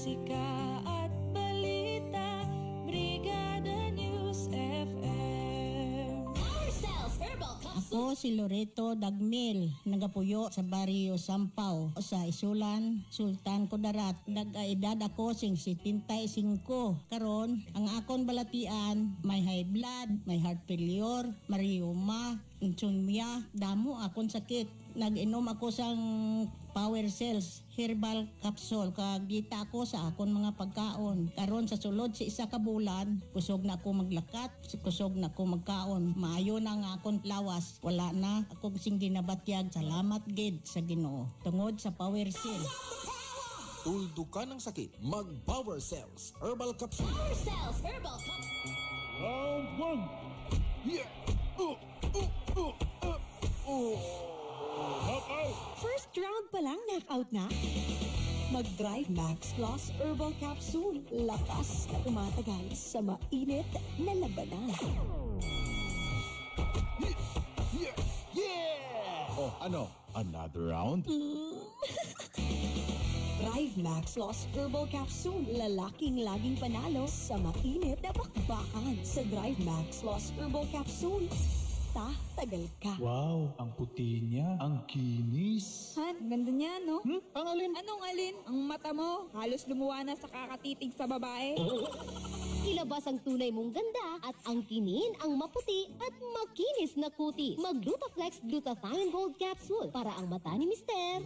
musika at balita, Brigada News F M. Ako si Loreto Dagmil, nagapuyo sa baryo Sampaw, sa Isulan, Sultan Kudarat. Nag-edad ako sing setenta-singko. Karon, ang akon balatian, may high blood, may heart failure, mariuma, insomnia, damo akon sakit. Nag-inom ako sang Power Cells herbal capsule, kagita ako sa akon mga pagkaon. Karon sa sulod sa isa ka bulan, kusog na ako maglakat, kusog na ako magkaon. Maayo na nga akon lawas, wala na ako sing ginabatyag. Salamat gid sa Ginoo tungod sa Power Cells. Tuldukan ng sakit, mag Power Cells Herbal Capsule. Power Cells Herbal Capsule. Round one. Yeah. Uh, uh, uh, uh, uh. First round pa lang, knockout na? Mag-Drive Max Plus Herbal Capsule. Lakas na tumatagal sa mainit na labanan. Yeah! Yeah! Oh, ano? Another round? Drive Max Plus Herbal Capsule. Lalaking laging panalo sa mainit na bakbakan. Sa Drive Max Plus Herbal Capsule, tagal ka. Wow, ang puti niya, ang kinis. Han, ganda niya, no? Hmm? Ang alin? Anong alin? Ang mata mo, halos lumuwa na sa kakatitig sa babae. Ilabas ang tunay mong ganda at angkinin ang maputi at makinis na kutis. Mag-Glutaflex Glutathione Gold Capsule para ang mata ni Mister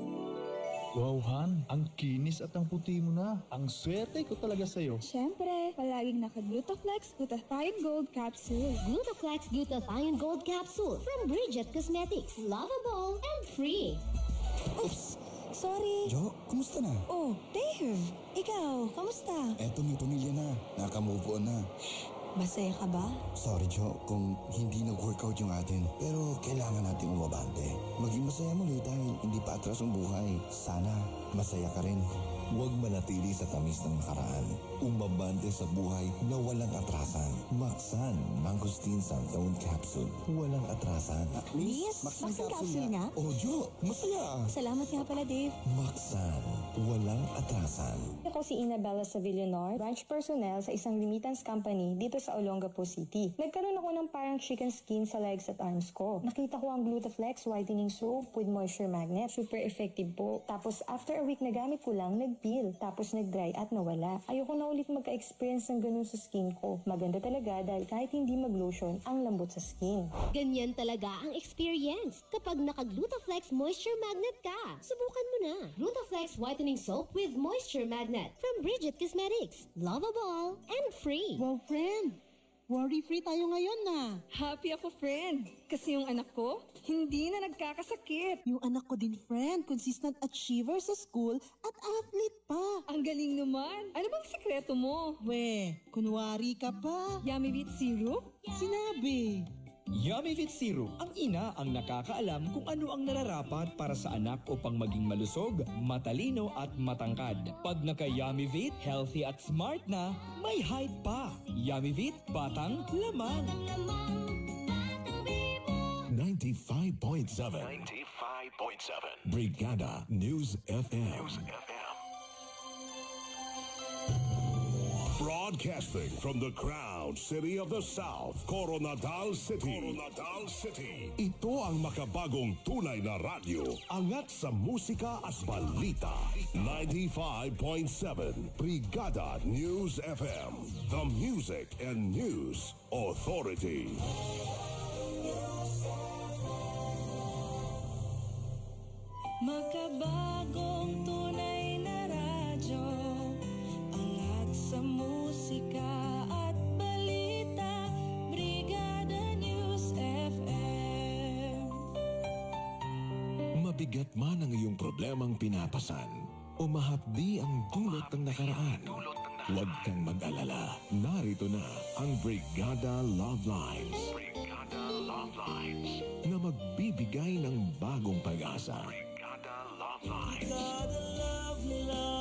Wow, Han, ang kinis at ang puti mo na. Ang swerte ko talaga sa'yo. Siyempre, palaging naka-Glutaflex Glutathione Gold Capsule. Glutaflex Glutathione Gold Capsule from Bridget Cosmetics. Lovable and free. Oops! Sorry. Jo, kumusta na? Oh, there. Ikaw, kamusta? Eto, may pamilya na. Naka-move on na. Masaya ka ba? Sorry, Jo, kung hindi nag-workout yung atin. Pero kailangan natin umabante. Maging masaya muli dahil hindi pa atras ang buhay. Sana masaya ka rin. Huwag manatili sa tamis ng nakaraan. Umabante sa buhay na walang atrasan. Maxan Mangosteen Santon Capsule. Walang atrasan. Miss, Maxan Capsule nga? Oh, Jo, masaya. Salamat nga pala, Dave. Maxan. Walang atrasan. Ako si Inabella Savillonor, branch personnel sa isang remittance company dito sa Olongapo City. Nagkaroon ako ng parang chicken skin sa legs at arms ko. Nakita ko ang Glutaflex Whitening Soap with Moisture Magnet. Super effective po. Tapos after a week na gamit ko lang, nag-peel. Tapos nag-dry at nawala. Ayoko na ulit magka-experience ng ganun sa skin ko. Maganda talaga dahil kahit hindi mag-lotion, ang lambot sa skin. Ganyan talaga ang experience kapag naka-Glutaflex Moisture Magnet ka. Subukan mo na. Glutaflex Whitening Soap with Moisture Magnet from Bridget Cosmetics. Lovable and free. Wow, friend! Worry-free tayo ngayon na. Happy ako, friend. Kasi yung anak ko, hindi na nagkakasakit. Yung anak ko din, friend. Consistent achiever sa school at athlete pa. Ang galing naman. Ano bang sekreto mo? We, kunwari ka pa. Yummy Beet Syrup? Sinabi. Yummy Fit Syrup. Ang ina ang nakakaalam kung ano ang nararapat para sa anak upang maging malusog, matalino at matangkad. Pag naka-Yummy Fit, healthy at smart na, may height pa. Yummy Fit, batang laman. ninety-five point seven. ninety-five point seven. Brigada News F M. News F M. Broadcasting from the Crown City of the South, Coronadal City. Coronadal City. Ito ang makabagong tunay na radyo. Angat sa musika at balita. ninety-five point seven. Brigada News F M. The Music and News Authority. Makabagong tunay na radyo, angat sa musika at balita, Brigada News F M. Mabigat man ang iyong problemang pinapasan o mahapdi ang dulot ng nakaraan, huwag kang mag-alala. Narito na ang Brigada Love Lines. Brigada Love Lines na magbibigay ng bagong pag-asa. Brigada Love Lines. Brigada Love Lines.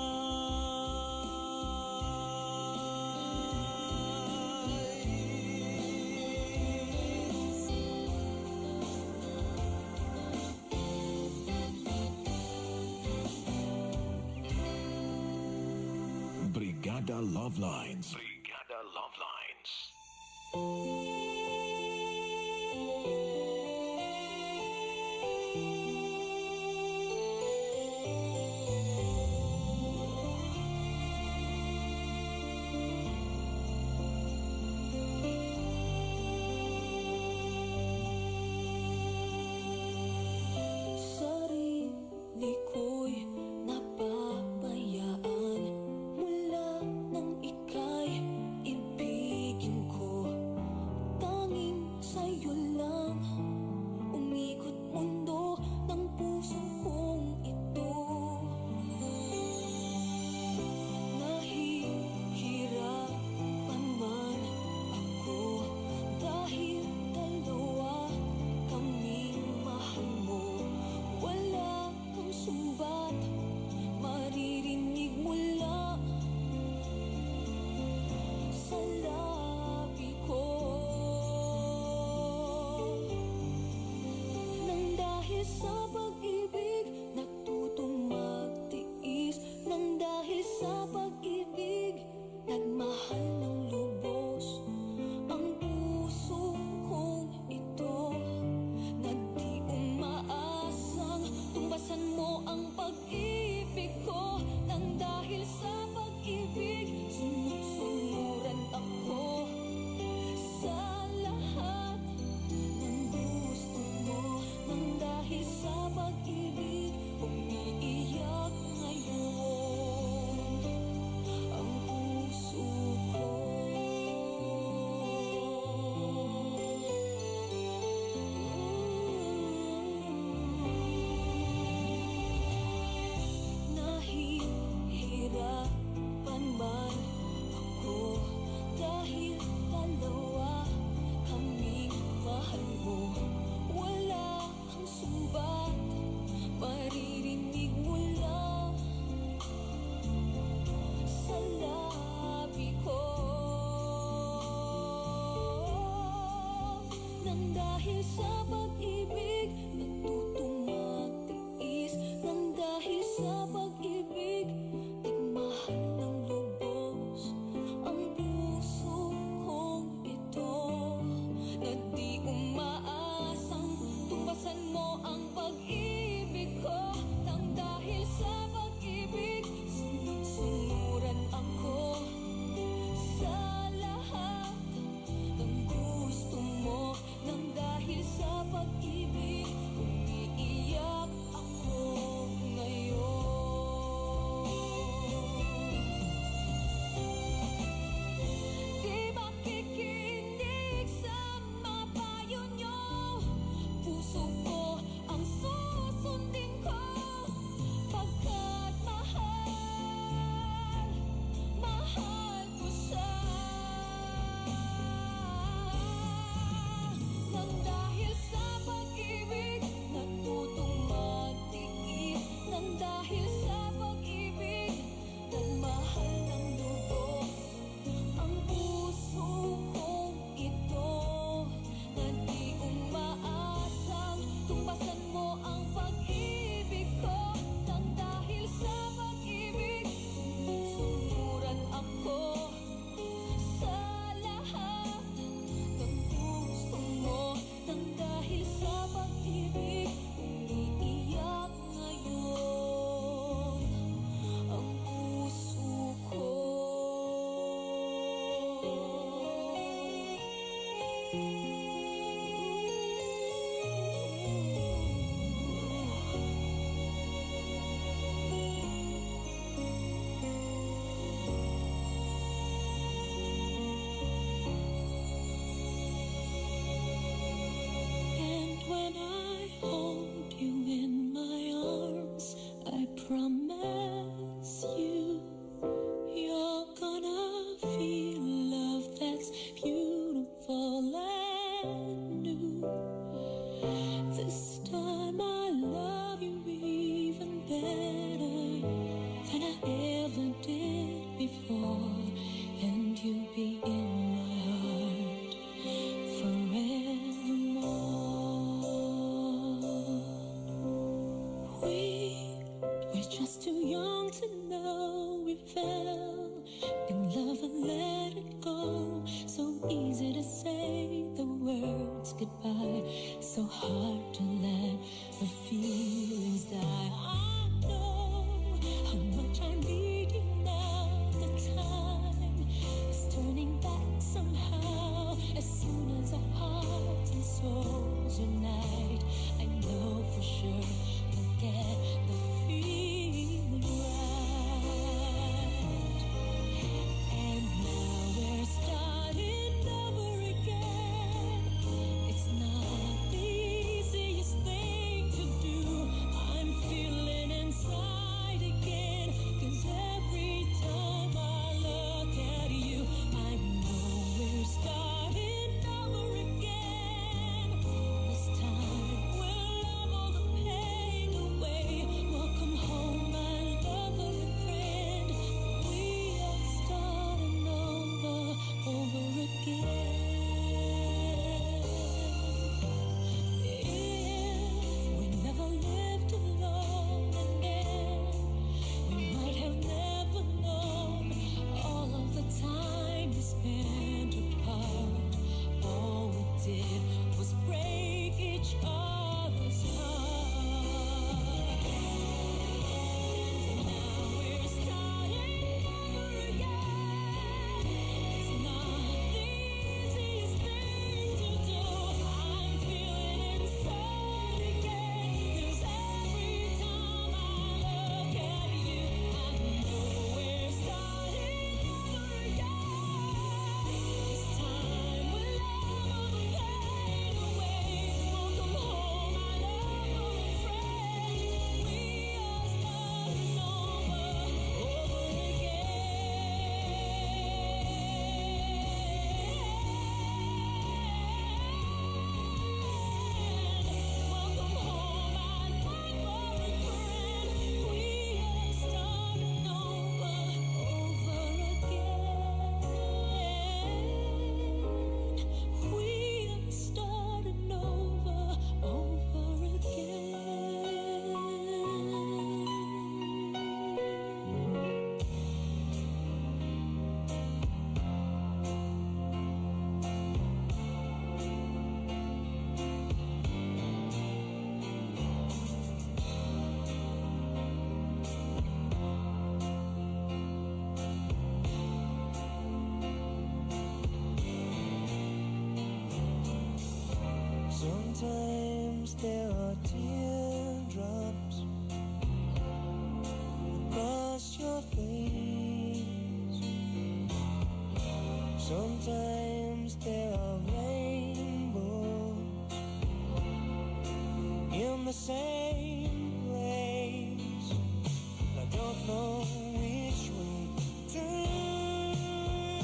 Brigada Love Lines. Brigada Love Lines. Sarili ko'y napabayaan mula nang ika'y ibigin ko. Tanging sa'yo lang umikot mundo ng puso kong ito. Nahihirapan man ako dahil dalawa kaming mahal mo. Wala kang subat, maririnig mula sa labi ko. Nang dahil sa pag-ibig, natutong magtiis. Nang dahil sa pag-ibig, nagmahal ng lubos ang puso kong ito. Na di umaasang tumbasan mo ang pag-ibig ko. Nang dahil sa pag-ibig, sunod-sunuran ako sa lahat ng gusto mo. Nang dahil sa pag-ibig, umiiyak ngayon ang puso ko. Nahihirapan man ako dahil dalawa kaming mahal mo. Wala kang subat, maririnig mula sa labi ko. Nang dahil sa pag-ibig, natutong magtiis. Nang dahil sa pag-ibig, nagmahal ng lubos ang puso kong ito. Na di umaasang tumbasan mo ang pag-ibig ko. Nang dahil sa pag-ibig, sunod-sunuran ako sa lahat ng gusto mo. Nang dahil sa pag-ibig, umiiyak ako ngayon. Di makikinig sa mapayo nyo. Puso ko ang susundin ko. Pagkat mahal, mahal ko siya. Nang dahil sa pag-ibig, natutong magtiis. Nang dahil sa pag-ibig, nagmahal ng lubos ang puso kong ito. Na di umaasang tumbasan mo ang pag-ibig ko. Nang dahil sa pag-ibig, sunuran ako sa lahat ng gusto mo. Nang dahil sa pag-ibig, umiiyak ngayon ang puso ko. And when I hold you in my arms, I promise you, you're gonna feel love that's beautiful and new. This time I love you even better than I ever did before. And you'll be in my heart forevermore. We were just too young to know we fell easy to say the words goodbye, so hard to let the feelings die. I know how much I need you now. The time is turning back somehow. As soon as our hearts and souls unite, I know for sure we'll get the feeling right. And now we're starting over again. It's not the easiest thing to do. I'm feeling inside again, 'cause every time I look at you, I know we're starting over again. This time we'll love all the pain away. Welcome home, my lover and friend. We are starting over, over again. If we never lived alone again, we might have never known all of the time we spent apart. All we did was break each other's heart. Now we're starting over again. It's not the easiest thing to do. I'm feeling inside again, 'cause every time I look at you, I know we're starting over again. This time we'll love all the pain away. Welcome home, my lover and friend. We are starting over, over again. Welcome home, my lover and friend. We are starting over, over again. We are starting over, over Sometimes there are teardrops across your face. Sometimes there are rainbows in the same place. I don't know which way to turn.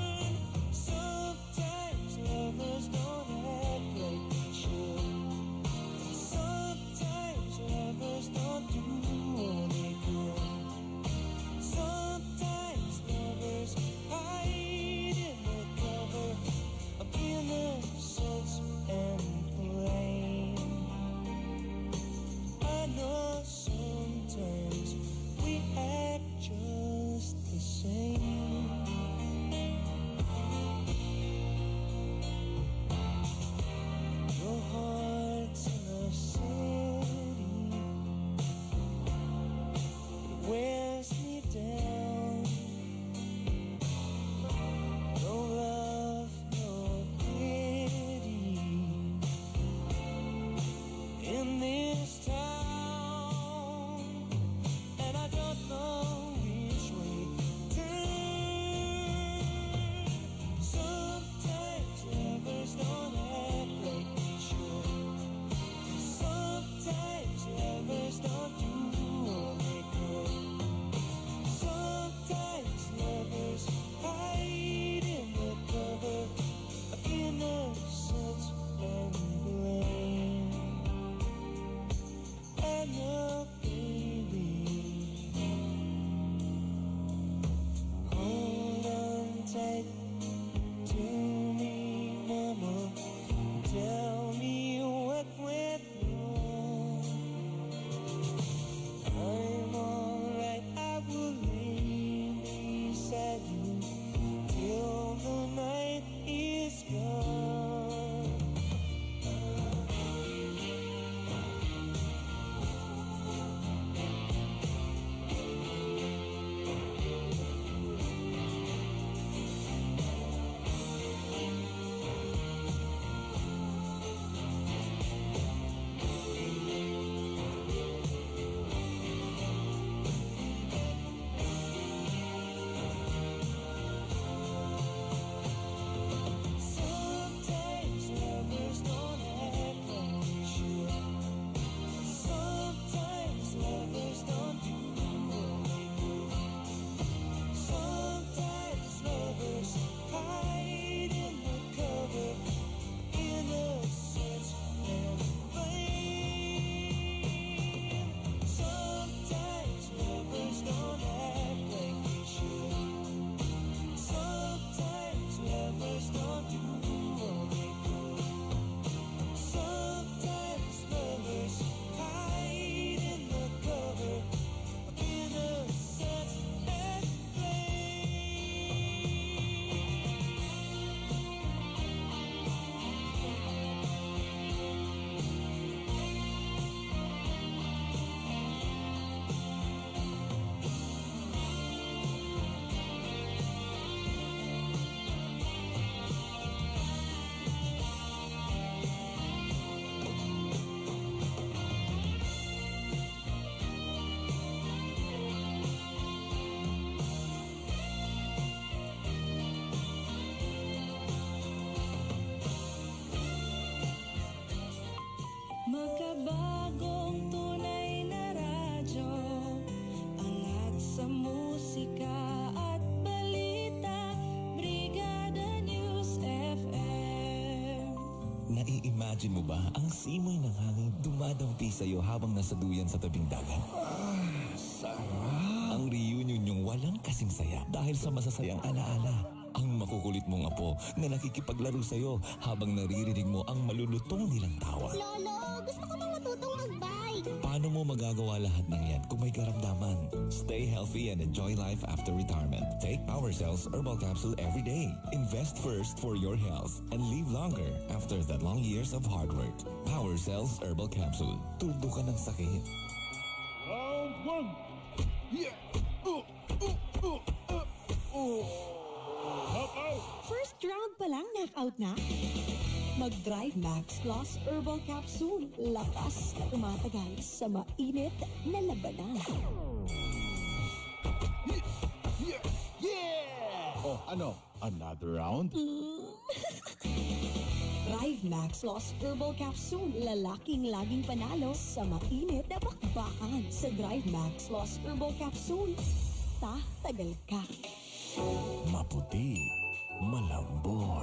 Sometimes lovers don't act like they should. Sometimes lovers don't do what they could. Sometimes lovers hide in the cover of innocence and blame. I know sometimes we act just the same. Your heart's in a city, it wears me down. No love, no pity in this town, and I don't know which way to turn. Sometimes lovers don't act like they should. Sometimes lovers don't do what they could. Sometimes lovers hide in the cover of innocence and blame. I know, baby. Hold on tight to me, mama. Tell me what went wrong. I'm alright, I will lay beside you till the night is Na-imagine mo ba ang simoy ng hangin dumadampi sa'yo habang nasa duyan sa tabing dagat? Ah, sarap! Ang reunion niyong walang kasing saya dahil sa masasayang alaala. Ang makukulit mong apo na nakikipaglaro sa'yo habang naririnig mo ang malulutong nilang tawa. Lolo, gusto ko bang matutong mag-bike? Paano mo magagawa lahat ng yan kung may karamdaman? Stay healthy and enjoy life after retirement. Take Power Cells Herbal Capsule every day. Invest first for your health and live longer after the long years of hard work. Power Cells Herbal Capsule. Tuldo ka ng sakit. Round one! Yeah! Uh, uh, uh, uh, uh. First round pa lang, knockout na? Mag-Drive Max Plus Herbal Capsule. Lakas na tumatagal sa mainit na labanan. Yeah! Yeah! Oh, ano? Another round? Drive Max Plus Herbal Capsule. Lalaking laging panalo sa mainit na bakbakan. Sa Drive Max Plus Herbal Capsule, ta-tagal ka. Maputi, malambot,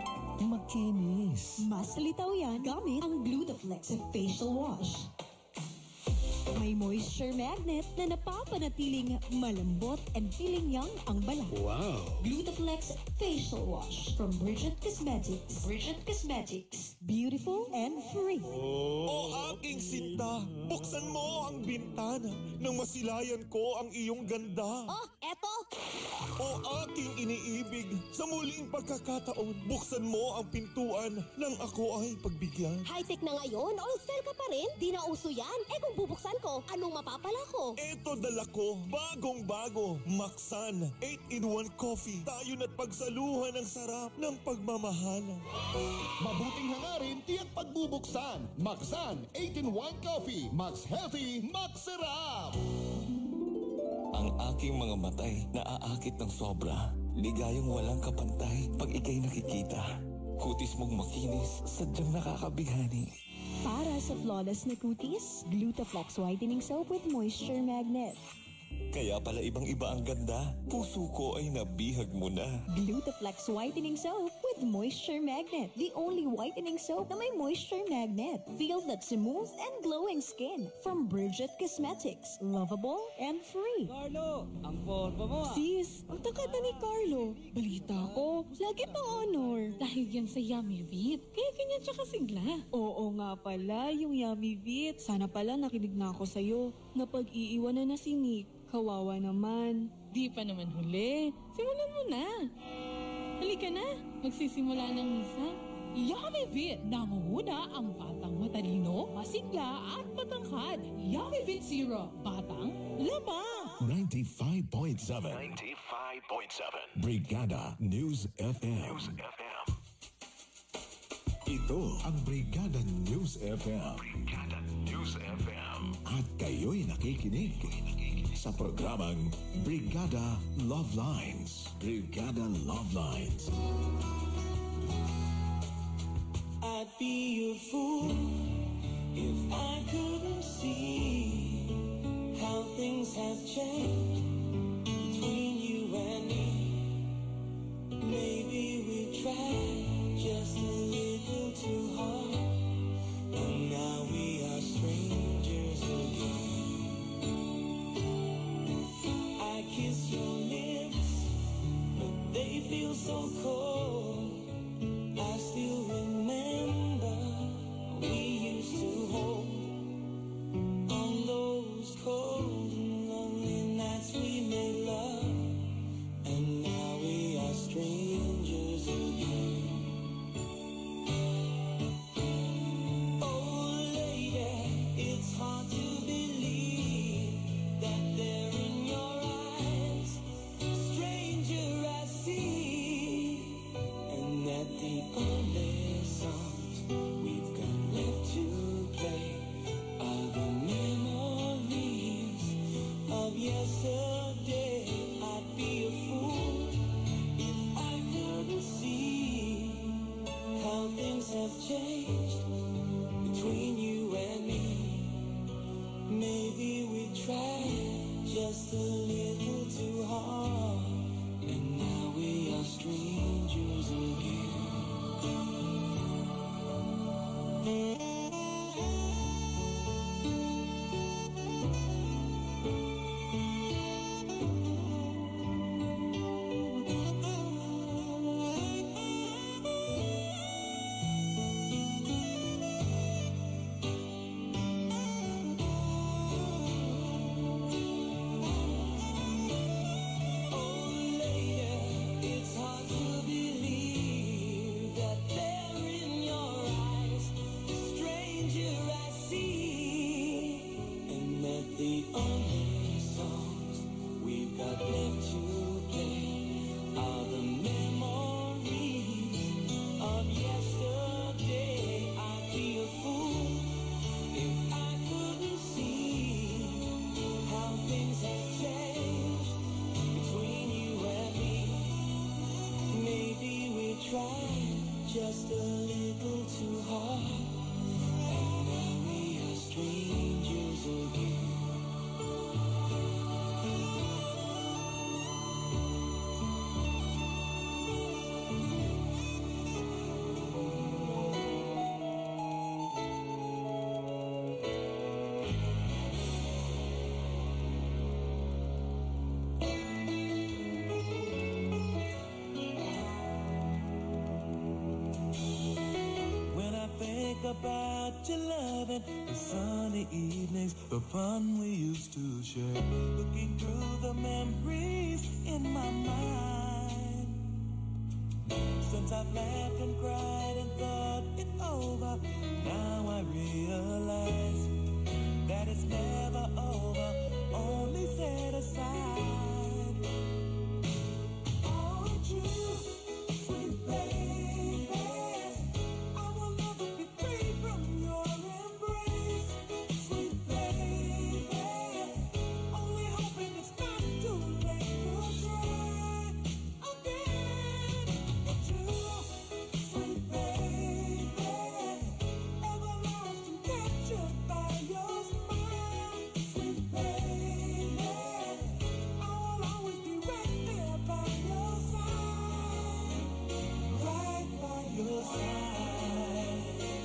makinis. Mas litaw yan gamit ang Glutaflex Facial Wash. May moisture magnet na napapanatiling malambot and feeling young ang balat. Wow! Glutaflex Facial Wash from Bridget Cosmetics. Bridget Cosmetics. Beautiful and free. O aking sinta, buksan mo ang bintana nang masilayan ko ang iyong ganda. Oh, eto! O aking iniibig, sa muling pagkakataon, buksan mo ang pintuan nang ako ay pagbigyan. High-tech na ngayon, oil cell ka pa rin? Di na uso yan. Eh kung bubuksan ko, anong mapapala ko? Eto dala ko, bagong-bago, Maxan eight in one Coffee. Tayo na't pagsaluhan ang sarap ng pagmamahala. Mabuting hangarin, tiyak pagbubuksan. Maxan eight in one Coffee. Max Healthy, Max Sarap. Ang aking mga matay naaakit ng sobra. Ligayang walang kapantay pag ikay nakikita. Kutis mong makinis, sadyang nakakabighani. Para sa flawless na kutis, Glutaflex Whitening Soap with Moisture Magnet. Kaya pala ibang-iba ang ganda. Puso ko ay nabihag mo na. Glutaflex Whitening Soap with Moisture Magnet. The only whitening soap na may moisture magnet. Feel that smooth and glowing skin from Bridget Cosmetics. Lovable and free. Carlo, ang forma mo ah. Sis, ang takata ni Carlo. Balita ko, lagi pang honor. Dahil yan sa Yummy Vit. Kaya ganyan siya kasigla. Oo nga pala, yung Yummy Vit. Sana pala nakinig na ako sa'yo. Napag-iiwanan na si Nick. Kawawa naman. Di pa naman huli. Simulan mo na. Halika na. Magsisimula ng misa. Yummy Vit! Nangunguna ang batang matalino, masigla at matangkad. Yummy Vit Zero. Batang lamang. ninety-five point seven. ninety-five point seven. Brigada News F M. News F M. Ito ang Brigada News F M. Brigada News F M. At kayo'y nakikinig sa programang Brigada Love Lines. Brigada Love Lines. I'd be a fool if I couldn't see how things have changed between you and me. Maybe we tried just a little too hard, and now we are strangers again. I kiss your lips, but they feel so cold. I still remember we used to hold on those cold and lonely nights we made love, and now we are strangers again. Oh lady, it's hard to believe that there in your eyes, stranger I see, and that the only songs we've got left to play are the memories of yesterday. I'd be a fool if I couldn't see how things have changed between you and me. Maybe we tried just a little too hard, and now we are strangers again. just a little too hard, and now we are strangers again. About your loving, the sunny evenings, the fun we used to share. Looking through the memories in my mind. Since I've laughed and cried and thought it over, now I realize that it's never over, only set aside. Oh, true, sweet baby, I will never be free from your embrace. Sweet baby, only hoping it's not too late to try again. It's you, sweet baby, everlasting, captured by your smile. Sweet baby, I will always be right there by your side, right by your side.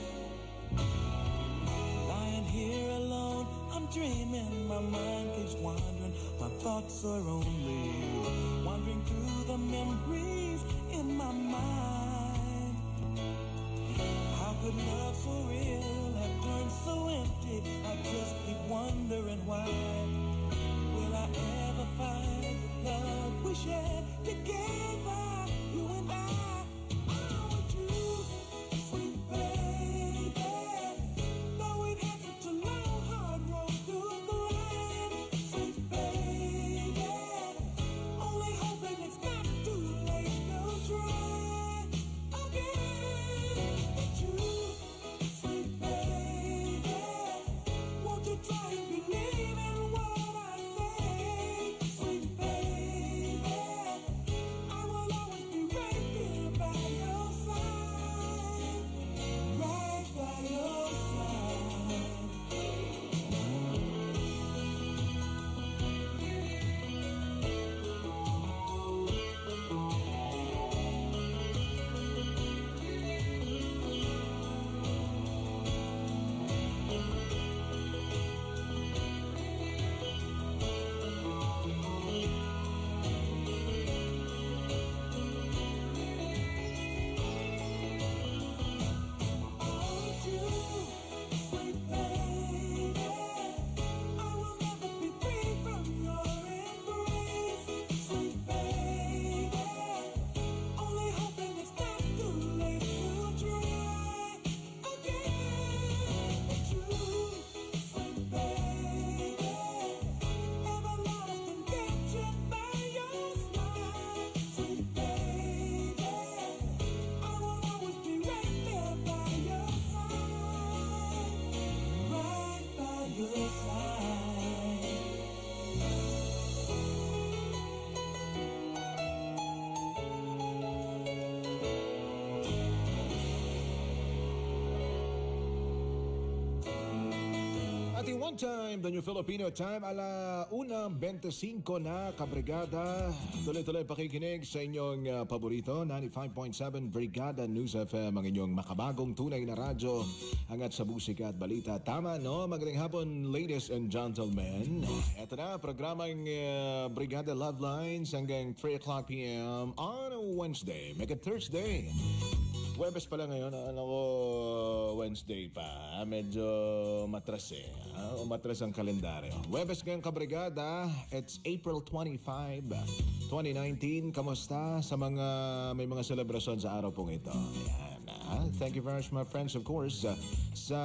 Lying here alone, I'm dreaming, my mind keeps wandering, my thoughts are only you, wandering through the memories in my mind. How could love so real have turned so empty? I just keep wondering why. Will I ever find the love we shared together, you and I? I want you, sweet baby. Though we've had such a long, hard road to climb, sweet baby, only hoping it's not too late to try again. It's you, sweet baby, won't you try and believe in what I say? Sweet baby, I will always be right here by your side, right by your side. Ating one time, the new Filipino time, ala una twenty-five na kabrigada. Tuloy-tuloy pakikinig sa inyong uh, paborito, ninety-five point seven Brigada News F M, ang inyong makabagong tunay na radyo, angat sa musika at balita. Tama, no? Magandang hapon, ladies and gentlemen. Ito na, programang uh, Brigada Love Lines hanggang three o'clock p m on a Wednesday. Mega Thursday. Webes pala ngayon, ano ko, Wednesday pa. Medyo matras eh. Ah, matras ang kalendaryo. Webes ngayong kabrigada, it's April twenty-fifth, twenty nineteen. Kamusta sa mga may mga selebrasyon sa araw pong ito? Ayan. Ah, thank you very much, my friends, of course, uh, sa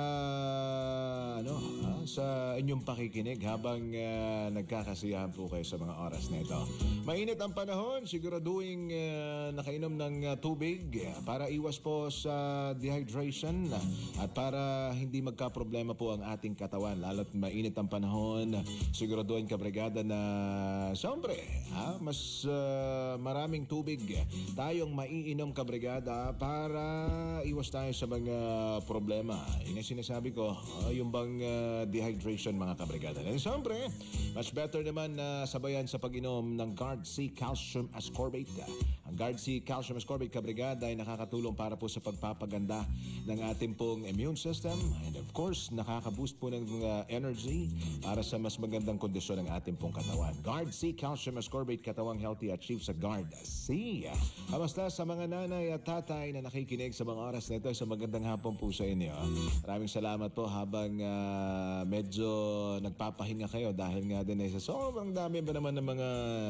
ano, ah, sa inyong pakikinig habang uh, nagkakasiyahan po kayo sa mga oras na ito. Mainit ang panahon, siguraduhin uh, nakainom ng uh, tubig para iwas po sa dehydration at para hindi magka-problema po ang ating katawan. Lalo't mainit ang panahon, siguraduhin kabrigada na siyempre, ah, mas uh, maraming tubig tayong maiinom kabrigada para iwas tayo sa mga problema. Yun ang sinasabi ko, uh, yung bang uh, dehydration mga kabrigada. And siyempre, much better naman na uh, sabayan sa pag-inom ng Guard C Calcium Ascorbate. Ang Guard C Calcium Ascorbate kabrigada ay nakakatulong para po sa pagpapaganda ng ating pong immune system. And of course, nakaka-boost po ng uh, energy para sa mas magandang kondisyon ng ating pong katawan. Guard C Calcium Ascorbate, katawang healthy achieve sa Guard C. Kamusta sa mga nanay at tatay na nakikinig sa mga oras na ito, sa magandang hapon po sa inyo. Maraming salamat po habang uh, medyo nagpapahinga kayo dahil nga din ay sa sobrang dami ba naman ng mga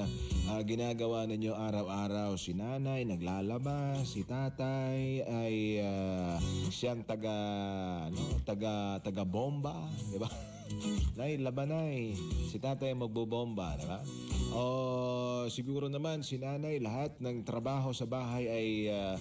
uh, ginagawa ninyo araw-araw. Si nanay naglalaba, si tatay ay uh, siyang taga ano, taga taga bomba, di ba? Nay, labanay. Si tatay magbobomba, di ba? O siguro naman si nanay, lahat ng trabaho sa bahay ay uh,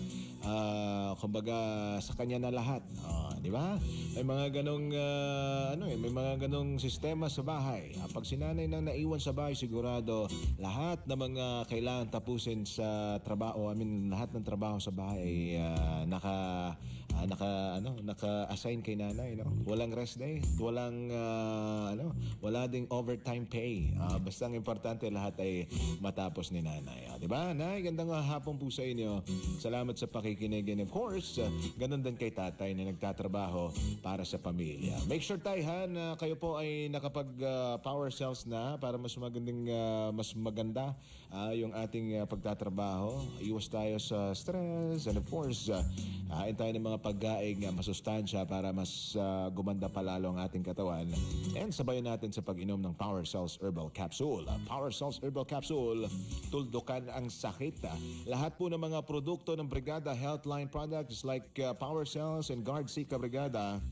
uh, kumbaga sa kanya na lahat. O, di ba? May mga ganong uh, ano eh, may mga ganong sistema sa bahay. Pag si nanay nang naiwan sa bahay, sigurado lahat ng mga kailangan tapusin sa trabaho, I mean lahat ng trabaho sa bahay ay uh, naka uh, naka ano, naka-assign kay nanay, no? Walang rest day, walang uh, ano, wala ding overtime pay. Uh, basta ang importante lahat ay matapos ni nanay. Uh, 'Di ba? Nay, gandang hapon po sa inyo. Salamat sa pakikinig, and of course, uh, ganun din kay tatay na nagtatrabaho para sa pamilya. Make sure tayo ha, na kayo po ay nakapag uh, power cells na para mas magandang uh, mas maganda uh, yung ating uh, pagtatrabaho. Iwas tayo sa stress, and of course, uh, hain tayo ng mga pagkaing uh, masustansya para mas uh, gumanda pa lalo ang ating katawan. And sabayan natin sa pag-inom ng Power Cells Herbal Capsule. Uh, Power Cells Herbal Capsule, tuldukan ang sakit. Uh, lahat po ng mga produkto ng Brigada Healthline products like uh, Power Cells and Guard C Brigada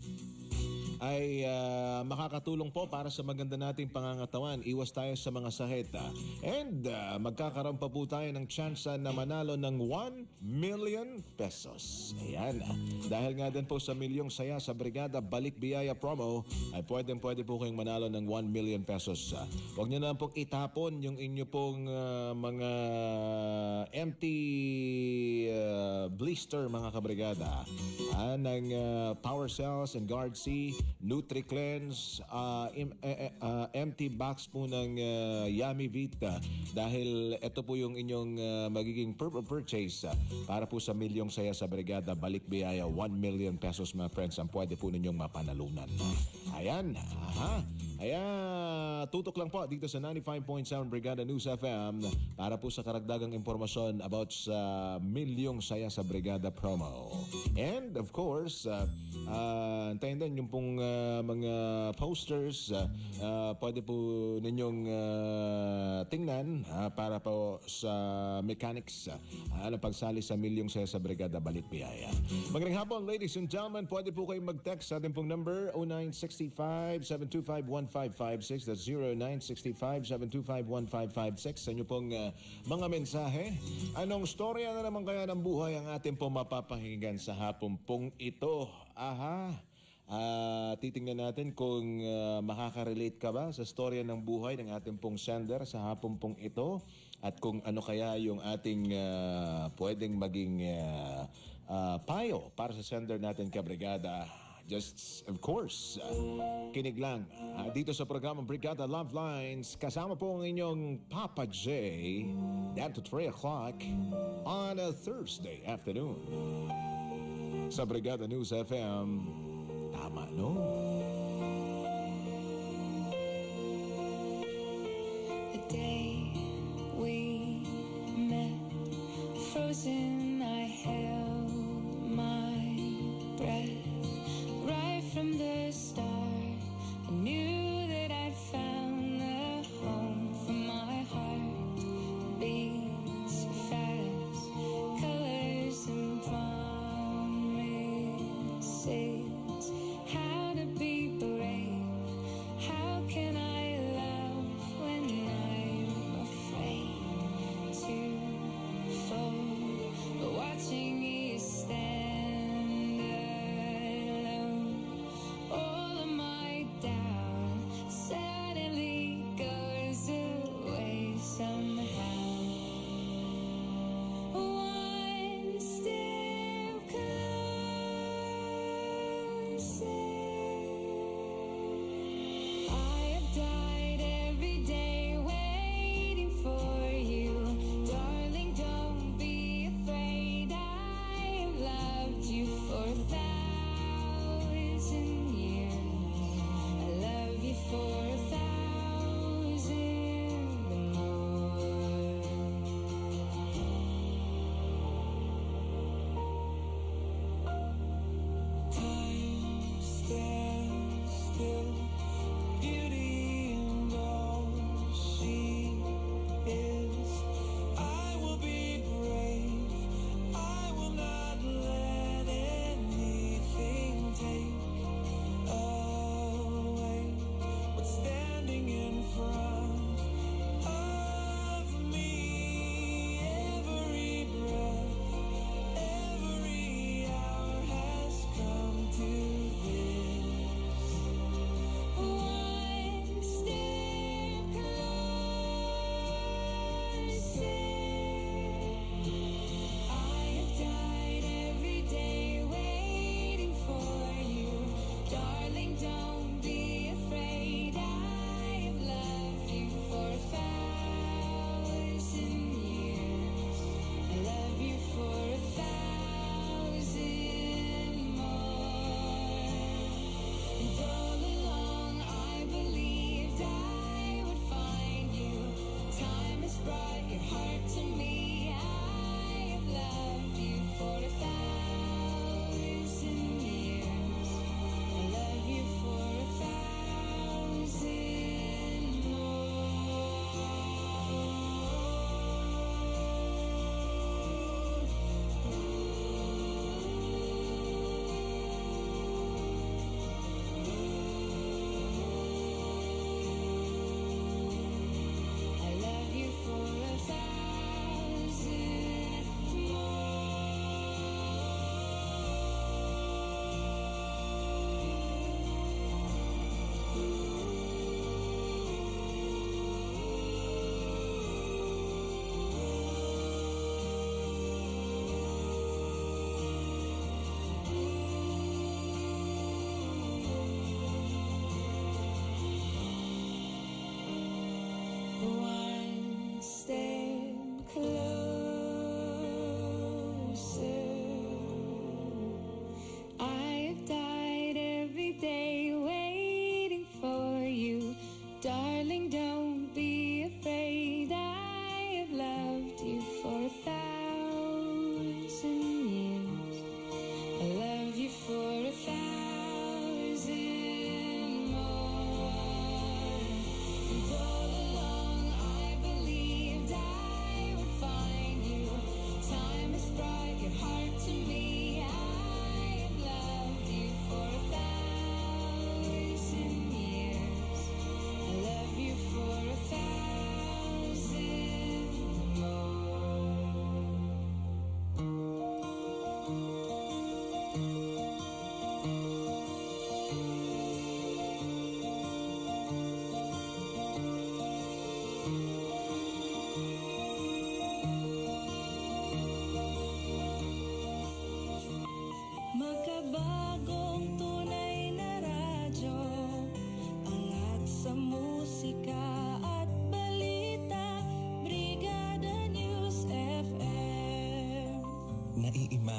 ay uh, makakatulong po para sa maganda nating pangangatawan. Iwas tayo sa mga sakit. And uh, magkakaroon pa po tayo ng chance na manalo ng one million pesos. Ayan. Dahil nga din po sa milyong saya sa Brigada Balik Biyaya promo, ay pwedeng pwede po kayong manalo ng one million pesos. Huwag nyo na pong itapon yung inyo pong uh, mga empty uh, blister mga kabrigada uh, ng uh, Power Cells and Guard C, Nutri-Cleanse, uh, im, uh, uh, empty box po ng uh, Yummy Vita, dahil ito po yung inyong uh, magiging purple purchase uh, para po sa milyong saya sa Brigada Balik Biyaya. one million pesos mga friends ang pwede po ninyong mapanalunan. Ayan, aha. Ayan, tutok lang po dito sa ninety-five point seven Brigada News F M para po sa karagdagang impormasyon about sa milyong saya sa Brigada promo. And of course, uh, uh, antayin din yung pong uh, mga posters, uh, uh, pwede po ninyong uh, tingnan uh, para po sa mechanics uh, ano pagsali sa milyong saya sa Brigada Balik Biyaya. Magandang hapon ladies and gentlemen, pwede po kayong mag-text sa ating pong number oh nine six five, seven two five, one five five six. That's oh nine six five, seven two five, one five five six. Sa inyo pong uh, mga mensahe. Anong storya na naman kaya ng buhay ang ating pong mapapahinggan sa hapon pong ito? Aha. Uh, titingnan natin kung uh, makaka-relate ka ba sa storya ng buhay ng ating pong sender sa hapon pong ito, at kung ano kaya yung ating uh, pwedeng maging uh, uh, payo para sa sender natin kabrigada. Just, of course, uh, kinig lang. Uh, dito sa programang Brigada Love Lines, kasama po ang inyong Papa J, down to three o'clock on a Thursday afternoon. Sa Brigada News F M, tama, no? The day we met, frozen, I held my breath. Right from the start, I knew that I'd found the home for my heart. Beats fast, colors and promises. How to be brave? How can I love when I'm afraid to fall?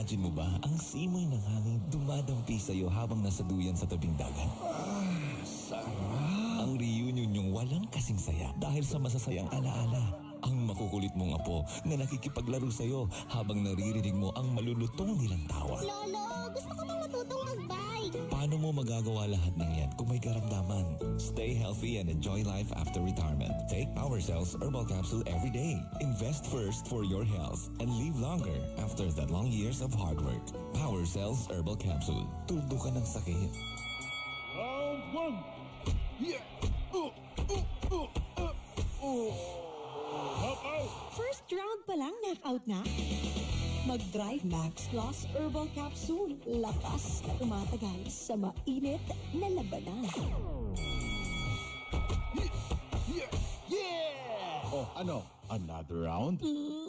Na-imagine mo ba ang simoy ng hangin dumadampi sa'yo habang nasa duyan sa tabing dagat? Ah, sarap. Ang reunion niyong walang kasing saya dahil sa masasayang alaala. Ang makukulit mong apo na nakikipaglaro sa'yo habang naririnig mo ang malulutong nilang tawa. Lolo, gusto ko bang matutong mag-bike? Paano mo magagawa lahat ng yan kung may karamdaman? Stay healthy and enjoy life after retirement. Take Power Cells Herbal Capsule every day. Invest first for your health and live longer after the long years of hard work. Power Cells Herbal Capsule. Tuldo ka ng sakit. Round one. Yeah. Uh, uh, uh, uh, uh. First round pa lang, knockout na? Mag-Drive Max Plus Herbal Capsule. Lakas na tumatagal sa mainit na labanan. Yeah! Yeah! Oh, ano? Another round?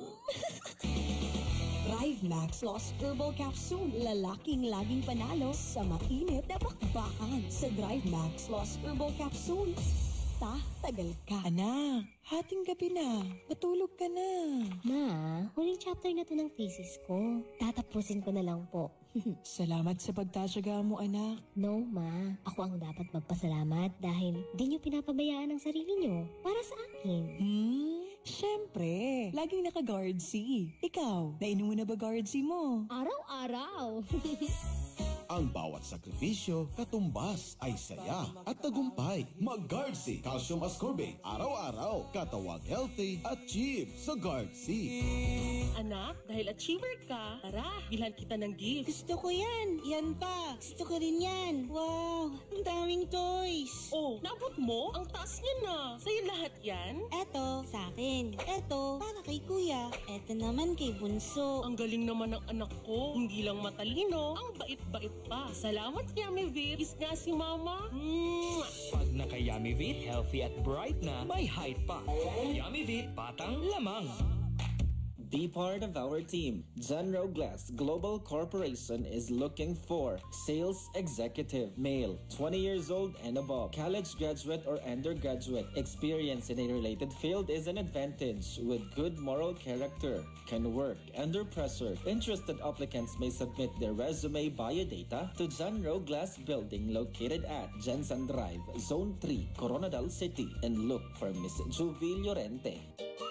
Drive Max Plus Herbal Capsule. Lalaking laging panalo sa mainit na bakbakan. Sa Drive Max Plus Herbal Capsule. Ta, tagal ka. Anak, hating gabi na. Matulog ka na. Ma, huling chapter na to ng thesis ko. Tatapusin ko na lang po. Salamat sa pagtatsaga mo, anak. No, ma. Ako ang dapat magpasalamat dahil di niyo pinapabayaan ang sarili niyo para sa akin. Hmm? Siyempre. Laging naka-guardsy. Ikaw, nainom mo na ba guardsy mo? Araw-araw. Ang bawat sakripisyo, katumbas ay saya at tagumpay. Mag-Guardsy Calcium Ascorbate. Araw-araw, katawang healthy, achieve sa Guardsy. Anak, dahil achiever ka, tara, bilhan kita ng gift. Gusto ko yan. Yan pa. Gusto ko rin yan. Wow, ang daming toys. Oh, naabot mo? Ang taas niya na. Sa'yo lahat yan? Eto, sa akin. Eto, para kay kuya. Eto naman kay bunso. Ang galing naman ng anak ko. Hindi lang matalino, ang bait-bait pa. Salamat, Yummy Vit. Is nga si Mama. Mwah! Pag naka-Yummy Vit, healthy at bright na, may height pa. Yummy Vit, patang lamang. Be part of our team. Genro Glass Global Corporation is looking for sales executive, male, twenty years old and above, college graduate or undergraduate. Experience in a related field is an advantage with good moral character. Can work under pressure. Interested applicants may submit their resume biodata to Genro Glass Building located at Jensen Drive, Zone three, Coronadal City, and look for Miss Juvie Llorente.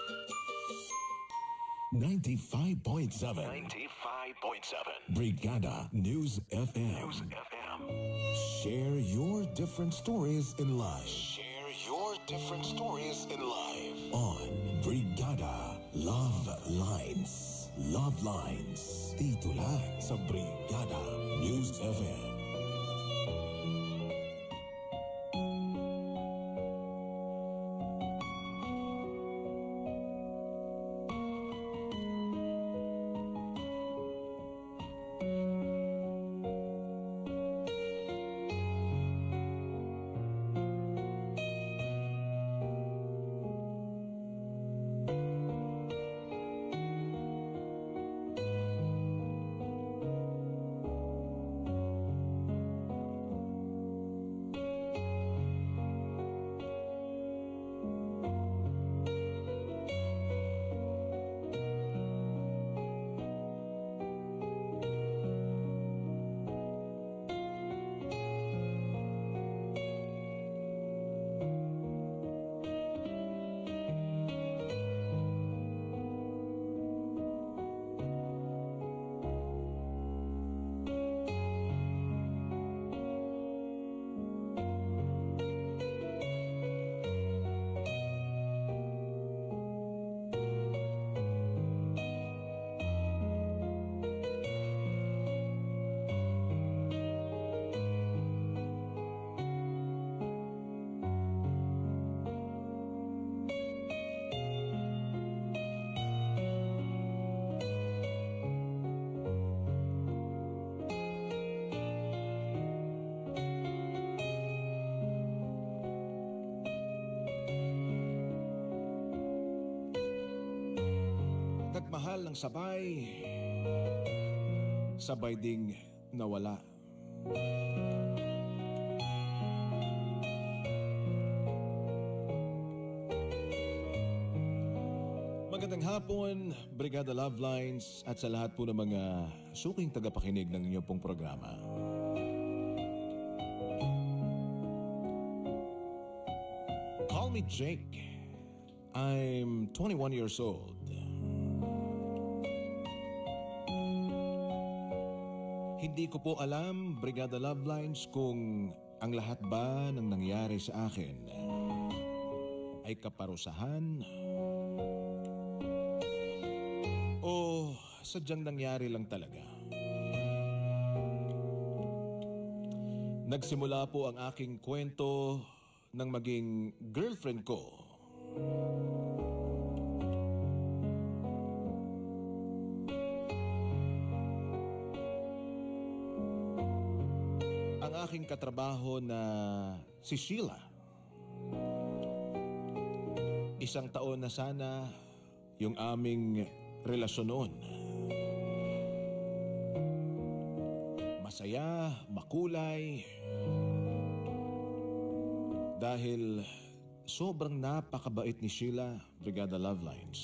ninety-five point seven. ninety-five point seven. Brigada News F M. News F M. Share your different stories in life. Share your different stories in life. On Brigada Love Lines. Love Lines. Dito lang sa Brigada News F M. Nagmahal ng sabay, sabay ding nawala. Magandang hapon, Brigada Love Lines at sa lahat po ng mga suking tagapakinig ng inyong pong programa. Call me Jake. I'm twenty-one years old. Hindi ko po alam, Brigada Love Lines, kung ang lahat ba ng nangyari sa akin ay kaparusahan o sadyang nangyari lang talaga. Nagsimula po ang aking kwento nang maging girlfriend ko. Ang aking katrabaho na si Sheila. Isang taon na sana yung aming relasyon noon. Masaya, makulay. Dahil sobrang napakabait ni Sheila, Brigada Love Lines.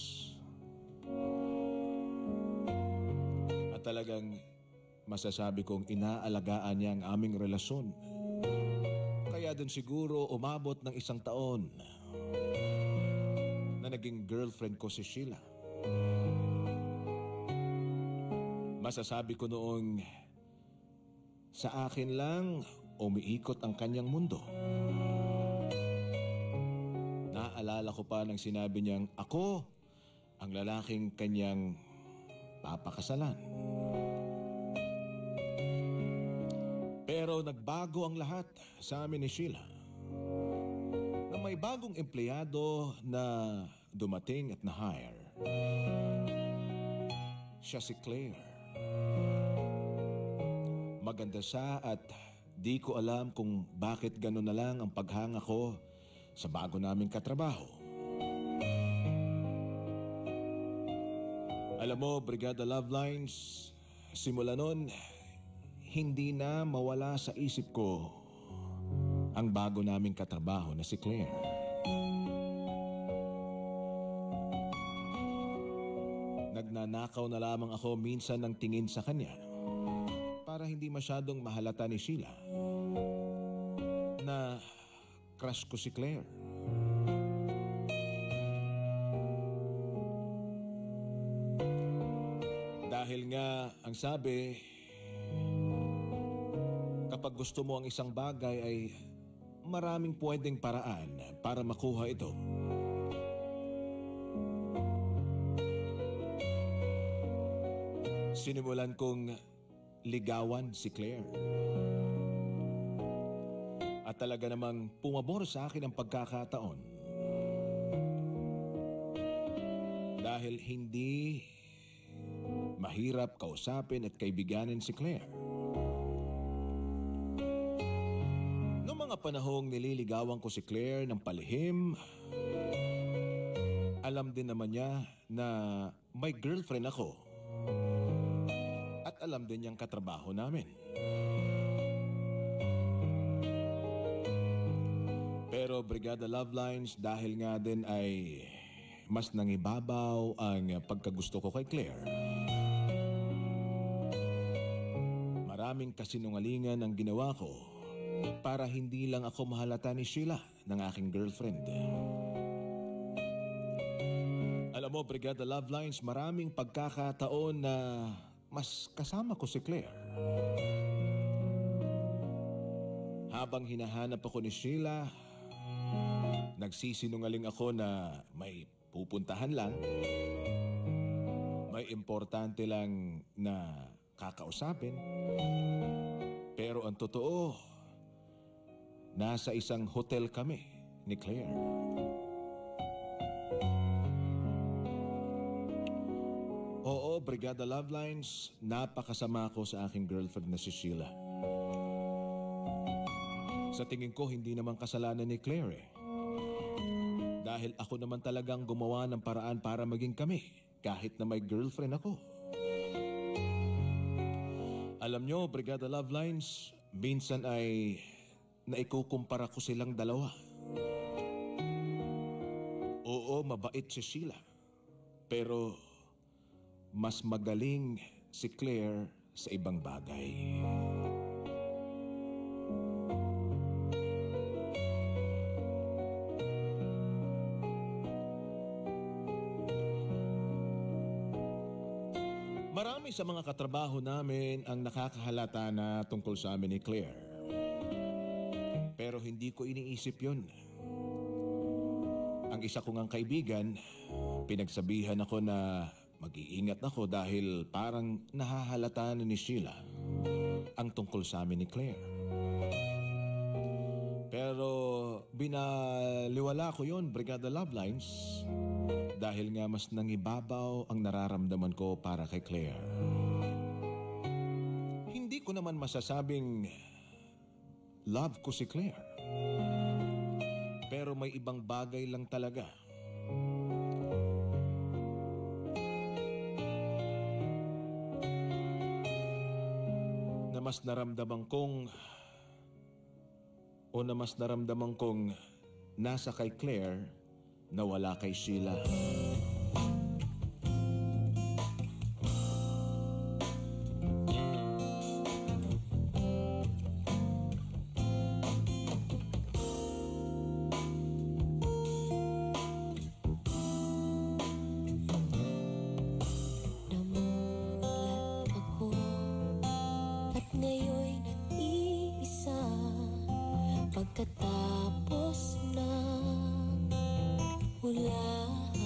At talagang masasabi kong inaalagaan niya ang aming relasyon. Kaya din siguro umabot ng isang taon na naging girlfriend ko si Sheila. Masasabi ko noong sa akin lang umiikot ang kanyang mundo. Naalala ko pa nang sinabi niyang ako ang lalaking kanyang papakasalan. Pero nagbago ang lahat sa amin ni Sheila. Na may bagong empleyado na dumating at na-hire. Siya si Claire. Maganda siya at di ko alam kung bakit gano'n na lang ang paghanga ko sa bago naming katrabaho. Alam mo, Brigada Love Lines, simula nun, hindi na mawala sa isip ko ang bago naming katrabaho na si Claire. Nagnanakaw na lamang ako minsan ng tingin sa kanya para hindi masyadong mahalata ni Sheila na crush ko si Claire. Dahil nga, ang sabi, kapag gusto mo ang isang bagay ay maraming pwedeng paraan para makuha ito. Sinimulan kong ligawan si Claire. At talaga namang pumabor sa akin ang pagkakataon. Dahil hindi mahirap kausapin at kaibiganin si Claire. Noong mga panahong nililigawan ko si Claire ng palihim, alam din naman niya na may girlfriend ako. At alam din niyang katrabaho namin. Pero Brigada Love Lines, dahil nga din ay mas nangibabaw ang pagkagusto ko kay Claire. Maraming kasinungalingan ang ginawa ko para hindi lang ako mahalata ni Sheila ng aking girlfriend. Alam mo, Brigada Love Lines, maraming pagkakataon na mas kasama ko si Claire. Habang hinahanap ako ni Sheila, nagsisinungaling ako na may pupuntahan lang, may importante lang na kakausapin. Pero ang totoo, nasa isang hotel kami ni Claire. Oo, Brigada Love Lines, napakasama ko sa aking girlfriend na si Sheila. Sa tingin ko, hindi naman kasalanan ni Claire eh. Dahil ako naman talagang gumawa ng paraan para maging kami, kahit na may girlfriend ako. Alam nyo, Brigada Love Lines, minsan ay naikukumpara ko silang dalawa. Oo, mabait si Sheila. Pero mas magaling si Claire sa ibang bagay. Marami sa mga katrabaho namin ang nakakahalata na tungkol sa amin ni Claire. Pero hindi ko iniisip yun. Ang isa kong ang kaibigan, pinagsabihan ako na mag-iingat ako dahil parang nahahalata na ni Sheila ang tungkol sa amin ni Claire. Pero binaliwala ko yon, Brigada Love Lines, dahil nga mas nangibabaw ang nararamdaman ko para kay Claire. Hindi ko naman masasabing love ko si Claire. Pero may ibang bagay lang talaga. Na mas naramdaman kong o na mas naramdaman kong nasa kay Claire na wala kay Sheila. Namulat ako at ngayon'y nag-iisa pagkatapos ng ulan.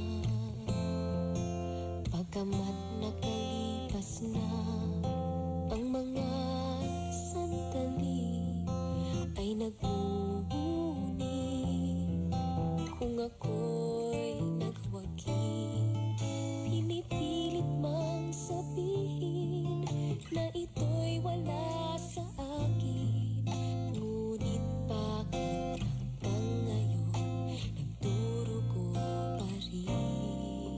Pagkamat nakalipas na ang mga sandali ay nagmumuni kung ako'y nagwagi. Pinipilit mang sabihin na ito'y wala sa akin. Ngunit bakit hanggang ngayon nagdurugo pa rin?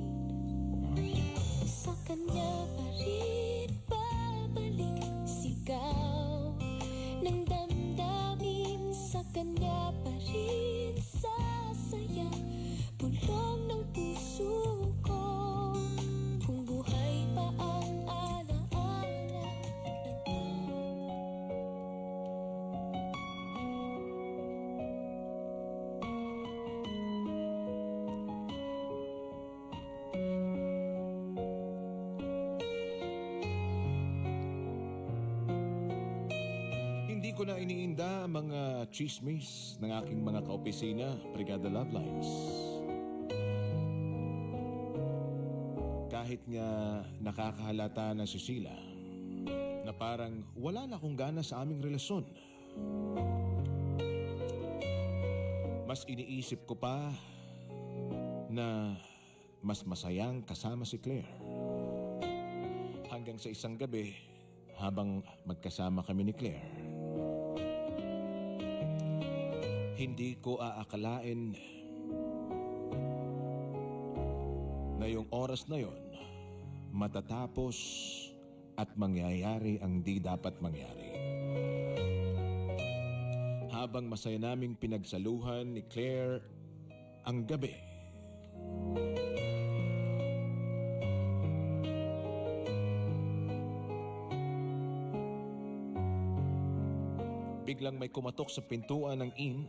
Sa kanya pa rin babalik sigaw ng damdamin. Sa kanya pa rin sasaya bulong ng puso ko. Kung buhay pa ang alaala Hindi ko na iniinda ang mga chismis ng aking mga kaopisina, Brigada Love Lines. Kahit nga nakakahalata na si Sheila na parang wala na akong gana sa aming relasyon. Mas iniisip ko pa na mas masayang kasama si Claire. Hanggang sa isang gabi, habang magkasama kami ni Claire, hindi ko aakalain na yung oras na yon matatapos at mangyayari ang di dapat mangyari. Habang masaya naming pinagsaluhan ni Claire ang gabi, biglang may kumatok sa pintuan ng inn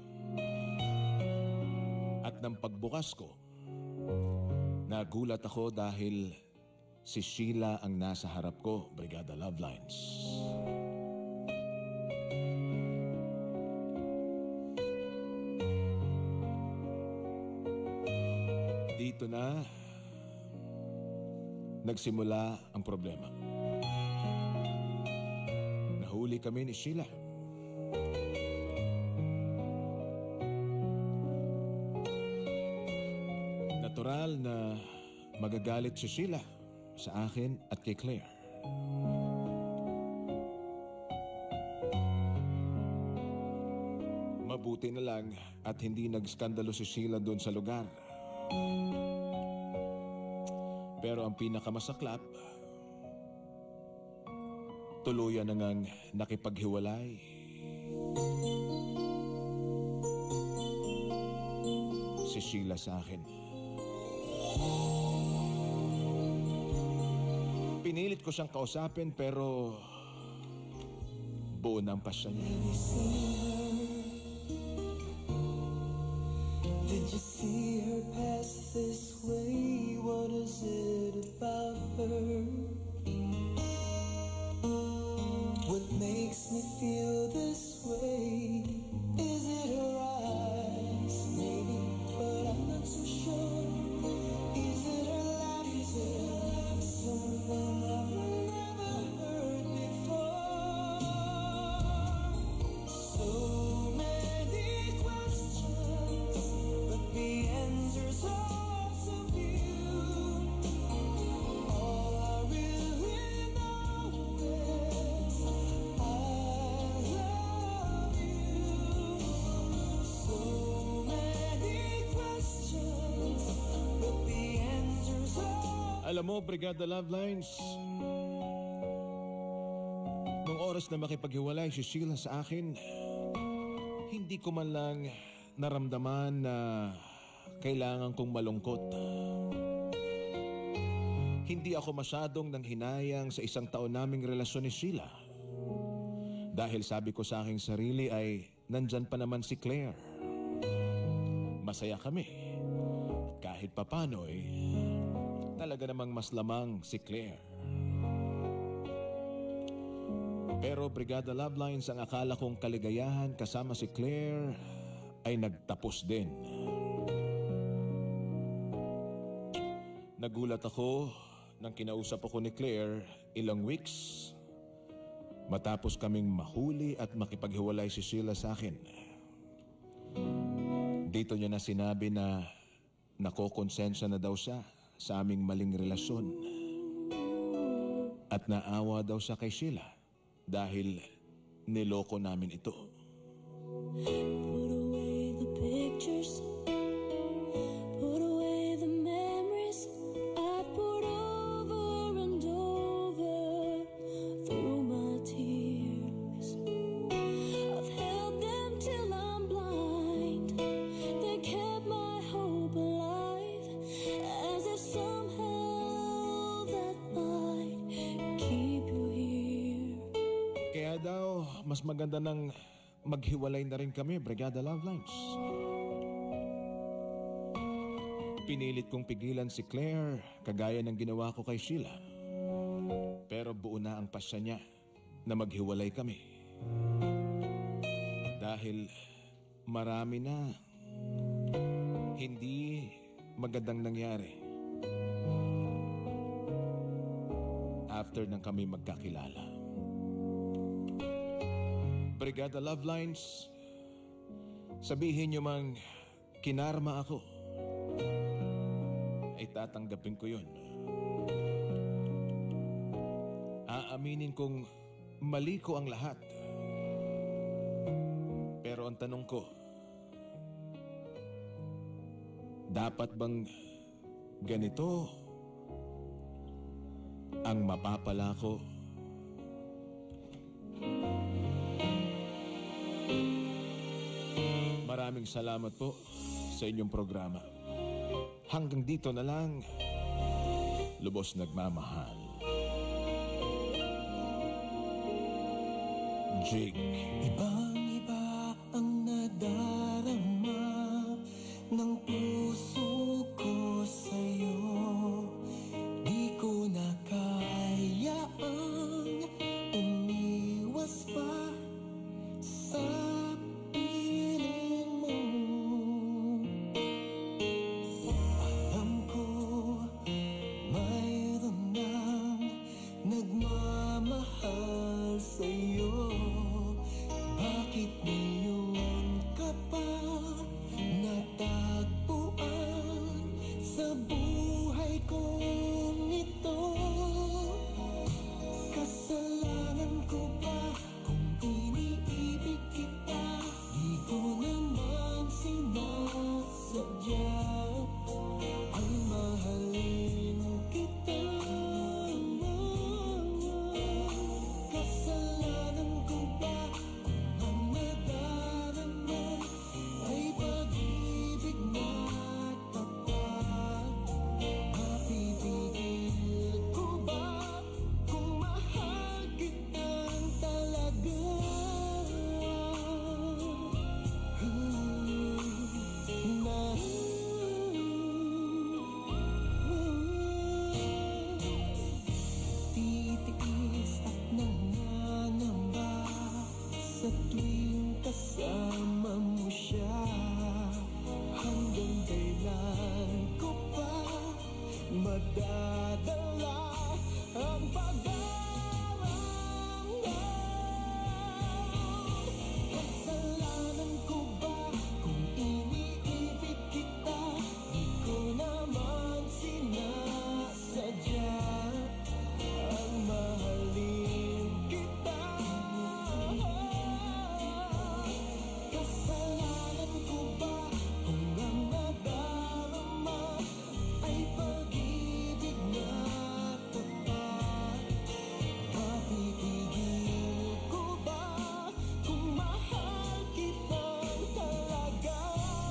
at nang pagbukas ko, nagulat ako dahil si Sheila ang nasa harap ko, Brigada Love Lines. Dito na nagsimula ang problema. Nahuli kami ni Sheila. Natural na magagalit si Sheila sa akin at kay Claire. Mabuti na lang at hindi nagskandalo si Sheila doon sa lugar. Pero ang pinakamasaklap, tuluyan na ngang nakipaghiwalay. Si Sheila sa akin. Pinilit ko siyang kausapin pero buo ng pasya niya. Did you see her pass this way? What is it about her? What makes me feel this way? Is it her eyes? Maybe, but I'm not so sure. Is it her laugh? Is it something I've never heard before? So many questions, but the answers are so few. All I really know is I love you. So many questions, but the answers are... Alam mo, Brigada Love Lines, nung oras na makipaghiwalay si Sheila sa akin, hindi ko man lang naramdaman na kailangan kong malungkot. Hindi ako masyadong nanghinayang sa isang taon naming relasyon ni Sheila. Dahil sabi ko sa aking sarili ay nandyan pa naman si Claire. Masaya kami. At kahit papano eh, talaga namang mas lamang si Claire. Pero Brigada Love Lines, ang akala kong kaligayahan kasama si Claire ay nagtapos din. Nagulat ako nang kinausap ako ni Claire ilang weeks matapos kaming mahuli at makipaghiwalay si Sheila sa akin. Dito niya na sinabi na nakokonsensya na daw siya sa aming maling relasyon. At naawa daw siya kay Sheila dahil niloko namin ito. Put away the pictures, put away the memories I put over and over through my tears. I've held them till I'm blind. They kept my hope alive, as if somehow that might keep you here. Kaya daw, mas maganda nang maghiwalay na rin kami, Brigada Love Lines. Pinilit kong pigilan si Claire, kagaya ng ginawa ko kay Sheila. Pero buo na ang pasya niya na maghiwalay kami. Dahil marami na hindi magandang nangyari after nang kami magkakilala. Brigada Love Lines, sabihin niyo mang kinarma ako, ay tatanggapin ko yun. Aaminin kong mali ko ang lahat. Pero ang tanong ko, dapat bang ganito ang mapapala ko? Maraming salamat po sa inyong programa. Hanggang dito na lang, lubos nagmamahal. Jake. Ibang-iba ang nadarama ng puso ko sa'yo. Di ko na kaya ang umiwas pa sa piling mo. Alam ko mayroon nang nagmamahal sa'yo. Bakit ngayon ka pa natagpuan? madadala ang pag-aramdam. Kasalanan ko ba kung iniibig kita? Di ko naman sinasadya ang mahalin kita. Kasalanan ko ba kung ang nadarama ay pag-ibig na tapat? Mapipigil ko ba kung mahal kitang talaga?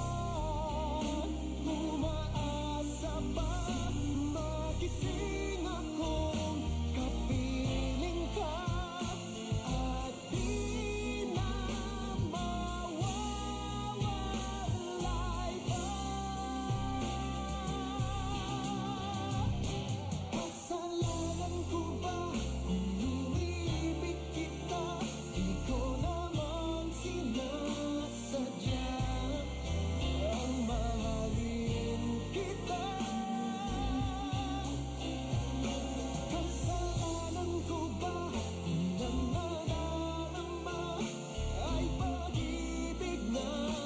Umaasa pa magising akong kapiling ka at di na mawawalay pa. Kasalanan ko ba kung iniibig kita? Di ko naman sinasadya ang mahalin kita. Kasalanan ko ba kung ang nadarama ay pag-ibig na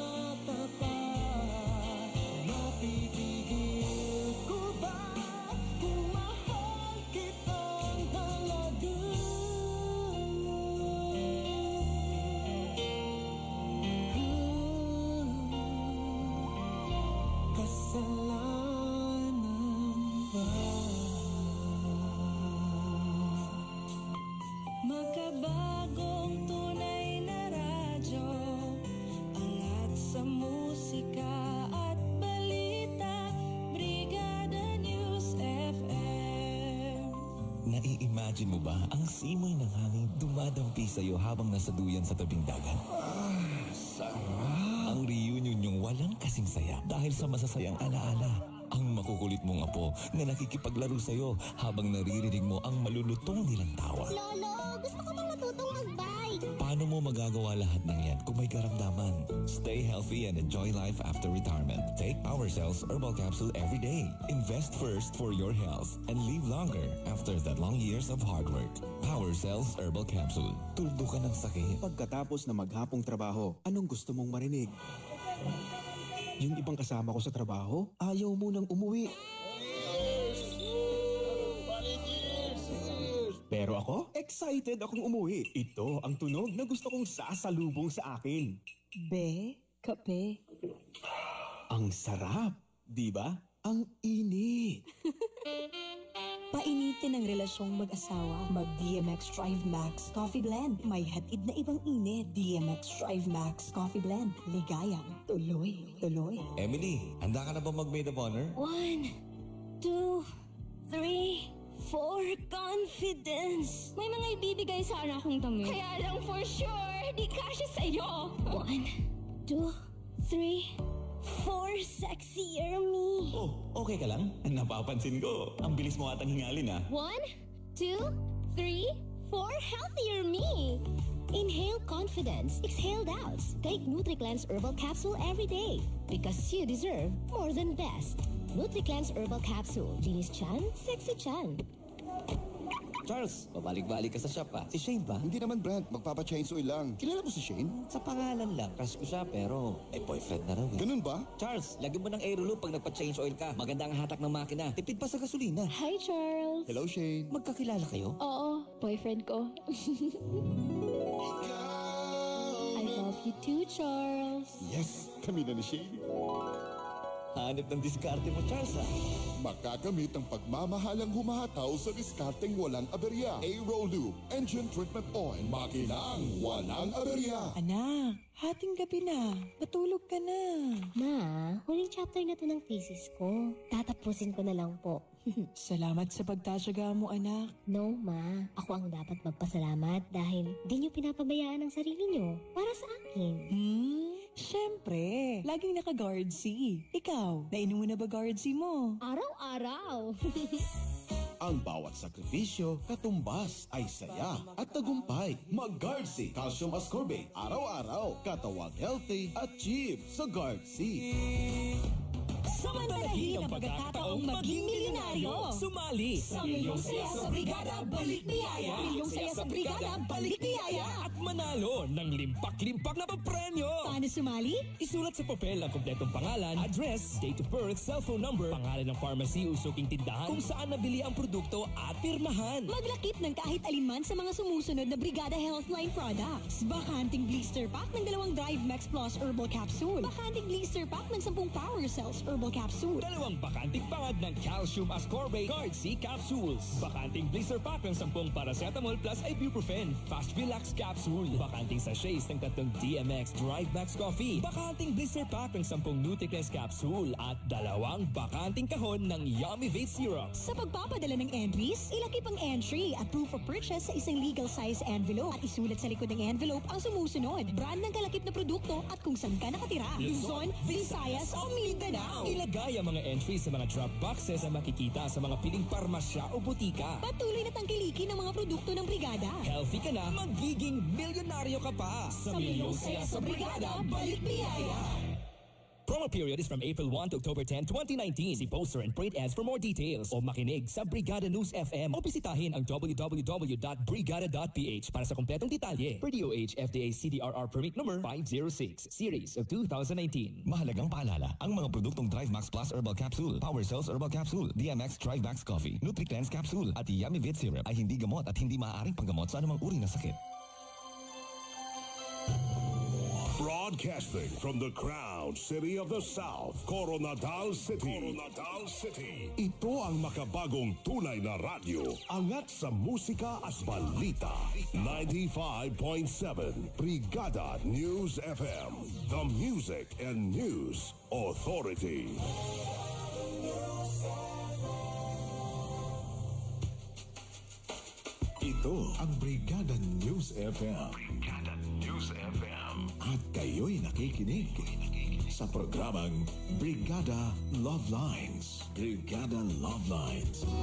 tapat? Mapipigil ko ba kung mahal kitang talaga? Kasalanan ba? Magkabagong tunay na radyo, angat sa musika at balita, Brigada News F M. Nai-imagine mo ba ang simoy ng hangin dumadampi sa'yo habang nasa duyan sa tabing dagat? Sarap! Ang reunion niyong walang kasing saya dahil sa masasayang alaala. Ang makukulit mong apo na nakikipaglaro sa'yo habang naririnig mo ang malulutong nilang tawa. Lolo, gusto ko bang matutong mag-bike? Paano mo magagawa lahat ng yan kung may karamdaman? Stay healthy and enjoy life after retirement. Take Power Cells Herbal Capsule every day. Invest first for your health and live longer after the long years of hard work. Power Cells Herbal Capsule. Tuldo ka ng sakit. Pagkatapos na maghapong trabaho, anong gusto mong marinig? Yung ibang kasama ko sa trabaho, ayaw mo nang umuwi. Pero ako, excited akong umuwi. Ito ang tunog na gusto kong sasalubong sa akin. Be, kape. Ang sarap, di ba? Ang init. Painitin ang relasyong mag-asawa. Mag-D M X Drive Max Coffee Blend. May hatid na ibang init. D M X Drive Max Coffee Blend. Ligayang tuloy, tuloy. Emily, handa ka na ba mag-maid of honor? One, two, three, four, confidence. May mga ibibigay sana akong damit. Kaya lang for sure, di kasya sa'yo. One, two, three, four, sexier me. Oh, okay ka lang? Napapansin ko. Ang bilis mo atang hingalin ah. One, two, three, four, healthier me. Inhale confidence, exhale doubts. Take NutriCleanse Herbal Capsule every day because you deserve more than best. NutriCleanse Herbal Capsule. Linis chan, sexy chan. Charles, babalik-balik ka sa shop pa. Si Shane ba? Hindi naman, Brent. Magpapa-change oil lang. Kilala mo si Shane? Sa pangalan lang. Crush ko siya pero may boyfriend na raw. eh. Ganun ba? Charles, lagyan mo ng aeroloop pag nagpa-change oil ka. Maganda ang hatak ng makina. Tipid pa sa gasolina. Hi, Charles. Hello, Shane. Magkakilala kayo? Oo, boyfriend ko. I love you too, Charles. Yes, kami na ni Shane. Hanip ng diskarte mo, Charles ah. Makakamit ang pagmamahalang humahataw sa diskarteng walang aberya. Aerolube Engine Treatment Oil. Makinang walang aberya. Anak, hating gabi na. Matulog ka na. Ma, huling chapter na to ng thesis ko. Tatapusin ko na lang po. Salamat sa pagtatsaga mo, anak. No, Ma. Ako ang dapat magpasalamat dahil di niyo pinapabayaan ang sarili niyo para sa akin. Hmm? Siyempre. Laging naka-guardsy. Ikaw, nainom mo na ba guardsy mo? Araw-araw. Ang bawat sakripisyo, katumbas ay saya at tagumpay. Mag-Guardsy Calcium Ascorbate. Araw-araw, katawag healthy, achieve sa Guardsy. Samantalahin ang pagkakataong maging milyonaryo. Sumali Sa Milyong Saya sa Brigada, Balik Biyaya. Milyong Saya sa Brigada, Balik Biyaya. at manalo ng limpak-limpak na papremyo. Paano sumali? Isulat sa papel ang kompletong pangalan, address, date of birth, cellphone number, pangalan ng pharmacy, usuking tindahan, kung saan nabili ang produkto at pirmahan. Maglakip ng kahit alinman sa mga sumusunod na Brigada Healthline products. Bakanting blister pack ng dalawang Drive Max Plus Herbal Capsule. Bakanting blister pack ng sampung Power Cells Herbal Capsule. Dalawang bakanting pangad ng Calcium Ascorbate Guard C Capsules. Bakanting blister pack ng sampung Paracetamol plus Ibuprofen Fast Relax Capsule. Bakanting sachets ng tatlong D M X Drive Max Coffee. Bakanting blister pack ng sampung Nutricless Capsule. At dalawang bakanting kahon ng Yummy Vape Syrup. Sa pagpapadala ng entries, ilakip ang entry at proof of purchase sa isang legal size envelope at isulat sa likod ng envelope ang sumusunod, brand ng kalakip na produkto at kung saan ka nakatira. Luzon, Visayas o Mindanao. Ilagay ang mga entries sa mga drop boxes na makikita sa mga piling parmasya o butika. Patuloy na tangkilikin ang mga produkto ng brigada. Healthy ka na, magiging milyonaryo ka pa. Sa Milyong Saya sa Brigada, Balik Biyaya. Promo period is from April first to October tenth, twenty nineteen. See poster and print ads for more details. O makinig sa Brigada News F M o bisitahin ang w w w dot brigada dot p h para sa kompletong detalye. Per D O H F D A C D R R permit number five oh six, series of two thousand nineteen. Mahalagang paalala, ang mga produktong Drive Max Plus Herbal Capsule, Power Cells Herbal Capsule, D M X Drive Max Coffee, Nutri-Cleanse Capsule at Yummy Vape Syrup ay hindi gamot at hindi maaaring panggamot sa anumang uri ng sakit. Broadcasting from the Crown City of the South, Coronadal City. Coronadal City. Ito ang makabagong tunay na radyo. Angat sa musika at balita. ninety-five point seven Brigada News F M. The Music and News Authority. Ito ang Brigada News F M. Brigada News F M. At kayo'y nakikinig sa programang Brigada Love Lines. Brigada Love Lines.